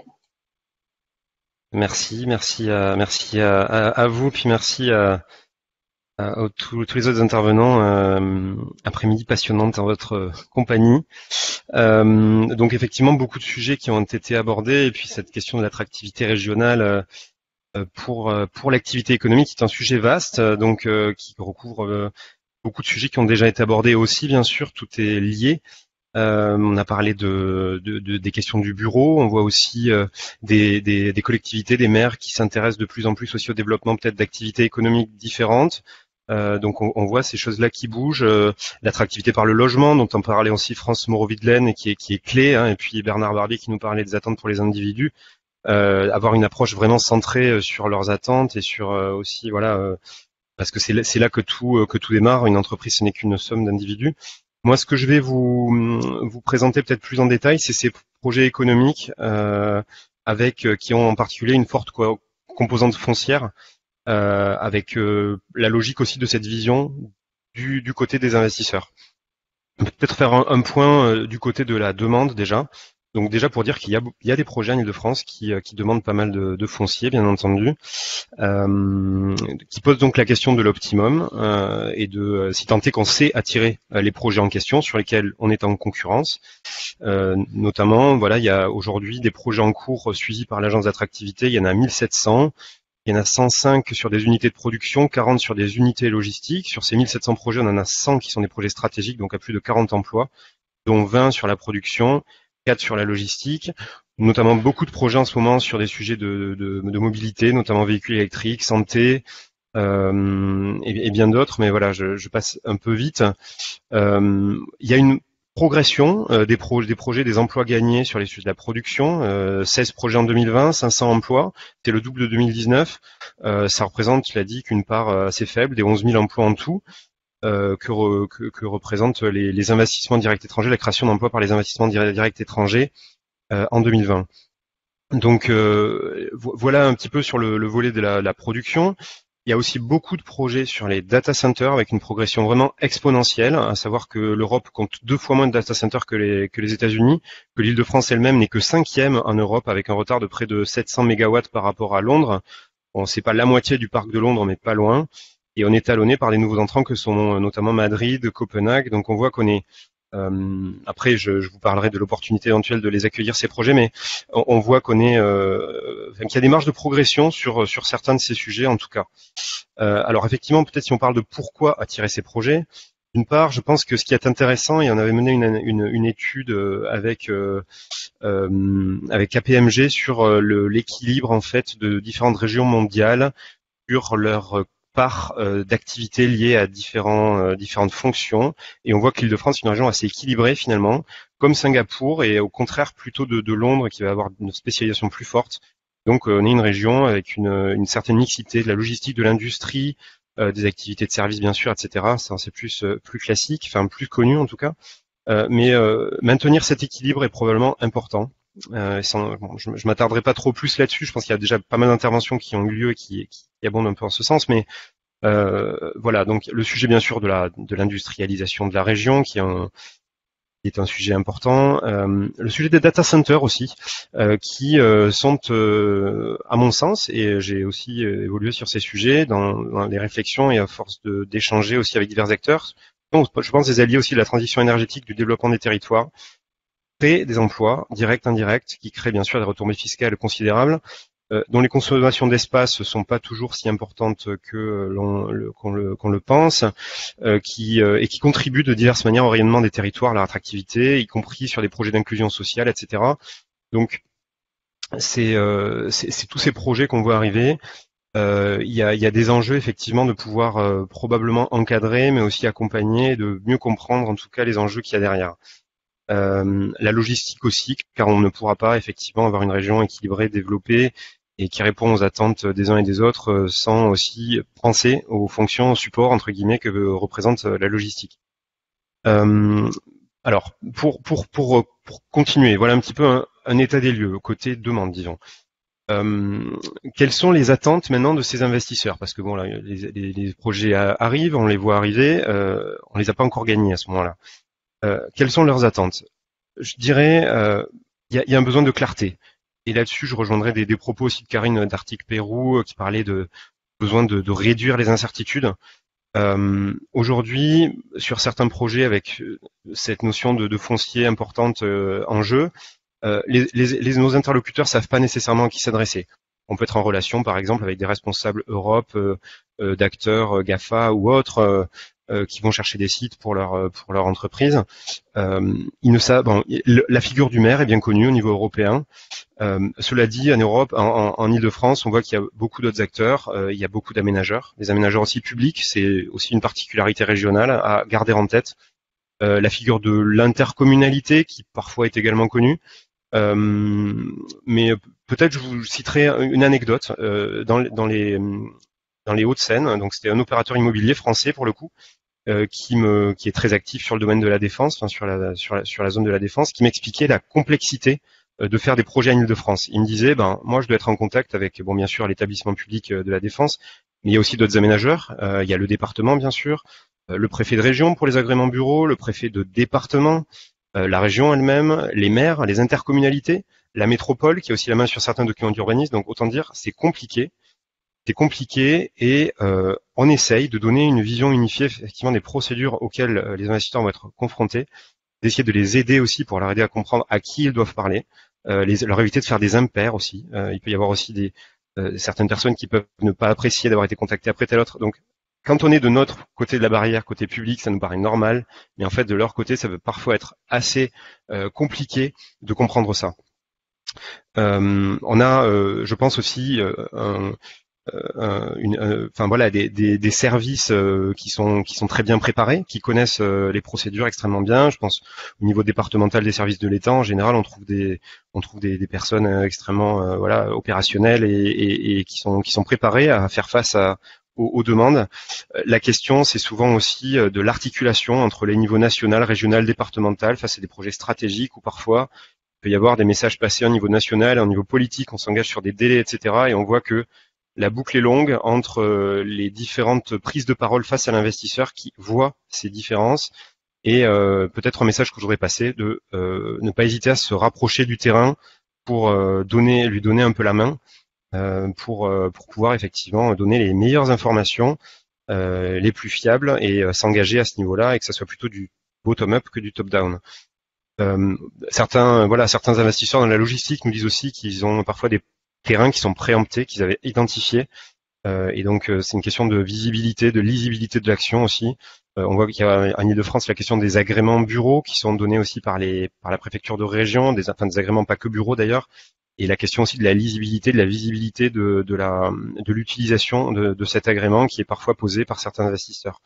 Merci à vous, puis merci à tous les autres intervenants. Après-midi passionnante en votre compagnie. Donc effectivement, beaucoup de sujets qui ont été abordés, et puis cette question de l'attractivité régionale pour l'activité économique est un sujet vaste, donc qui recouvre beaucoup de sujets qui ont déjà été abordés aussi, bien sûr, tout est lié. On a parlé des questions du bureau, on voit aussi des collectivités, des maires qui s'intéressent de plus en plus aussi au développement peut-être d'activités économiques différentes. Donc on voit ces choses-là qui bougent, l'attractivité par le logement, dont on parlait aussi France Moreau-Videlaine, et qui est clé, hein, et puis Bernard Barbier qui nous parlait des attentes pour les individus. Avoir une approche vraiment centrée sur leurs attentes et sur aussi parce que c'est là que tout démarre. Une entreprise, ce n'est qu'une somme d'individus. Moi, ce que je vais vous présenter peut-être plus en détail, c'est ces projets économiques qui ont en particulier une forte composante foncière, avec la logique aussi de cette vision du côté des investisseurs. Peut-être faire un point du côté de la demande déjà. Donc déjà pour dire qu'il y a des projets en Ile-de-France qui demandent pas mal de foncier, bien entendu, qui posent donc la question de l'optimum et de si tant est qu'on sait attirer les projets en question sur lesquels on est en concurrence. Notamment, il y a aujourd'hui des projets en cours suivis par l'agence d'attractivité. Il y en a 1700. Il y en a 105 sur des unités de production, 40 sur des unités logistiques. Sur ces 1700 projets, on en a 100 qui sont des projets stratégiques, donc à plus de 40 emplois, dont 20 sur la production, 4 sur la logistique, notamment beaucoup de projets en ce moment sur des sujets de mobilité, notamment véhicules électriques, santé, et bien d'autres, mais voilà, je passe un peu vite. Il y a une progression des projets, des emplois gagnés sur les sujets de la production, 16 projets en 2020, 500 emplois, c'est le double de 2019, ça représente, je l'ai dit, qu'une part assez faible, des 11 000 emplois en tout, que représentent les investissements directs étrangers, la création d'emplois par les investissements directs étrangers en 2020. Donc voilà un petit peu sur le volet de la production. Il y a aussi beaucoup de projets sur les data centers avec une progression vraiment exponentielle, à savoir que l'Europe compte 2 fois moins de data centers que les États-Unis, que l'Île-de-France elle-même n'est que 5e en Europe avec un retard de près de 700 mégawatts par rapport à Londres. Bon, c'est pas la moitié du parc de Londres, mais pas loin. Et on est talonné par des nouveaux entrants que sont notamment Madrid, Copenhague. Donc on voit qu'on est après, je vous parlerai de l'opportunité éventuelle de les accueillir ces projets, mais on voit qu'on est, qu'il y a des marges de progression sur certains de ces sujets en tout cas. Alors effectivement, peut-être si on parle de pourquoi attirer ces projets, d'une part, je pense que ce qui est intéressant, et on avait mené une étude avec KPMG sur l'équilibre en fait de différentes régions mondiales sur leur part d'activités liées à différentes fonctions, et on voit que l'Île-de-France est une région assez équilibrée finalement, comme Singapour, et au contraire plutôt de Londres qui va avoir une spécialisation plus forte. Donc on est une région avec une certaine mixité de la logistique, de l'industrie, des activités de services bien sûr, etc. Ça c'est plus classique, enfin plus connu en tout cas, mais maintenir cet équilibre est probablement important. Je m'attarderai pas trop plus là-dessus. Je pense qu'il y a déjà pas mal d'interventions qui ont eu lieu et qui abondent un peu en ce sens, mais voilà. Donc le sujet bien sûr de l'industrialisation de la région qui est un sujet important. Le sujet des data centers aussi, qui sont, à mon sens, et j'ai aussi évolué sur ces sujets dans les réflexions et à force d'échanger aussi avec divers acteurs. Donc, je pense des alliés aussi de la transition énergétique, du développement des territoires, créer des emplois directs, indirects, qui créent bien sûr des retombées fiscales considérables, dont les consommations d'espace sont pas toujours si importantes que qu'on le pense, et qui contribuent de diverses manières au rayonnement des territoires, à leur attractivité, y compris sur des projets d'inclusion sociale, etc. Donc c'est tous ces projets qu'on voit arriver. il y a des enjeux effectivement de pouvoir probablement encadrer, mais aussi accompagner, de mieux comprendre en tout cas les enjeux qu'il y a derrière. La logistique aussi, car on ne pourra pas effectivement avoir une région équilibrée, développée et qui répond aux attentes des uns et des autres sans aussi penser aux fonctions, aux supports entre guillemets que représente la logistique. Alors pour continuer, voilà un petit peu un état des lieux côté demande, disons. Quelles sont les attentes maintenant de ces investisseurs? Parce que bon, là, les projets arrivent, on les voit arriver, on les a pas encore gagnés à ce moment-là. Quelles sont leurs attentes? Je dirais, il y a un besoin de clarté. Et là-dessus, je rejoindrai des propos aussi de Karine d'Arctic-Pérou qui parlait de besoin de réduire les incertitudes. Aujourd'hui, sur certains projets avec cette notion de foncier importante en jeu, nos interlocuteurs savent pas nécessairement à qui s'adresser. On peut être en relation, par exemple, avec des responsables Europe, d'acteurs GAFA ou autres qui vont chercher des sites pour leur entreprise. Ils ne savent. Bon, la figure du maire est bien connue au niveau européen. Cela dit, en Europe, en Île-de-France, on voit qu'il y a beaucoup d'autres acteurs. Il y a beaucoup d'aménageurs, des aménageurs aussi publics. C'est aussi une particularité régionale à garder en tête. La figure de l'intercommunalité, qui parfois est également connue. Mais peut-être je vous citerai une anecdote dans les Hauts-de-Seine. Donc c'était un opérateur immobilier français pour le coup qui est très actif sur le domaine de la défense, enfin sur la zone de la défense, qui m'expliquait la complexité de faire des projets en Île-de-France. Il me disait, moi je dois être en contact avec bien sûr l'établissement public de la défense, mais il y a aussi d'autres aménageurs. Il y a le département bien sûr, le préfet de région pour les agréments bureaux, le préfet de département. La région elle-même, les maires, les intercommunalités, la métropole qui a aussi la main sur certains documents d'urbanisme. Donc autant dire, c'est compliqué et on essaye de donner une vision unifiée effectivement des procédures auxquelles les investisseurs vont être confrontés, d'essayer de les aider aussi pour leur aider à comprendre à qui ils doivent parler, leur éviter de faire des impairs aussi. Il peut y avoir aussi certaines personnes qui peuvent ne pas apprécier d'avoir été contactées après tel autre. Donc quand on est de notre côté de la barrière, côté public, ça nous paraît normal, mais en fait de leur côté, ça peut parfois être assez compliqué de comprendre ça. On a, je pense aussi, des services qui sont très bien préparés, qui connaissent les procédures extrêmement bien. Je pense au niveau départemental des services de l'État, en général, on trouve des personnes extrêmement opérationnelles et qui sont préparées à faire face aux demandes. La question, c'est souvent aussi de l'articulation entre les niveaux national, régional, départemental face à des projets stratégiques où parfois il peut y avoir des messages passés au niveau national, au niveau politique, on s'engage sur des délais, etc. Et on voit que la boucle est longue entre les différentes prises de parole face à l'investisseur qui voit ces différences et peut-être un message que j'aurais passé de ne pas hésiter à se rapprocher du terrain pour lui donner un peu la main. Pour pouvoir effectivement donner les meilleures informations, les plus fiables et s'engager à ce niveau-là et que ça soit plutôt du bottom-up que du top-down. Certains investisseurs dans la logistique nous disent aussi qu'ils ont parfois des terrains qui sont préemptés, qu'ils avaient identifiés. Et donc c'est une question de visibilité, de lisibilité de l'action aussi. On voit qu'il y a en Île-de-France la question des agréments bureaux qui sont donnés aussi par la préfecture de région, des agréments pas que bureaux d'ailleurs. Et la question aussi de la lisibilité, de la visibilité de l'utilisation de cet agrément qui est parfois posé par certains investisseurs.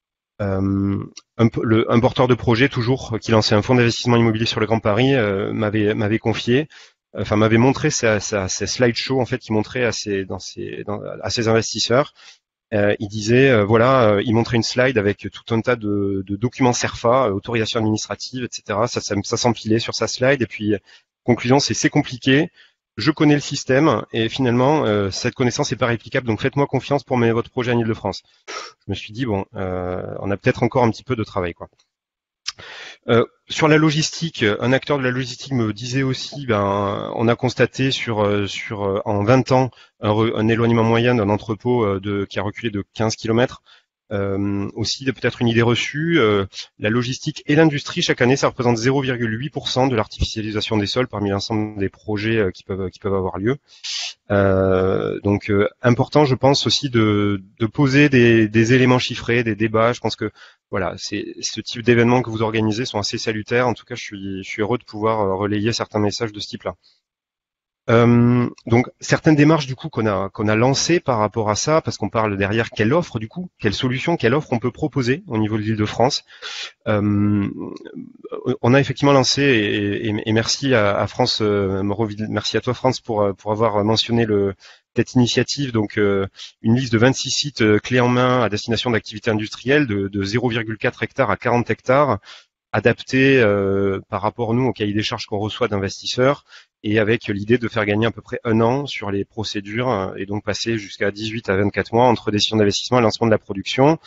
Un porteur de projet toujours qui lançait un fonds d'investissement immobilier sur le Grand Paris m'avait montré sa slideshow en fait qui montrait à ses investisseurs. Il disait il montrait une slide avec tout un tas de documents CERFA, autorisation administrative, etc. Ça s'empilait sur sa slide et puis conclusion, c'est compliqué. Je connais le système et finalement cette connaissance n'est pas réplicable. Donc faites-moi confiance pour mener votre projet en Île-de-France. Je me suis dit on a peut-être encore un petit peu de travail quoi. Sur la logistique, un acteur de la logistique me disait aussi, on a constaté en 20 ans un éloignement moyen d'un entrepôt qui a reculé de 15 km. Aussi peut-être une idée reçue, la logistique et l'industrie chaque année ça représente 0,8% de l'artificialisation des sols parmi l'ensemble des projets qui peuvent avoir lieu. Donc important je pense aussi de poser des éléments chiffrés, des débats. Je pense que voilà, ce type d'événements que vous organisez sont assez salutaires. En tout cas je suis heureux de pouvoir relayer certains messages de ce type-là. Donc certaines démarches du coup qu'on a lancées par rapport à ça, parce qu'on parle derrière quelle offre du coup, quelle solution, quelle offre on peut proposer au niveau de l'Île-de-France. On a effectivement lancé et merci à France Moroville, merci à toi France pour avoir mentionné cette initiative, donc une liste de 26 sites clés en main à destination d'activités industrielles de 0,4 hectares à 40 hectares, adaptés par rapport nous au cahier des charges qu'on reçoit d'investisseurs, et avec l'idée de faire gagner à peu près 1 an sur les procédures et donc passer jusqu'à 18 à 24 mois entre décision d'investissement et lancement de la production.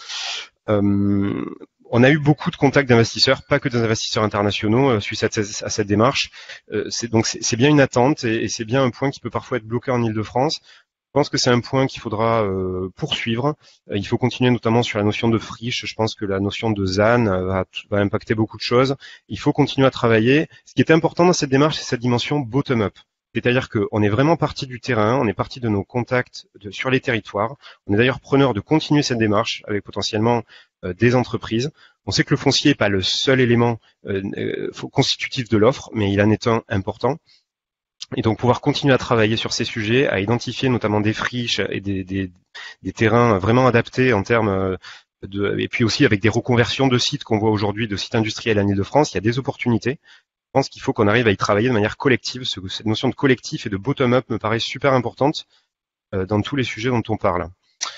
On a eu beaucoup de contacts d'investisseurs, pas que des investisseurs internationaux, suite à cette démarche. C'est bien une attente et c'est bien un point qui peut parfois être bloqué en Île-de-France. Je pense que c'est un point qu'il faudra poursuivre. Il faut continuer notamment sur la notion de friche. Je pense que la notion de ZAN va impacter beaucoup de choses. Il faut continuer à travailler. Ce qui est important dans cette démarche, c'est cette dimension bottom-up. C'est-à-dire qu'on est vraiment parti du terrain, on est parti de nos contacts sur les territoires. On est d'ailleurs preneur de continuer cette démarche avec potentiellement des entreprises. On sait que le foncier n'est pas le seul élément constitutif de l'offre, mais il en est un important. Et donc pouvoir continuer à travailler sur ces sujets, à identifier notamment des friches et des terrains vraiment adaptés en termes et puis aussi avec des reconversions de sites qu'on voit aujourd'hui, de sites industriels en Île-de-France, il y a des opportunités. Je pense qu'il faut qu'on arrive à y travailler de manière collective. Cette notion de collectif et de bottom-up me paraît super importante dans tous les sujets dont on parle.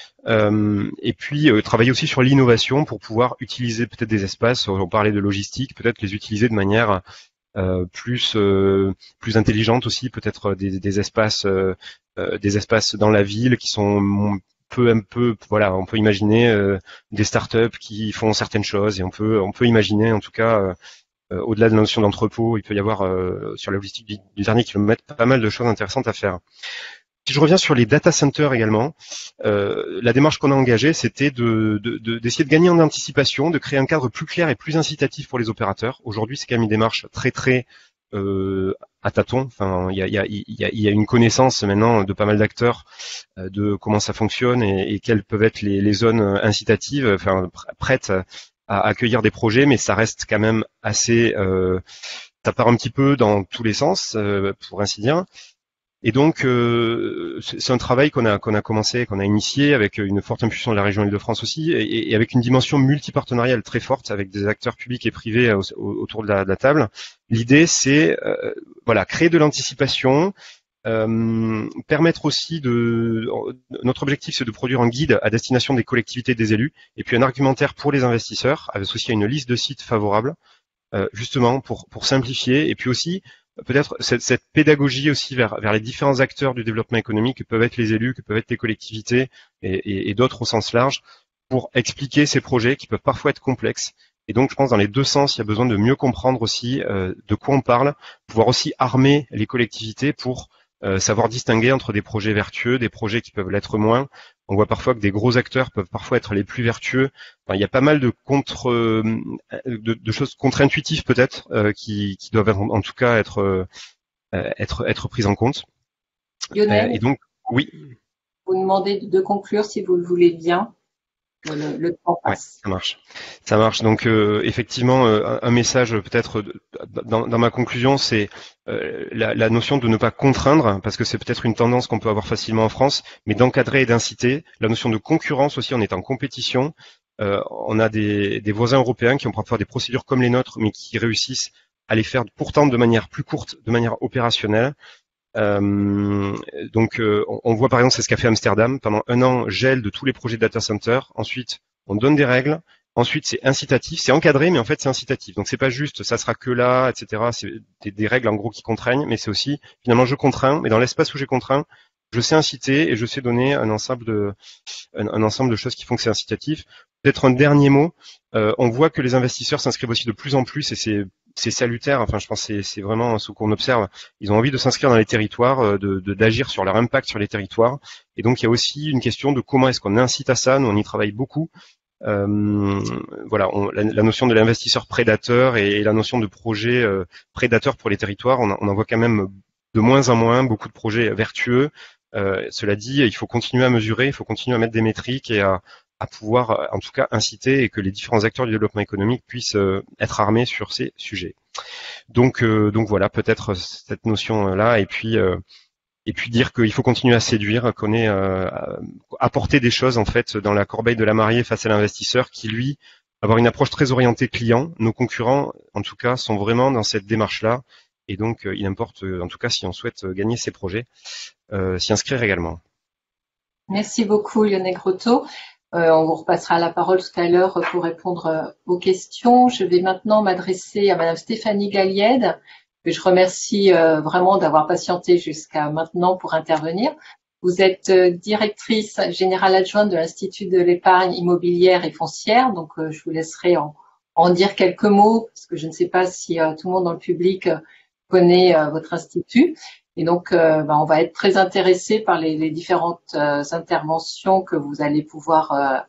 Et puis travailler aussi sur l'innovation pour pouvoir utiliser peut-être des espaces, on parlait de logistique, peut-être les utiliser de manière plus intelligente aussi, peut-être des espaces dans la ville qui sont voilà, on peut imaginer des startups qui font certaines choses et on peut imaginer en tout cas au-delà de la notion d'entrepôt, il peut y avoir sur la logistique du dernier kilomètre pas mal de choses intéressantes à faire. Si je reviens sur les data centers également, la démarche qu'on a engagée, c'était d'essayer de gagner en anticipation, de créer un cadre plus clair et plus incitatif pour les opérateurs. Aujourd'hui, c'est quand même une démarche très à tâtons. Enfin, il y a une connaissance maintenant de pas mal d'acteurs de comment ça fonctionne et quelles peuvent être les zones incitatives, enfin prêtes à accueillir des projets, mais ça reste quand même assez, ça part un petit peu dans tous les sens, pour ainsi dire. Et donc, c'est un travail qu'on a commencé, qu'on a initié avec une forte impulsion de la région Île-de-France aussi, et avec une dimension multipartenariale très forte avec des acteurs publics et privés autour de la table. L'idée, c'est voilà, créer de l'anticipation, permettre aussi notre objectif, c'est de produire un guide à destination des collectivités et des élus, et puis un argumentaire pour les investisseurs, associé à une liste de sites favorables, justement pour simplifier, et puis aussi peut-être cette pédagogie aussi vers les différents acteurs du développement économique que peuvent être les élus, que peuvent être les collectivités et d'autres au sens large, pour expliquer ces projets qui peuvent parfois être complexes. Et donc, je pense dans les deux sens, il y a besoin de mieux comprendre aussi de quoi on parle, pouvoir aussi armer les collectivités pour savoir distinguer entre des projets vertueux, des projets qui peuvent l'être moins. On voit parfois que des gros acteurs peuvent parfois être les plus vertueux. Enfin, il y a pas mal de choses contre-intuitives peut-être qui doivent en tout cas être prises en compte. Lionel, et donc, oui. Vous demandez de conclure si vous le voulez bien. Le temps passe. Ouais, ça marche. Donc effectivement, un message peut-être dans ma conclusion, c'est la notion de ne pas contraindre, parce que c'est peut-être une tendance qu'on peut avoir facilement en France, mais d'encadrer et d'inciter. La notion de concurrence aussi, on est en compétition. On a des voisins européens qui ont parfois des procédures comme les nôtres, mais qui réussissent à les faire pourtant de manière plus courte, de manière opérationnelle. Donc on voit par exemple, c'est ce qu'a fait Amsterdam pendant 1 an, gel de tous les projets de data center. Ensuite on donne des règles, ensuite c'est incitatif, c'est encadré, mais en fait c'est incitatif, donc c'est pas juste ça sera que là, etc. C'est des règles en gros qui contraignent, mais c'est aussi finalement je contrains, mais dans l'espace où j'ai contraint, je sais inciter et je sais donner un ensemble de choses qui font que c'est incitatif. Peut-être un dernier mot, on voit que les investisseurs s'inscrivent aussi de plus en plus, et c'est salutaire. Enfin, je pense que c'est vraiment ce qu'on observe. Ils ont envie de s'inscrire dans les territoires, d'agir sur leur impact sur les territoires. Et donc, il y a aussi une question de comment est-ce qu'on incite à ça. Nous, on y travaille beaucoup. Voilà, la notion de l'investisseur prédateur et la notion de projet prédateur pour les territoires, on en voit quand même de moins en moins, beaucoup de projets vertueux. Cela dit, il faut continuer à mesurer, il faut continuer à mettre des métriques et à pouvoir en tout cas inciter et que les différents acteurs du développement économique puissent être armés sur ces sujets. Donc voilà, peut-être cette notion-là, et puis Et puis dire qu'il faut continuer à séduire, qu'on est apporter des choses en fait dans la corbeille de la mariée face à l'investisseur qui lui avoir une approche très orientée client. Nos concurrents, en tout cas, sont vraiment dans cette démarche-là. Et donc, il importe, en tout cas, si on souhaite gagner ces projets, s'y inscrire également. Merci beaucoup, Lionel Grotto. On vous repassera la parole tout à l'heure pour répondre aux questions. Je vais maintenant m'adresser à Madame Stéphanie Galliède, que je remercie vraiment d'avoir patienté jusqu'à maintenant pour intervenir. Vous êtes directrice générale adjointe de l'Institut de l'épargne immobilière et foncière, donc je vous laisserai en dire quelques mots, parce que je ne sais pas si tout le monde dans le public connaît votre institut. Et donc, on va être très intéressé par les différentes interventions que vous allez pouvoir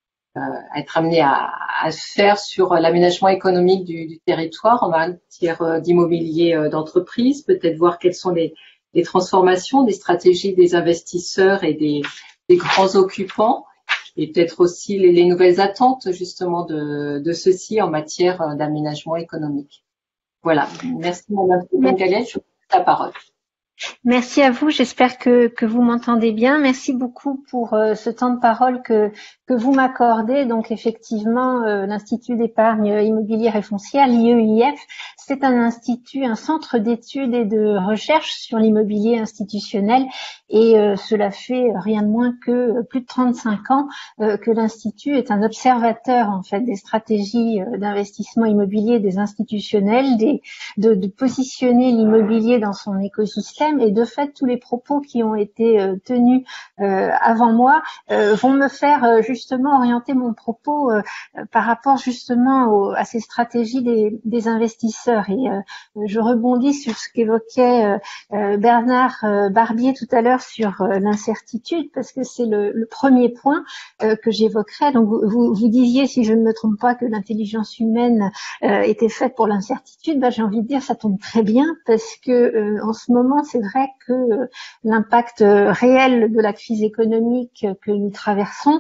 être amené à faire sur l'aménagement économique du territoire en matière d'immobilier d'entreprise, peut-être voir quelles sont les transformations, des stratégies des investisseurs et des grands occupants, et peut-être aussi les nouvelles attentes justement de ceux-ci en matière d'aménagement économique. Voilà, merci Madame Galliède, je vous laisse la parole. Merci à vous, j'espère que vous m'entendez bien. Merci beaucoup pour ce temps de parole que vous m'accordez. Donc effectivement, l'Institut d'épargne immobilière et foncière, l'IEIF, c'est un institut, un centre d'études et de recherche sur l'immobilier institutionnel, et cela fait rien de moins que plus de 35 ans que l'Institut est un observateur en fait des stratégies d'investissement immobilier des institutionnels, de positionner l'immobilier dans son écosystème. Et de fait, tous les propos qui ont été tenus avant moi vont me faire justement orienter mon propos par rapport justement à ces stratégies des investisseurs. Et je rebondis sur ce qu'évoquait Bernard Barbier tout à l'heure sur l'incertitude, parce que c'est le premier point que j'évoquerai. Donc vous disiez, si je ne me trompe pas, que l'intelligence humaine était faite pour l'incertitude. J'ai envie de dire, ça tombe très bien, parce que en ce moment, c'est vrai que l'impact réel de la crise économique que nous traversons,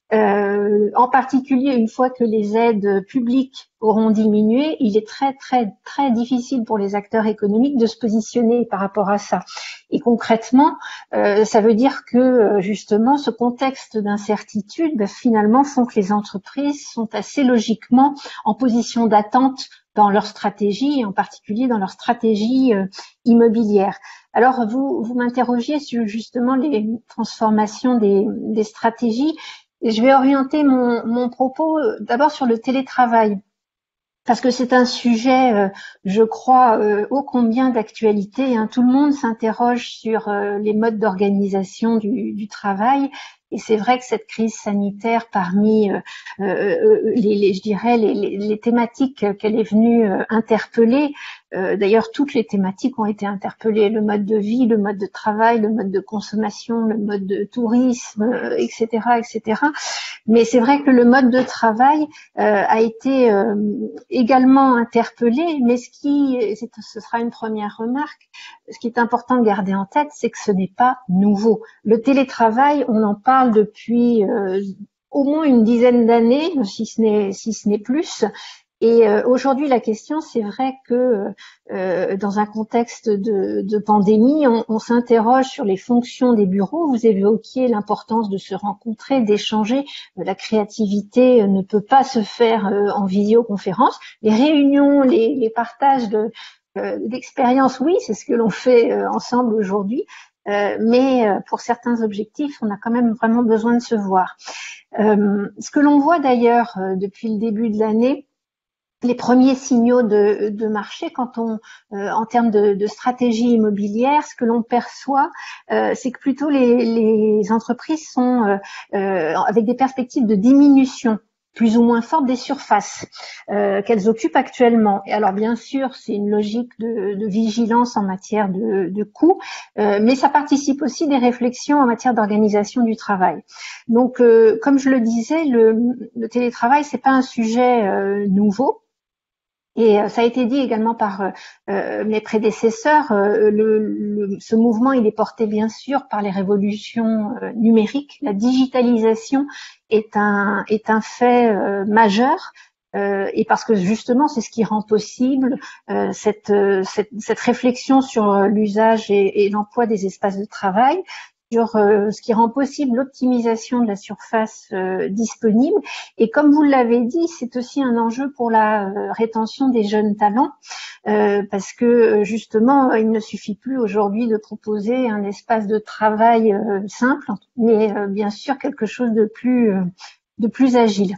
en particulier une fois que les aides publiques auront diminué, il est très très très difficile pour les acteurs économiques de se positionner par rapport à ça. Et concrètement, ça veut dire que justement ce contexte d'incertitude finalement font que les entreprises sont assez logiquement en position d'attente dans leur stratégie, et en particulier dans leur stratégie immobilière. Alors vous m'interrogiez sur justement les transformations des stratégies, et je vais orienter mon propos d'abord sur le télétravail, parce que c'est un sujet, je crois, ô combien d'actualité. Tout le monde s'interroge sur les modes d'organisation du travail. Et c'est vrai que cette crise sanitaire, parmi je dirais les thématiques qu'elle est venue interpeller, d'ailleurs toutes les thématiques ont été interpellées, le mode de vie, le mode de travail, le mode de consommation, le mode de tourisme, etc., etc. Mais c'est vrai que le mode de travail a été également interpellé, mais ce sera une première remarque, ce qui est important de garder en tête, c'est que ce n'est pas nouveau. Le télétravail, on en parle depuis au moins une dizaine d'années, si ce n'est plus. Et aujourd'hui, la question, c'est vrai que dans un contexte de pandémie, on s'interroge sur les fonctions des bureaux. Vous évoquiez l'importance de se rencontrer, d'échanger. La créativité ne peut pas se faire en visioconférence. Les réunions, les partages d'expériences, oui, c'est ce que l'on fait ensemble aujourd'hui. Mais pour certains objectifs, on a quand même vraiment besoin de se voir. Ce que l'on voit d'ailleurs depuis le début de l'année, les premiers signaux de marché, quand en termes de stratégie immobilière, ce que l'on perçoit, c'est que plutôt les entreprises sont avec des perspectives de diminution plus ou moins forte des surfaces qu'elles occupent actuellement. Et alors bien sûr, c'est une logique de vigilance en matière de coûts, mais ça participe aussi des réflexions en matière d'organisation du travail. Donc, comme je le disais, le télétravail, c'est pas un sujet nouveau. Et ça a été dit également par mes prédécesseurs, ce mouvement, il est porté bien sûr par les révolutions numériques. La digitalisation est un fait majeur et parce que justement c'est ce qui rend possible cette réflexion sur l'usage et l'emploi des espaces de travail, sur ce qui rend possible l'optimisation de la surface disponible. Et comme vous l'avez dit, c'est aussi un enjeu pour la rétention des jeunes talents, parce que justement, il ne suffit plus aujourd'hui de proposer un espace de travail simple, mais bien sûr quelque chose de plus agile.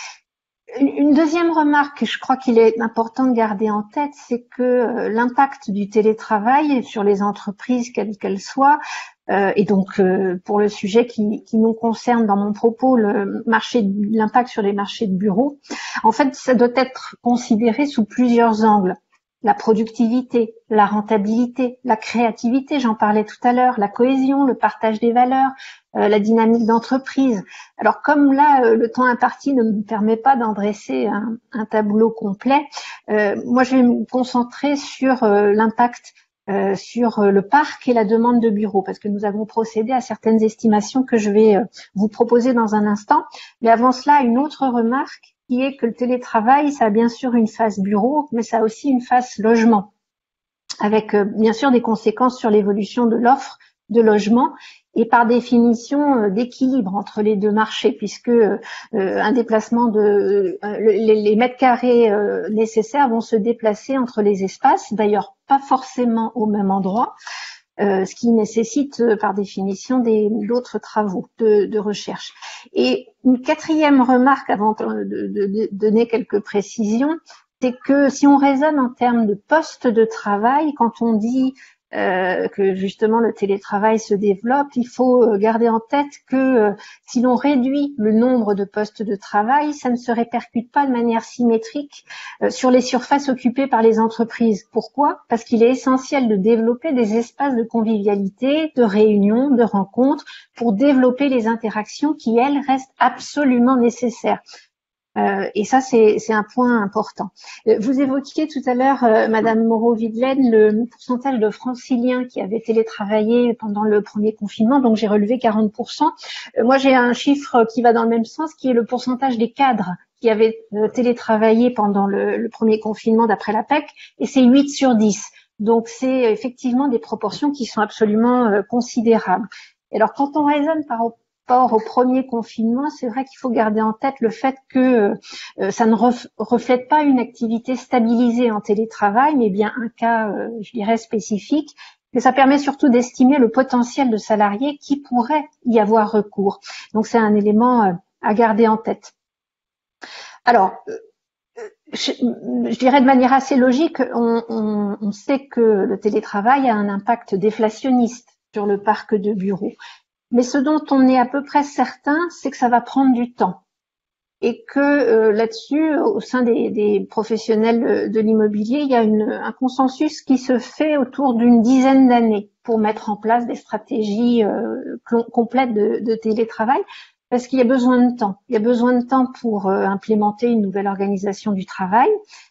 Une deuxième remarque que je crois qu'il est important de garder en tête, c'est que l'impact du télétravail sur les entreprises, quelles qu'elles soient, et donc pour le sujet qui nous concerne dans mon propos, l'impact sur les marchés de bureaux, en fait, ça doit être considéré sous plusieurs angles. La productivité, la rentabilité, la créativité, j'en parlais tout à l'heure, la cohésion, le partage des valeurs, la dynamique d'entreprise. Alors comme là, le temps imparti ne me permet pas d'en dresser un tableau complet, moi je vais me concentrer sur l'impact sur le parc et la demande de bureaux, parce que nous avons procédé à certaines estimations que je vais vous proposer dans un instant. Mais avant cela, une autre remarque qui est que le télétravail, ça a bien sûr une phase bureau, mais ça a aussi une phase logement, avec bien sûr des conséquences sur l'évolution de l'offre de logement et par définition d'équilibre entre les deux marchés, puisque un déplacement les mètres carrés nécessaires vont se déplacer entre les espaces, d'ailleurs pas forcément au même endroit, ce qui nécessite par définition d'autres travaux de recherche. Et une quatrième remarque avant de donner quelques précisions, c'est que si on raisonne en termes de postes de travail, quand on dit que justement le télétravail se développe, il faut garder en tête que si l'on réduit le nombre de postes de travail, ça ne se répercute pas de manière symétrique sur les surfaces occupées par les entreprises. Pourquoi ? Parce qu'il est essentiel de développer des espaces de convivialité, de réunion, de rencontres, pour développer les interactions qui, elles, restent absolument nécessaires. Et ça, c'est un point important. Vous évoquiez tout à l'heure, Madame Moreau-Videlaine, le pourcentage de franciliens qui avaient télétravaillé pendant le premier confinement, donc j'ai relevé 40%. Moi, j'ai un chiffre qui va dans le même sens, qui est le pourcentage des cadres qui avaient télétravaillé pendant le premier confinement d'après l'APEC, et c'est 8 sur 10. Donc, c'est effectivement des proportions qui sont absolument considérables. Et alors, quand on raisonne par rapport au premier confinement, c'est vrai qu'il faut garder en tête le fait que ça ne reflète pas une activité stabilisée en télétravail, mais bien un cas, je dirais, spécifique, que ça permet surtout d'estimer le potentiel de salariés qui pourraient y avoir recours. Donc c'est un élément à garder en tête. Alors, je dirais de manière assez logique, on sait que le télétravail a un impact déflationniste sur le parc de bureaux. Mais ce dont on est à peu près certain, c'est que ça va prendre du temps. Et que là-dessus, au sein des professionnels de l'immobilier, il y a un consensus qui se fait autour d'une dizaine d'années pour mettre en place des stratégies complètes de télétravail, parce qu'il y a besoin de temps. Il y a besoin de temps pour implémenter une nouvelle organisation du travail,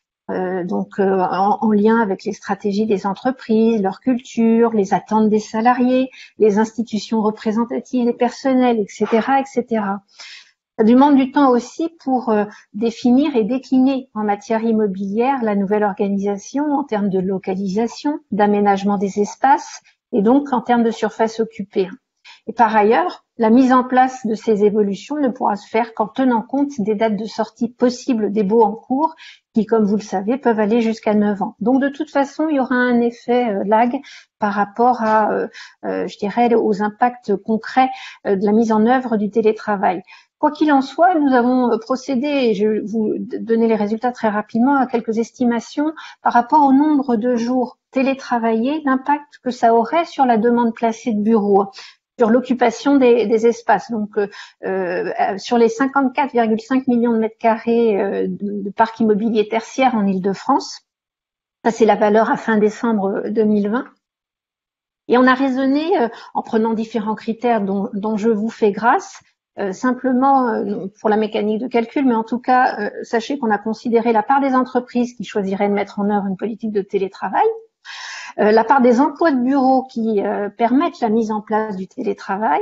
en lien avec les stratégies des entreprises, leur culture, les attentes des salariés, les institutions représentatives des personnels, etc., etc. Ça demande du temps aussi pour définir et décliner en matière immobilière la nouvelle organisation en termes de localisation, d'aménagement des espaces et donc en termes de surface occupée. Et par ailleurs, la mise en place de ces évolutions ne pourra se faire qu'en tenant compte des dates de sortie possibles des baux en cours qui, comme vous le savez, peuvent aller jusqu'à 9 ans. Donc, de toute façon, il y aura un effet lag par rapport à, je dirais, aux impacts concrets de la mise en œuvre du télétravail. Quoi qu'il en soit, nous avons procédé, et je vais vous donner les résultats très rapidement, à quelques estimations par rapport au nombre de jours télétravaillés, l'impact que ça aurait sur la demande placée de bureaux, sur l'occupation des espaces. Donc, sur les 54,5 millions de mètres carrés de parc immobilier tertiaire en Île-de-France, ça c'est la valeur à fin décembre 2020. Et on a raisonné en prenant différents critères dont je vous fais grâce, simplement pour la mécanique de calcul, mais en tout cas, sachez qu'on a considéré la part des entreprises qui choisiraient de mettre en œuvre une politique de télétravail, la part des emplois de bureau qui permettent la mise en place du télétravail,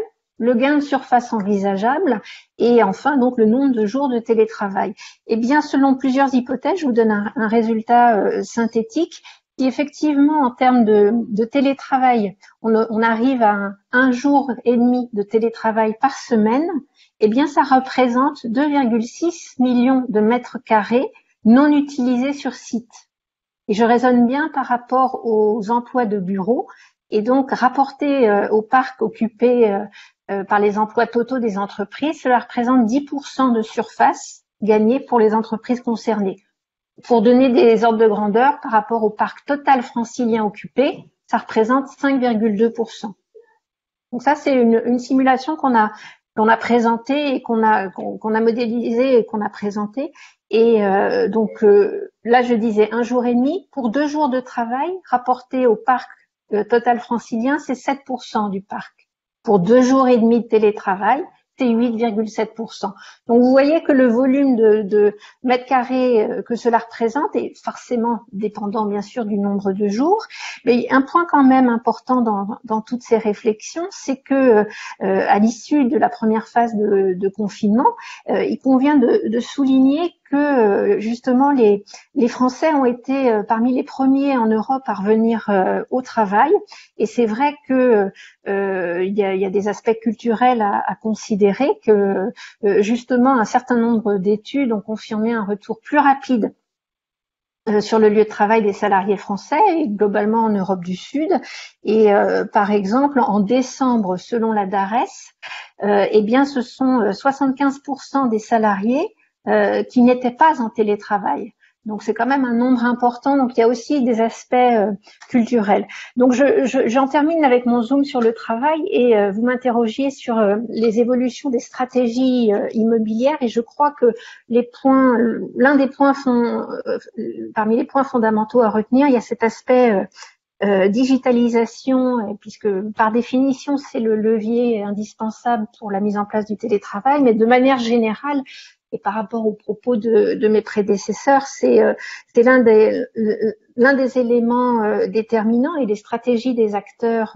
le gain de surface envisageable et enfin donc le nombre de jours de télétravail. Eh bien, selon plusieurs hypothèses, je vous donne un résultat synthétique. Si effectivement, en termes de télétravail, on arrive à un jour et demi de télétravail par semaine, eh bien, ça représente 2,6 millions de mètres carrés non utilisés sur site. Et je raisonne bien par rapport aux emplois de bureau. Et donc, rapporté au parc occupé par les emplois totaux des entreprises, cela représente 10% de surface gagnée pour les entreprises concernées. Pour donner des ordres de grandeur, par rapport au parc total francilien occupé, ça représente 5,2%. Donc ça, c'est une simulation qu'on a présentée et qu'on a modélisée et qu'on a présentée. Et donc là, je disais 1 jour et demi pour 2 jours de travail rapporté au parc total francilien, c'est 7% du parc. Pour 2 jours et demi de télétravail, c'est 8,7%. Donc vous voyez que le volume de mètres carrés que cela représente est forcément dépendant bien sûr du nombre de jours. Mais un point quand même important dans toutes ces réflexions, c'est que à l'issue de la première phase de confinement, il convient de souligner que justement les Français ont été parmi les premiers en Europe à revenir au travail, et c'est vrai que il y a des aspects culturels à considérer, que justement un certain nombre d'études ont confirmé un retour plus rapide sur le lieu de travail des salariés français et globalement en Europe du Sud. Et par exemple, en décembre, selon la DARES, eh bien ce sont 75% des salariés qui n'étaient pas en télétravail. Donc c'est quand même un nombre important. Donc il y a aussi des aspects culturels. Donc j'en termine avec mon zoom sur le travail et vous m'interrogiez sur les évolutions des stratégies immobilières, et je crois que l'un des points parmi les points fondamentaux à retenir, il y a cet aspect digitalisation, puisque par définition c'est le levier indispensable pour la mise en place du télétravail, mais de manière générale, et par rapport aux propos de mes prédécesseurs, c'est l'un des éléments déterminants, et les stratégies des acteurs,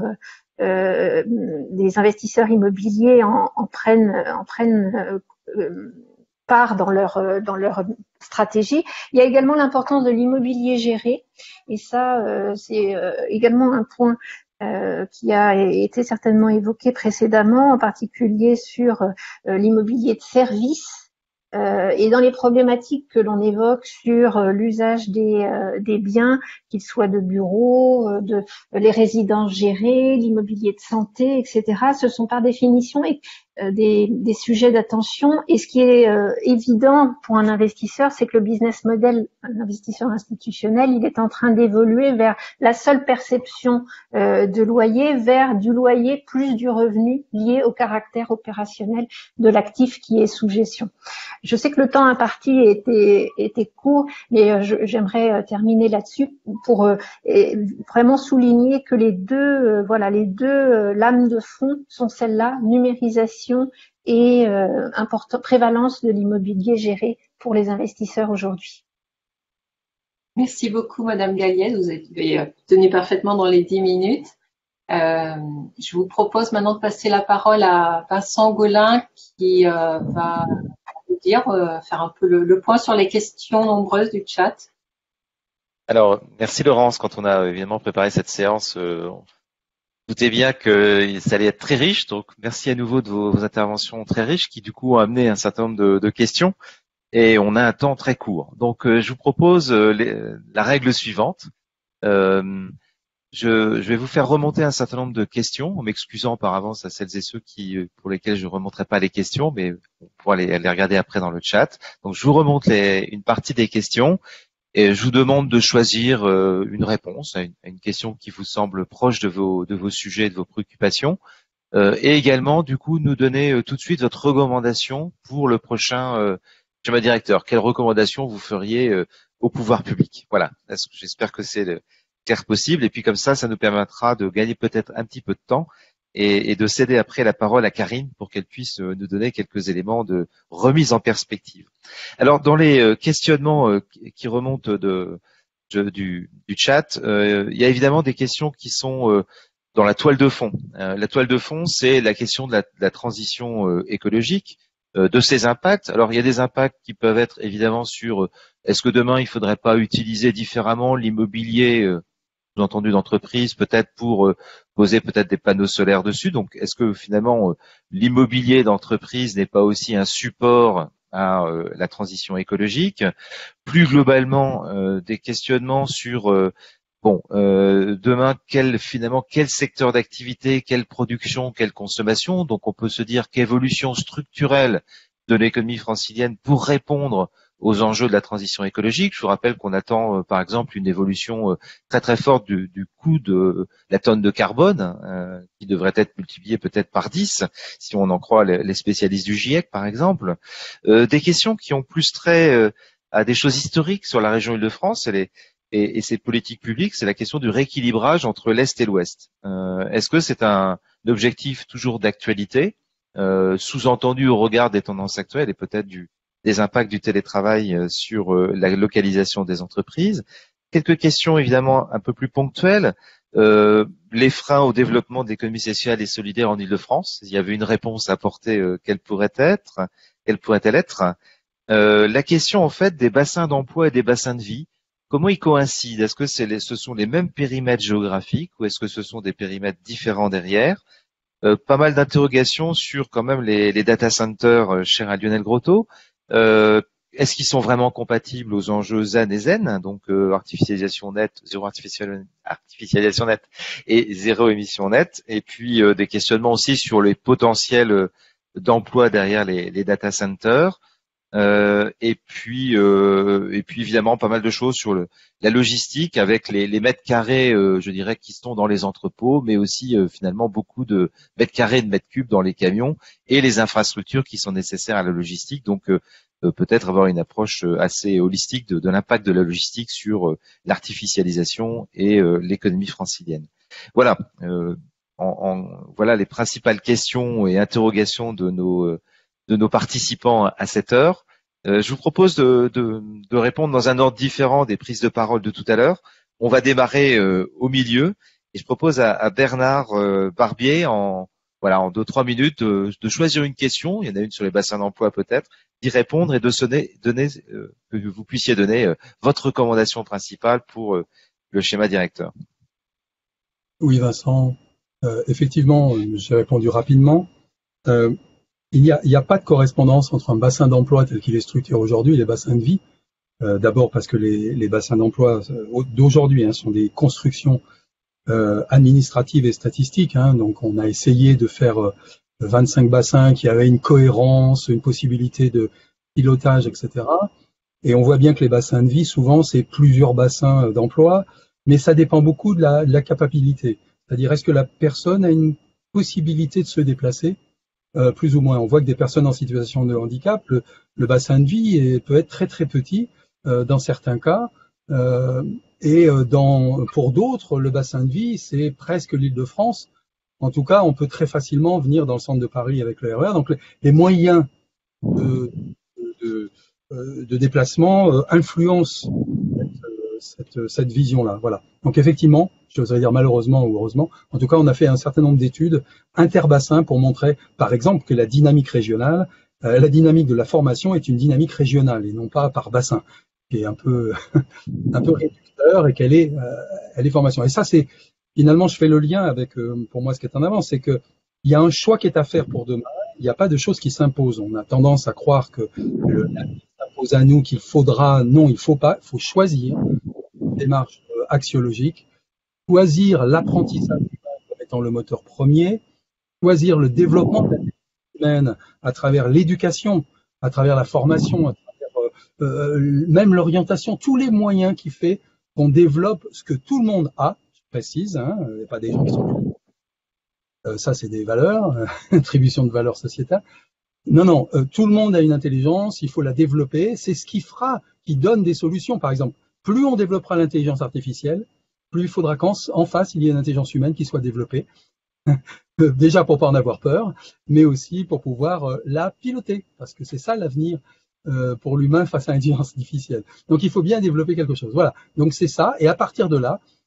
des investisseurs immobiliers en prennent part dans leur stratégie. Il y a également l'importance de l'immobilier géré, et ça c'est également un point qui a été certainement évoqué précédemment, en particulier sur l'immobilier de service. Et dans les problématiques que l'on évoque sur l'usage des biens, qu'ils soient de bureaux, les résidences gérées, l'immobilier de santé, etc., ce sont par définition des sujets d'attention. Et ce qui est évident pour un investisseur, c'est que le business model, un investisseur institutionnel, il est en train d'évoluer vers la seule perception de loyer, vers du loyer plus du revenu lié au caractère opérationnel de l'actif qui est sous gestion. Je sais que le temps imparti était court, mais j'aimerais terminer là-dessus pour vraiment souligner que les deux lames de fond sont celles-là: numérisation et prévalence de l'immobilier géré pour les investisseurs aujourd'hui. Merci beaucoup, Madame Gallienne. Vous avez tenu parfaitement dans les 10 minutes. Je vous propose maintenant de passer la parole à Vincent Gaulin qui va faire un peu le point sur les questions nombreuses du chat. Alors, merci Laurence. Quand on a évidemment préparé cette séance, on doutait bien que ça allait être très riche. Donc, merci à nouveau de vos interventions très riches qui, du coup, ont amené un certain nombre de questions. Et on a un temps très court. Donc, je vous propose la règle suivante. Je vais vous faire remonter un certain nombre de questions, en m'excusant par avance à celles et ceux pour lesquels je ne remonterai pas les questions, mais on pourra les regarder après dans le chat. Donc, je vous remonte une partie des questions et je vous demande de choisir une réponse à une question qui vous semble proche de vos sujets, de vos préoccupations, et également, du coup, nous donner tout de suite votre recommandation pour le prochain schéma directeur. Quelle recommandation vous feriez au pouvoir public? Voilà. J'espère que c'est clair possible. Et puis comme ça nous permettra de gagner peut-être un petit peu de temps et de céder après la parole à Karine pour qu'elle puisse nous donner quelques éléments de remise en perspective. Alors, dans les questionnements qui remontent du chat, il y a évidemment des questions qui sont dans la toile de fond. La toile de fond, c'est la question de la transition écologique, de ses impacts. Alors, il y a des impacts qui peuvent être évidemment sur est-ce que demain, il faudrait pas utiliser différemment l'immobilier, entendu d'entreprise, peut-être pour poser peut-être des panneaux solaires dessus. Donc, est-ce que finalement, l'immobilier d'entreprise n'est pas aussi un support à la transition écologique? Plus globalement, des questionnements sur demain, quel secteur d'activité, quelle production, quelle consommation. Donc, on peut se dire qu'évolution structurelle de l'économie francilienne pour répondre aux enjeux de la transition écologique. Je vous rappelle qu'on attend, par exemple, une évolution très très forte du coût de la tonne de carbone, qui devrait être multipliée peut-être par 10, si on en croit les spécialistes du GIEC, par exemple. Des questions qui ont plus trait à des choses historiques sur la région Île-de-France et ces politiques publiques, c'est la question du rééquilibrage entre l'Est et l'Ouest. Est-ce que c'est un objectif toujours d'actualité, sous-entendu au regard des tendances actuelles et peut-être des impacts du télétravail sur la localisation des entreprises? Quelques questions évidemment un peu plus ponctuelles. Les freins au développement de l'économie sociale et solidaire en Île-de-France. Il y avait une réponse à apporter, quelle pourrait-elle être? La question en fait des bassins d'emploi et des bassins de vie. Comment ils coïncident? Est-ce que ce sont les mêmes périmètres géographiques ou est-ce que ce sont des périmètres différents derrière? Pas mal d'interrogations sur quand même les data centers, cher à Lionel Grotto. Est-ce qu'ils sont vraiment compatibles aux enjeux ZAN et ZEN, donc artificialisation nette, zéro artificialisation nette et zéro émission nette? Et puis des questionnements aussi sur les potentiels d'emploi derrière les data centers. Et puis évidemment pas mal de choses sur la logistique avec les mètres carrés, je dirais, qui sont dans les entrepôts, mais aussi finalement beaucoup de mètres carrés, de mètres cubes dans les camions et les infrastructures qui sont nécessaires à la logistique. Donc peut-être avoir une approche assez holistique de l'impact de la logistique sur l'artificialisation et l'économie francilienne. Voilà, voilà les principales questions et interrogations de nos participants à cette heure. Je vous propose de répondre dans un ordre différent des prises de parole de tout à l'heure. On va démarrer au milieu et je propose à Bernard Barbier en 2-3 minutes de choisir une question. Il y en a une sur les bassins d'emploi peut-être, d'y répondre et que vous puissiez donner votre recommandation principale pour le schéma directeur. Oui, Vincent. Effectivement, j'ai répondu rapidement. Il n'y a pas de correspondance entre un bassin d'emploi tel qu'il est structuré aujourd'hui et les bassins de vie. D'abord parce que les bassins d'emploi d'aujourd'hui sont des constructions administratives et statistiques. Donc on a essayé de faire 25 bassins qui avaient une cohérence, une possibilité de pilotage, etc. Et on voit bien que les bassins de vie, souvent, c'est plusieurs bassins d'emploi, mais ça dépend beaucoup de la capacité. C'est-à-dire, est-ce que la personne a une possibilité de se déplacer? Plus ou moins. On voit que des personnes en situation de handicap, le bassin de vie peut être très très petit dans certains cas, pour d'autres, le bassin de vie, c'est presque l'Île-de-France. En tout cas, on peut très facilement venir dans le centre de Paris avec le RER. Donc, les moyens de déplacement influencent cette vision-là. Voilà. Donc, effectivement, j'oserais dire malheureusement ou heureusement, en tout cas, on a fait un certain nombre d'études interbassins pour montrer, par exemple, que la dynamique régionale, la dynamique de la formation est une dynamique régionale et non pas par bassin, qui est un peu réducteur et qu'elle est formation. Et ça, c'est finalement, je fais le lien avec, pour moi, ce qui est en avance, c'est que il y a un choix qui est à faire pour demain. Il n'y a pas de choses qui s'imposent. On a tendance à croire que l'avenir s'impose à nous, qu'il faudra. Non, il faut pas. Il faut choisir une démarche axiologique, choisir l'apprentissage comme étant le moteur premier, choisir le développement de la vie humaine à travers l'éducation, à travers la formation, à travers même l'orientation, tous les moyens qui fait qu'on développe ce que tout le monde a. Précise, il n'y a pas des gens qui sont ça c'est des valeurs, attribution de valeurs sociétales. Non, tout le monde a une intelligence, il faut la développer, c'est ce qui donne des solutions. Par exemple, plus on développera l'intelligence artificielle, plus il faudra qu'en face il y ait une intelligence humaine qui soit développée, déjà pour pas en avoir peur, mais aussi pour pouvoir la piloter, parce que c'est ça l'avenir pour l'humain face à l'intelligence artificielle. Donc il faut bien développer quelque chose. Voilà, donc c'est ça, et à partir de là,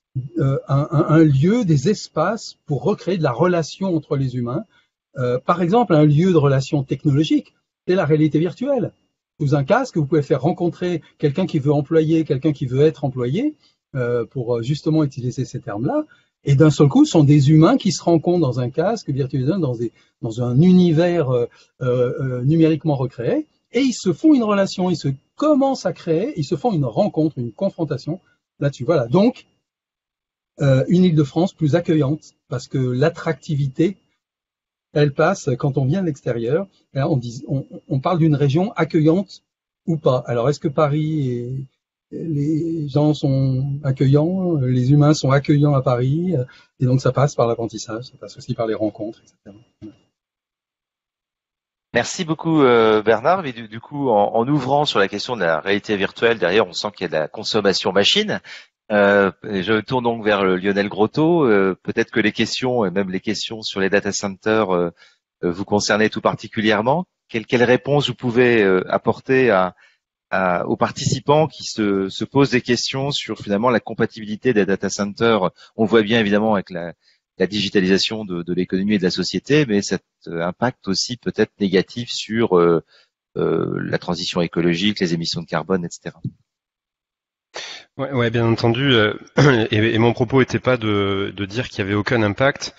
un lieu, des espaces pour recréer de la relation entre les humains. Par exemple, un lieu de relation technologique, c'est la réalité virtuelle. Sous un casque, vous pouvez faire rencontrer quelqu'un qui veut employer, quelqu'un qui veut être employé, pour justement utiliser ces termes-là. Et d'un seul coup, ce sont des humains qui se rencontrent dans un casque virtualisé, dans un univers numériquement recréé, et ils se font une relation, ils se commencent à créer, ils se font une rencontre, une confrontation là-dessus. Voilà. Donc, une Île-de-France plus accueillante, parce que l'attractivité, elle passe quand on vient de l'extérieur. On parle d'une région accueillante ou pas. Alors, est-ce que Paris les gens sont accueillants, les humains sont accueillants à Paris, et donc ça passe par l'apprentissage, ça passe aussi par les rencontres, etc. Merci beaucoup Bernard. Mais du coup, en ouvrant sur la question de la réalité virtuelle, derrière, on sent qu'il y a de la consommation machine. Je tourne donc vers Lionel Grotto. Peut-être que les questions, et même les questions sur les data centers, vous concernaient tout particulièrement. Quelle réponse vous pouvez apporter aux participants qui se posent des questions sur finalement la compatibilité des data centers? On le voit bien évidemment avec la digitalisation de l'économie et de la société, mais cet impact aussi peut-être négatif sur la transition écologique, les émissions de carbone, etc. Ouais, bien entendu. Et mon propos n'était pas de dire qu'il y avait aucun impact,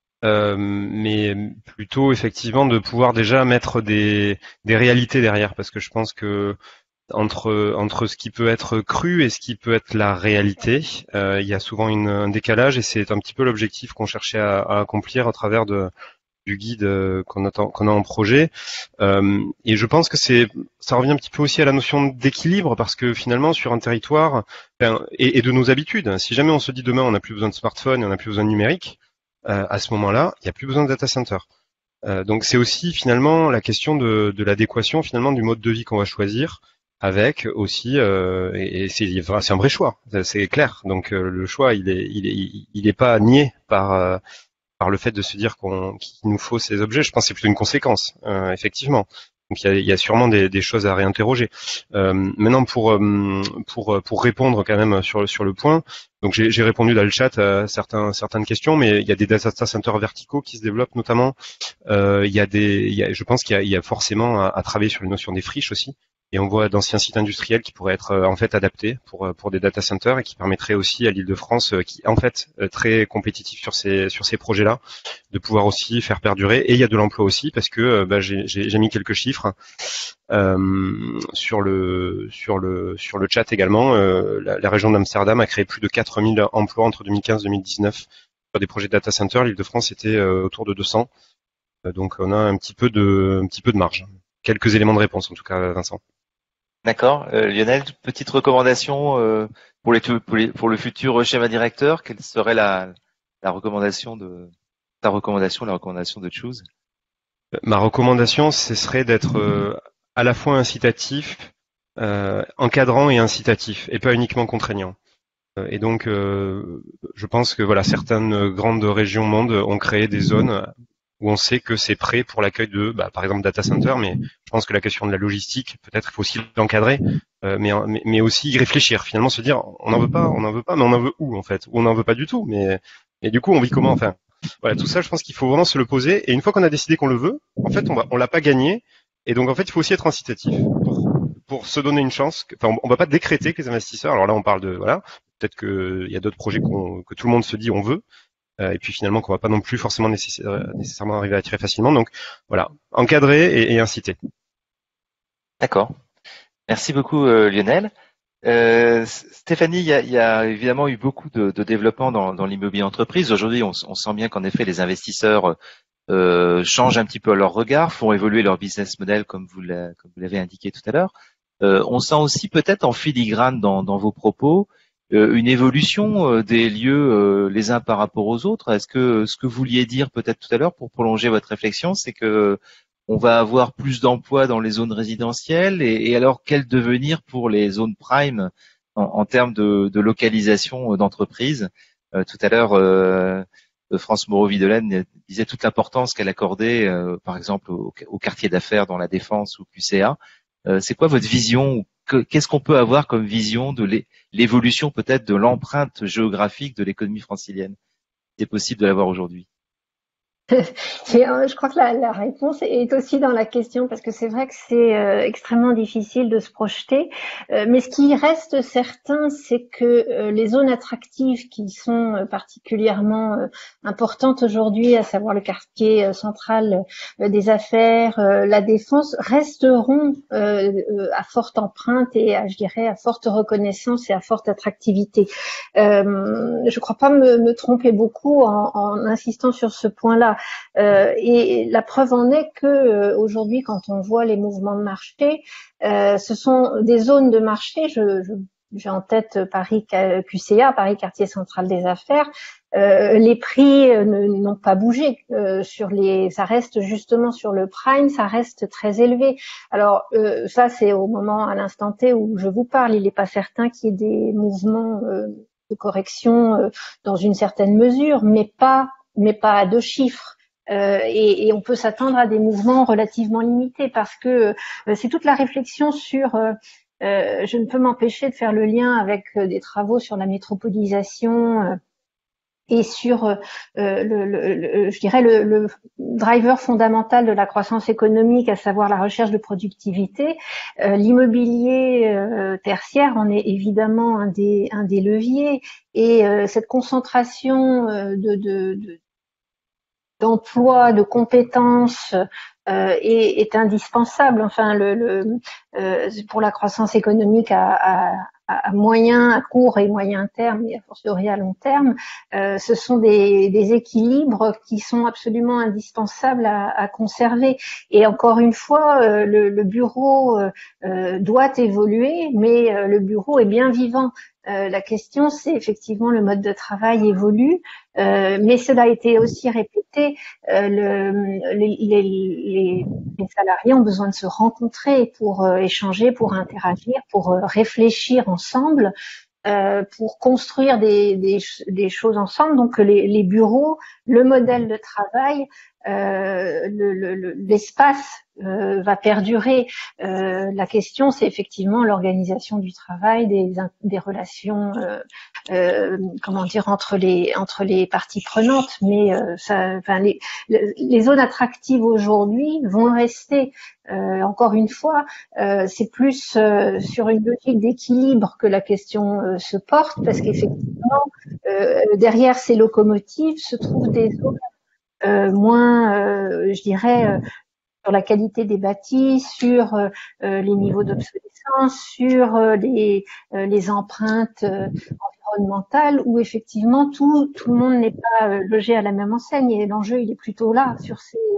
mais plutôt effectivement de pouvoir déjà mettre des réalités derrière, parce que je pense que entre ce qui peut être cru et ce qui peut être la réalité, il y a souvent un décalage, et c'est un petit peu l'objectif qu'on cherchait à accomplir à travers du guide qu'on a en projet. Et je pense que ça revient un petit peu aussi à la notion d'équilibre, parce que finalement sur un territoire, et de nos habitudes, si jamais on se dit demain on n'a plus besoin de smartphone et on n'a plus besoin de numérique, à ce moment-là, il n'y a plus besoin de data center. Donc c'est aussi finalement la question de l'adéquation finalement du mode de vie qu'on va choisir, avec aussi et c'est un vrai choix, c'est clair. Donc le choix il est pas nié par le fait de se dire qu'il nous faut ces objets. Je pense que c'est plutôt une conséquence, effectivement. Donc il y a sûrement des choses à réinterroger. Maintenant pour répondre quand même sur le point, donc j'ai répondu dans le chat à certaines questions, mais il y a des data centers verticaux qui se développent notamment. Je pense qu'il y a forcément à travailler sur les notions des friches aussi. Et on voit d'anciens sites industriels qui pourraient être en fait adaptés pour des data centers, et qui permettraient aussi à l'Île-de-France, qui est en fait très compétitif sur ces projets-là, de pouvoir aussi faire perdurer. Et il y a de l'emploi aussi, parce que j'ai mis quelques chiffres sur le chat également. La région d'Amsterdam a créé plus de 4000 emplois entre 2015 et 2019 sur des projets de data center. L'Île-de-France était autour de 200. Donc on a un petit peu de marge. Quelques éléments de réponse en tout cas, Vincent. D'accord. Lionel, petite recommandation pour le futur schéma directeur. Quelle serait la recommandation de ta recommandation, la recommandation de Choose? Ma recommandation, ce serait d'être à la fois incitatif, encadrant et incitatif, et pas uniquement contraignant. Et donc, je pense que voilà, certaines grandes régions monde ont créé des zones où on sait que c'est prêt pour l'accueil de, par exemple, data center, mais je pense que la question de la logistique, peut-être il faut aussi l'encadrer, mais aussi y réfléchir, finalement se dire, on n'en veut pas, mais on en veut où en fait, ou on n'en veut pas du tout, mais du coup on vit comment, enfin, voilà, tout ça, je pense qu'il faut vraiment se le poser, et une fois qu'on a décidé qu'on le veut, en fait, on l'a pas gagné, et donc en fait, il faut aussi être incitatif pour se donner une chance. Enfin, on va pas décréter que les investisseurs, alors là on parle de, voilà, peut-être qu'il y a d'autres projets que tout le monde se dit on veut, et puis finalement qu'on va pas non plus forcément nécessairement arriver à attirer facilement. Donc voilà, encadrer et inciter. D'accord. Merci beaucoup Lionel. Stéphanie, il y a évidemment eu beaucoup de développement dans l'immobilier entreprise. Aujourd'hui, on sent bien qu'en effet les investisseurs changent un petit peu leur regard, font évoluer leur business model comme vous l'avez indiqué tout à l'heure. On sent aussi peut-être en filigrane dans vos propos une évolution des lieux les uns par rapport aux autres. Est-ce que ce que vous vouliez dire peut-être tout à l'heure pour prolonger votre réflexion, c'est que on va avoir plus d'emplois dans les zones résidentielles, et alors quel devenir pour les zones prime en termes de localisation d'entreprises? Tout à l'heure, France Moreau-Videlaine disait toute l'importance qu'elle accordait, par exemple, au quartier d'affaires dans la Défense ou QCA. C'est quoi votre vision, ou qu'est-ce qu'on peut avoir comme vision de l'évolution peut-être de l'empreinte géographique de l'économie francilienne? C'est possible de l'avoir aujourd'hui. Je crois que la réponse est aussi dans la question, parce que c'est vrai que c'est extrêmement difficile de se projeter. Mais ce qui reste certain, c'est que les zones attractives qui sont particulièrement importantes aujourd'hui, à savoir le quartier central des affaires, la défense, resteront à forte empreinte et je dirais à forte reconnaissance et à forte attractivité. Je crois pas me tromper beaucoup en insistant sur ce point-là. Et la preuve en est que aujourd'hui, quand on voit les mouvements de marché, ce sont des zones de marché. J'ai en tête Paris QCA, Paris Quartier Central des Affaires. Les prix n'ont pas bougé ça reste justement sur le prime, ça reste très élevé. Alors ça, c'est au moment, à l'instant T où je vous parle. Il n'est pas certain qu'il y ait des mouvements de correction dans une certaine mesure, mais pas à 2 chiffres. Et on peut s'attendre à des mouvements relativement limités, parce que c'est toute la réflexion sur je ne peux m'empêcher de faire le lien avec des travaux sur la métropolisation et sur je dirais le driver fondamental de la croissance économique, à savoir la recherche de productivité. L'immobilier tertiaire en est évidemment un des leviers, et cette concentration d'emploi, de compétences est indispensable. Enfin, pour la croissance économique à court et moyen terme, et a fortiori à long terme, ce sont des équilibres qui sont absolument indispensables à conserver. Et encore une fois, le bureau doit évoluer, mais le bureau est bien vivant. La question, c'est effectivement le mode de travail évolue, mais cela a été aussi répété. Les salariés ont besoin de se rencontrer pour échanger, pour interagir, pour réfléchir ensemble, pour construire des choses ensemble. Donc les bureaux, le modèle de travail, l'espace va perdurer. La question, c'est effectivement l'organisation du travail, des relations, entre les parties prenantes. Mais les zones attractives aujourd'hui vont rester. Encore une fois, c'est plus sur une logique d'équilibre que la question se porte, parce qu'effectivement, derrière ces locomotives se trouvent des zones moins, je dirais, sur la qualité des bâtis, sur les niveaux d'obsolescence, sur les empreintes environnementales, où effectivement tout le monde n'est pas logé à la même enseigne. Et l'enjeu, il est plutôt là, sur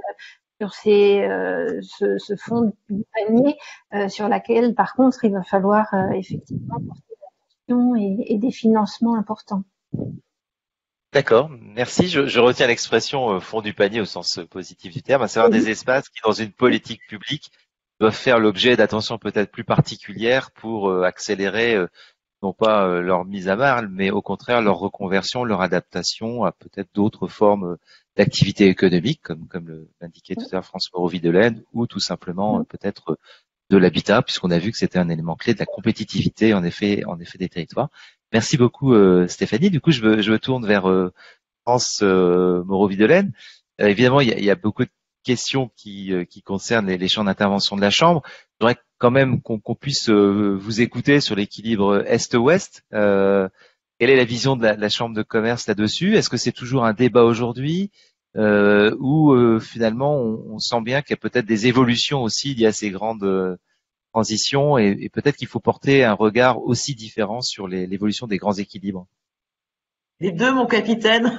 ce fond du panier, sur laquelle, par contre, il va falloir effectivement porter l'attention et des financements importants. D'accord, merci. Je retiens l'expression fond du panier au sens positif du terme, à savoir des espaces qui, dans une politique publique, doivent faire l'objet d'attention peut-être plus particulière pour accélérer non pas leur mise à mal, mais au contraire leur reconversion, leur adaptation à peut-être d'autres formes d'activité économique, comme l'indiquait tout à l'heure François Rovie-Delaine, ou tout simplement peut-être de l'habitat, puisqu'on a vu que c'était un élément clé de la compétitivité en effet des territoires. Merci beaucoup Stéphanie. Du coup, je me tourne vers France Moreau-Videlaine. Évidemment, il y a beaucoup de questions qui concernent les champs d'intervention de la Chambre. J'aimerais quand même qu'on puisse vous écouter sur l'équilibre Est-Ouest. Quelle est la vision de la Chambre de commerce là-dessus? Est-ce que c'est toujours un débat aujourd'hui ou finalement on sent bien qu'il y a peut-être des évolutions aussi liées à ces grandes transition, et peut-être qu'il faut porter un regard aussi différent sur l'évolution des grands équilibres? Les deux, mon capitaine.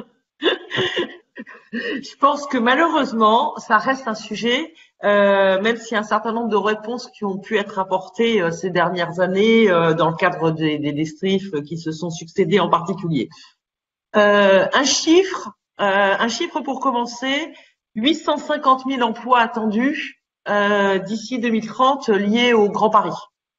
Je pense que malheureusement, ça reste un sujet, même s'il y a un certain nombre de réponses qui ont pu être apportées ces dernières années dans le cadre des strifs qui se sont succédés en particulier. Un chiffre pour commencer, 850 000 emplois attendus d'ici 2030 liés au Grand Paris.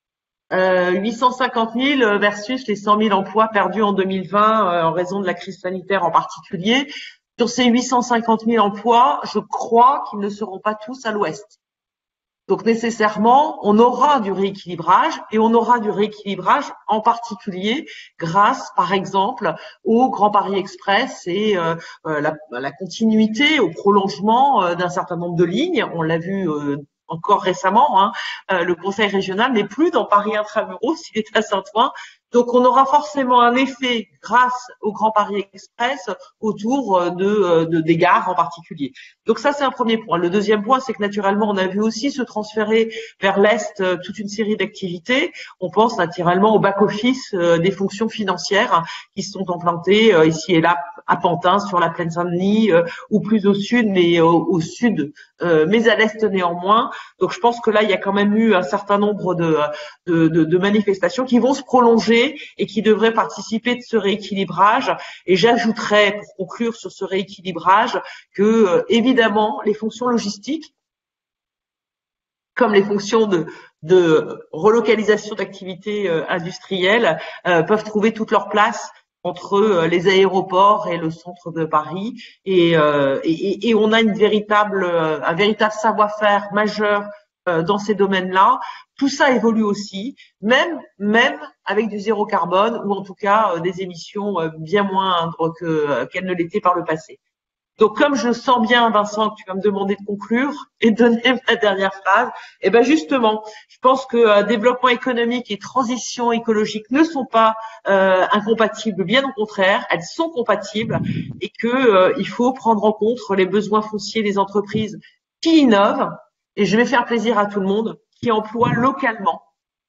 850 000 versus les 100 000 emplois perdus en 2020 en raison de la crise sanitaire en particulier. Sur ces 850 000 emplois, je crois qu'ils ne seront pas tous à l'ouest. Donc nécessairement, on aura du rééquilibrage et on aura du rééquilibrage en particulier grâce, par exemple, au Grand Paris Express et la continuité, au prolongement d'un certain nombre de lignes. On l'a vu encore récemment, hein, le conseil régional n'est plus dans Paris Intramuros, il est à Saint-Ouen. Donc on aura forcément un effet grâce au Grand Paris Express autour des gares en particulier. Donc ça c'est un premier point. Le deuxième point, c'est que naturellement on a vu aussi se transférer vers l'est toute une série d'activités. On pense naturellement au back-office des fonctions financières qui se sont implantées ici et là à Pantin, sur la plaine Saint-Denis ou plus au sud, mais au sud, mais à l'est néanmoins. Donc je pense que là il y a quand même eu un certain nombre de manifestations qui vont se prolonger et qui devraient participer de ce rééquilibrage. Et j'ajouterais, pour conclure sur ce rééquilibrage, que évidemment les fonctions logistiques, comme les fonctions de relocalisation d'activités industrielles, peuvent trouver toute leur place entre les aéroports et le centre de Paris, et on a un véritable savoir-faire majeur dans ces domaines-là. Tout ça évolue aussi, même avec du zéro carbone, ou en tout cas des émissions bien moindres qu'elles ne l'étaient par le passé. Donc, comme je sens bien, Vincent, que tu vas me demander de conclure et de donner ma dernière phrase, et ben justement, je pense que développement économique et transition écologique ne sont pas incompatibles, bien au contraire, elles sont compatibles, et que il faut prendre en compte les besoins fonciers des entreprises qui innovent, et je vais faire plaisir à tout le monde, qui emploient localement.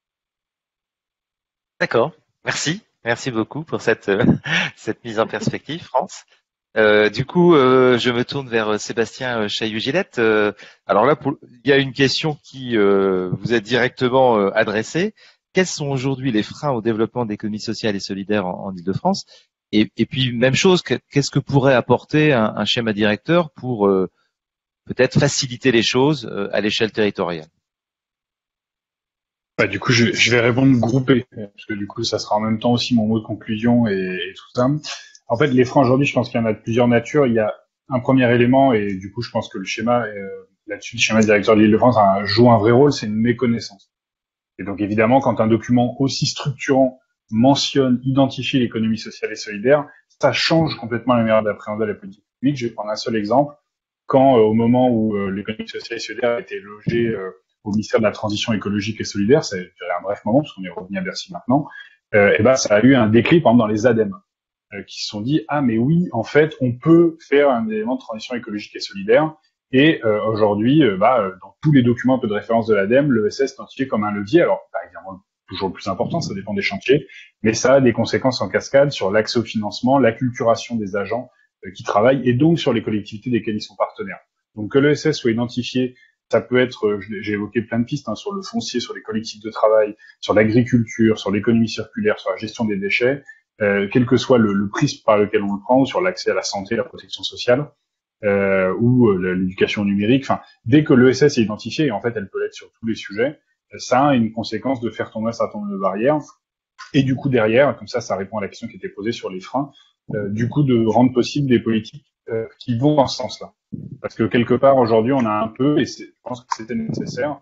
D'accord. Merci beaucoup pour cette mise en perspective, France. Du coup, je me tourne vers Sébastien Chailloux-Gillette. Alors là, il y a une question qui vous est directement adressée. Quels sont aujourd'hui les freins au développement d'économie sociale et solidaire en Île-de-France? Et puis, même chose, qu'est-ce que pourrait apporter un schéma directeur pour peut-être faciliter les choses à l'échelle territoriale? Du coup, je vais répondre groupé, parce que du coup, ça sera en même temps aussi mon mot de conclusion et tout ça. En fait, les freins aujourd'hui, je pense qu'il y en a de plusieurs natures. Il y a un premier élément, et du coup, je pense que le schéma, là-dessus, le schéma directeur de l'Île-de-France joue un vrai rôle, c'est une méconnaissance. Et donc, évidemment, quand un document aussi structurant mentionne, identifie l'économie sociale et solidaire, ça change complètement la manière d'appréhender la politique publique. Je vais prendre un seul exemple. Quand, au moment où l'économie sociale et solidaire a été logée au ministère de la Transition écologique et solidaire, ça a duré un bref moment, parce qu'on est revenu à Bercy maintenant, et ben, ça a eu un déclic, par exemple, dans les ADEME, qui se sont dit, ah, mais oui, en fait, on peut faire un élément de transition écologique et solidaire, et aujourd'hui, dans tous les documents un peu de référence de l'ADEME, l'ESS est identifié comme un levier. Alors, par exemple, toujours le plus important, ça dépend des chantiers, mais ça a des conséquences en cascade sur l'accès au financement, l'acculturation des agents qui travaillent, et donc sur les collectivités desquelles ils sont partenaires. Donc que l'ESS soit identifié, ça peut être, j'ai évoqué plein de pistes, sur le foncier, sur les collectifs de travail, sur l'agriculture, sur l'économie circulaire, sur la gestion des déchets, quel que soit le prisme par lequel on le prend, sur l'accès à la santé, la protection sociale, ou l'éducation numérique. Enfin, dès que l'ESS est identifié, et en fait elle peut l'être sur tous les sujets, ça a une conséquence de faire tomber un certain nombre de barrières, et du coup derrière, comme ça répond à la question qui était posée sur les freins, du coup de rendre possible des politiques qui vont dans ce sens-là. Parce que quelque part aujourd'hui on a un peu, et je pense que c'était nécessaire,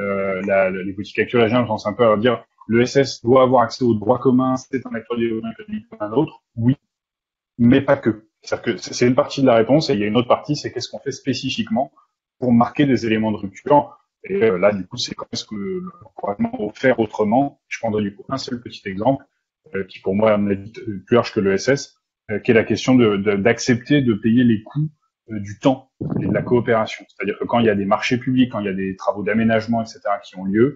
les politiques actuelles, j'ai tendance un peu à dire l'ESS doit avoir accès aux droits communs, c'est un acteur économique comme un autre, oui, mais pas que. C'est-à-dire que c'est une partie de la réponse, et il y a une autre partie, c'est qu'est-ce qu'on fait spécifiquement pour marquer des éléments de rupture. Et là, du coup, c'est comment est-ce que l'encouragement faire autrement. Je prendrai du coup un seul petit exemple, qui pour moi est plus large que l'ESS, qui est la question d'accepter de payer les coûts du temps et de la coopération. C'est-à-dire que quand il y a des marchés publics, quand il y a des travaux d'aménagement, etc., qui ont lieu,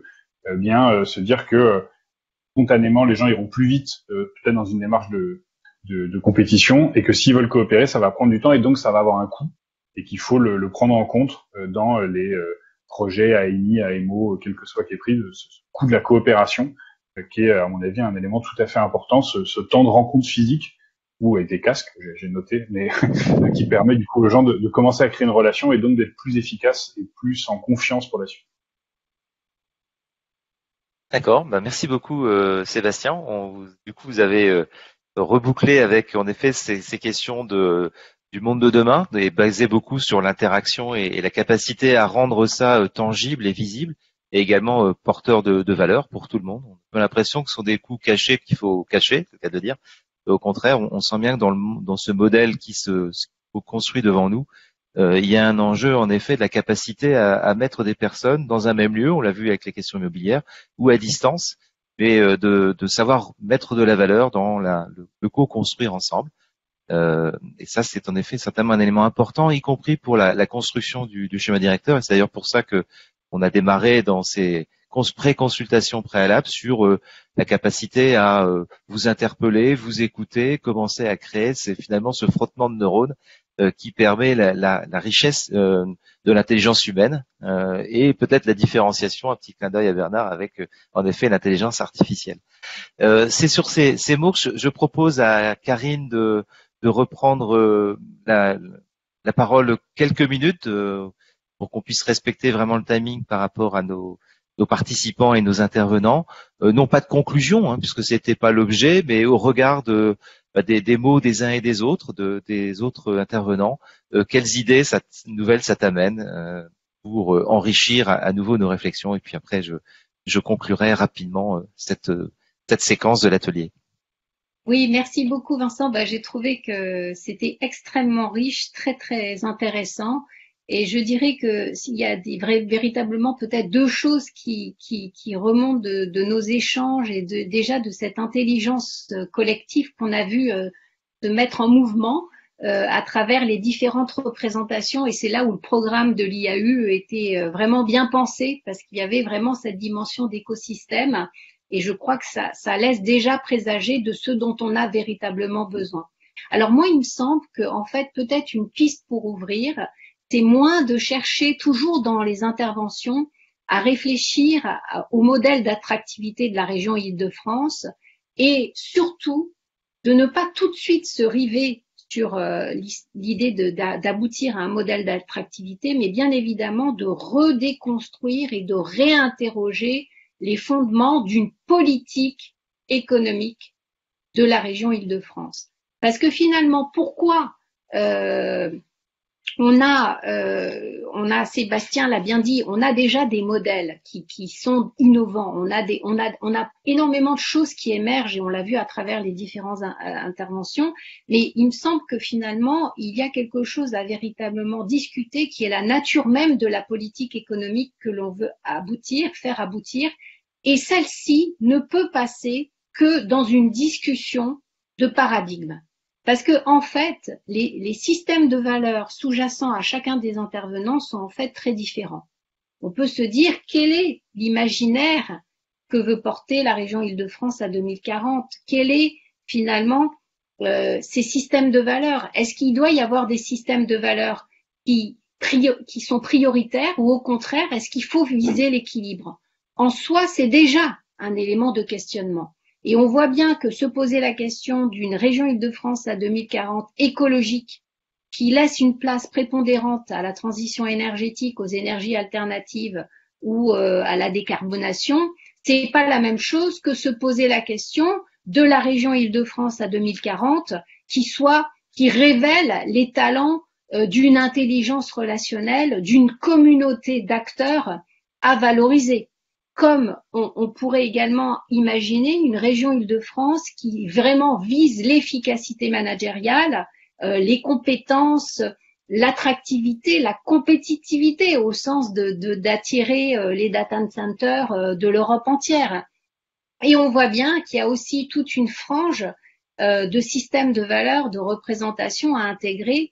se dire que spontanément les gens iront plus vite, peut-être dans une démarche de compétition, et que s'ils veulent coopérer, ça va prendre du temps, et donc ça va avoir un coût, et qu'il faut le prendre en compte dans les projets AMI, AMO, quel que soit qui est pris, ce coût de la coopération, qui est à mon avis un élément tout à fait important, ce temps de rencontre physique, ou avec des casques, j'ai noté, mais qui permet du coup aux gens de commencer à créer une relation, et donc d'être plus efficace et plus en confiance pour la suite. D'accord, merci beaucoup Sébastien. Du coup, vous avez rebouclé avec en effet ces questions de du monde de demain, et basé beaucoup sur l'interaction et la capacité à rendre ça tangible et visible, et également porteur de valeur pour tout le monde. On a l'impression que ce sont des coûts cachés qu'il faut cacher, c'est le cas de dire. Au contraire, on sent bien que dans ce modèle qui se construit devant nous, il y a un enjeu en effet de la capacité à mettre des personnes dans un même lieu, on l'a vu avec les questions immobilières, ou à distance, mais de savoir mettre de la valeur dans le co-construire ensemble. Et ça, c'est en effet certainement un élément important, y compris pour la construction du schéma directeur. Et c'est d'ailleurs pour ça que on a démarré dans ces pré-consultations préalables sur la capacité à vous interpeller, vous écouter, commencer à créer. C'est finalement ce frottement de neurones qui permet la richesse de l'intelligence humaine et peut-être la différenciation, un petit clin d'œil à Bernard, avec en effet l'intelligence artificielle. C'est sur ces mots que je propose à Karine de reprendre la parole quelques minutes pour qu'on puisse respecter vraiment le timing par rapport à nos participants et nos intervenants. Non pas de conclusion, puisque c'était pas l'objet, mais au regard des mots des uns et des autres, des autres intervenants, quelles idées nouvelles ça t'amène pour enrichir à nouveau nos réflexions. Et puis après, je conclurai rapidement cette séquence de l'atelier. Oui, merci beaucoup Vincent. J'ai trouvé que c'était extrêmement riche, très très intéressant. Et je dirais que s'il y a véritablement peut-être deux choses qui remontent de nos échanges et déjà de cette intelligence collective qu'on a vu se mettre en mouvement à travers les différentes représentations. Et c'est là où le programme de l'IAU était vraiment bien pensé, parce qu'il y avait vraiment cette dimension d'écosystème. Et je crois que ça laisse déjà présager de ce dont on a véritablement besoin. Alors moi, il me semble que en fait, peut-être une piste pour ouvrir, c'est moins de chercher toujours dans les interventions à réfléchir au modèle d'attractivité de la région Île-de-France et surtout de ne pas tout de suite se river sur l'idée d'aboutir à un modèle d'attractivité, mais bien évidemment de redéconstruire et de réinterroger les fondements d'une politique économique de la région Île-de-France. Parce que finalement, pourquoi on a Sébastien l'a bien dit, on a déjà des modèles qui sont innovants, on a énormément de choses qui émergent et on l'a vu à travers les différentes interventions, mais il me semble que finalement il y a quelque chose à véritablement discuter qui est la nature même de la politique économique que l'on veut faire aboutir, et celle-ci ne peut passer que dans une discussion de paradigme. Parce que en fait, les systèmes de valeurs sous-jacents à chacun des intervenants sont en fait très différents. On peut se dire quel est l'imaginaire que veut porter la région Île-de-France à 2040. Quel est finalement ces systèmes de valeurs? Est-ce qu'il doit y avoir des systèmes de valeurs qui sont prioritaires, ou au contraire, est-ce qu'il faut viser l'équilibre? En soi, c'est déjà un élément de questionnement. Et on voit bien que se poser la question d'une région Île-de-France à 2040 écologique, qui laisse une place prépondérante à la transition énergétique, aux énergies alternatives ou à la décarbonation, c'est pas la même chose que se poser la question de la région Île-de-France à 2040, qui révèle les talents d'une intelligence relationnelle, d'une communauté d'acteurs à valoriser. Comme on pourrait également imaginer une région Île-de-France qui vraiment vise l'efficacité managériale, les compétences, l'attractivité, la compétitivité au sens d'attirer les data centers de l'Europe entière. Et on voit bien qu'il y a aussi toute une frange de systèmes de valeurs, de représentation à intégrer,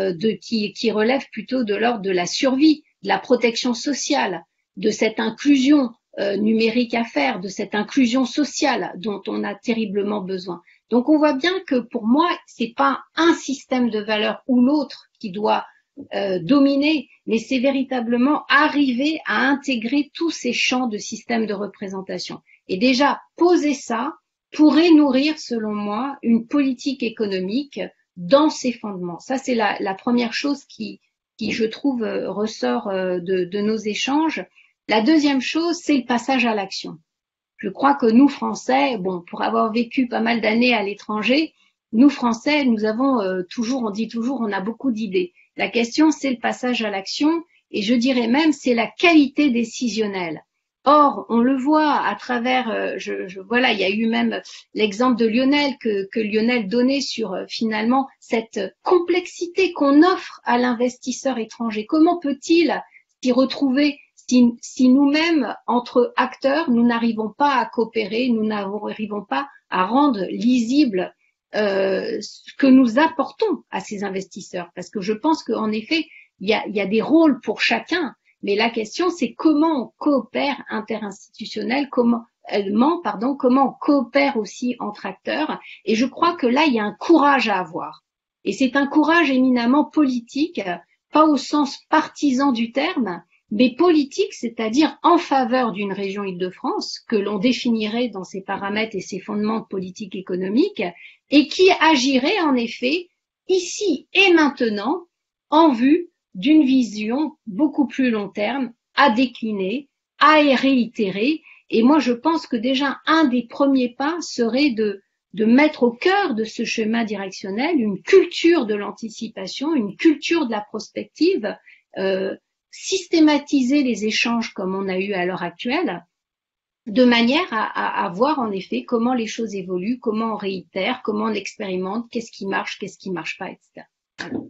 qui relève plutôt de l'ordre de la survie, de la protection sociale, de cette inclusion numérique à faire, de cette inclusion sociale dont on a terriblement besoin. Donc on voit bien que pour moi, c'est pas un système de valeurs ou l'autre qui doit dominer, mais c'est véritablement arriver à intégrer tous ces champs de systèmes de représentation. Et déjà, poser ça pourrait nourrir, selon moi, une politique économique dans ses fondements. Ça, c'est la première chose qui, je trouve, ressort de nos échanges. La deuxième chose, c'est le passage à l'action. Je crois que nous, Français, pour avoir vécu pas mal d'années à l'étranger, nous Français, nous avons on dit toujours, on a beaucoup d'idées. La question, c'est le passage à l'action, et je dirais même, c'est la qualité décisionnelle. Or, on le voit à travers, voilà, il y a eu même l'exemple de Lionel que Lionel donnait sur finalement cette complexité qu'on offre à l'investisseur étranger. Comment peut-il s'y retrouver si nous-mêmes, entre acteurs, nous n'arrivons pas à coopérer, nous n'arrivons pas à rendre lisible ce que nous apportons à ces investisseurs? Parce que je pense qu'en effet, il y a des rôles pour chacun. Mais la question, c'est comment on coopère interinstitutionnel, comment on coopère aussi entre acteurs. Et je crois que là, il y a un courage à avoir. Et c'est un courage éminemment politique, pas au sens partisan du terme, mais politique, c'est-à-dire en faveur d'une région Île-de-France, que l'on définirait dans ses paramètres et ses fondements de politique économique, et qui agirait en effet ici et maintenant en vue d'une vision beaucoup plus long terme, à décliner, à réitérer. Et moi, je pense que déjà, un des premiers pas serait de mettre au cœur de ce chemin directionnel une culture de l'anticipation, une culture de la prospective, systématiser les échanges comme on a eu à l'heure actuelle, de manière à voir en effet comment les choses évoluent, comment on réitère, comment on expérimente, qu'est-ce qui marche pas, etc. Voilà.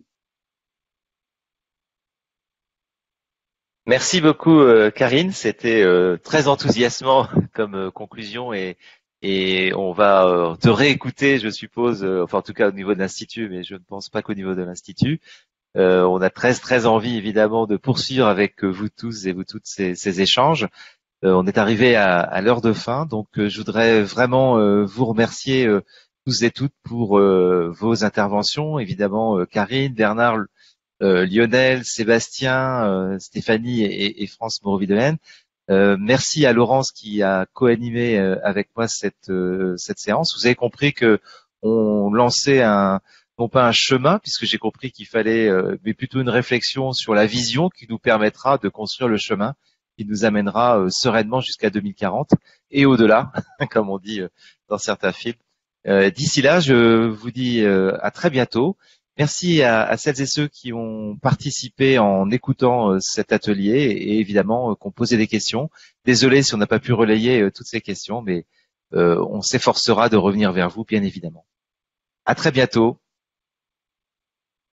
Merci beaucoup Karine, c'était très enthousiasmant comme conclusion et on va te réécouter, je suppose, enfin en tout cas au niveau de l'Institut, mais je ne pense pas qu'au niveau de l'Institut. On a très envie évidemment de poursuivre avec vous tous et vous toutes ces échanges. On est arrivé à l'heure de fin, donc je voudrais vraiment vous remercier tous et toutes pour vos interventions. Évidemment, Karine, Bernard, Lionel, Sébastien, Stéphanie et France Moreau-Videlaine. Merci à Laurence qui a co-animé avec moi cette séance. Vous avez compris que on lançait non pas un chemin, puisque j'ai compris qu'il fallait, mais plutôt une réflexion sur la vision qui nous permettra de construire le chemin qui nous amènera sereinement jusqu'à 2040 et au-delà, comme on dit dans certains films. D'ici là, je vous dis à très bientôt. Merci à celles et ceux qui ont participé en écoutant cet atelier et évidemment qui ont posé des questions. Désolé si on n'a pas pu relayer toutes ces questions, mais on s'efforcera de revenir vers vous, bien évidemment. À très bientôt.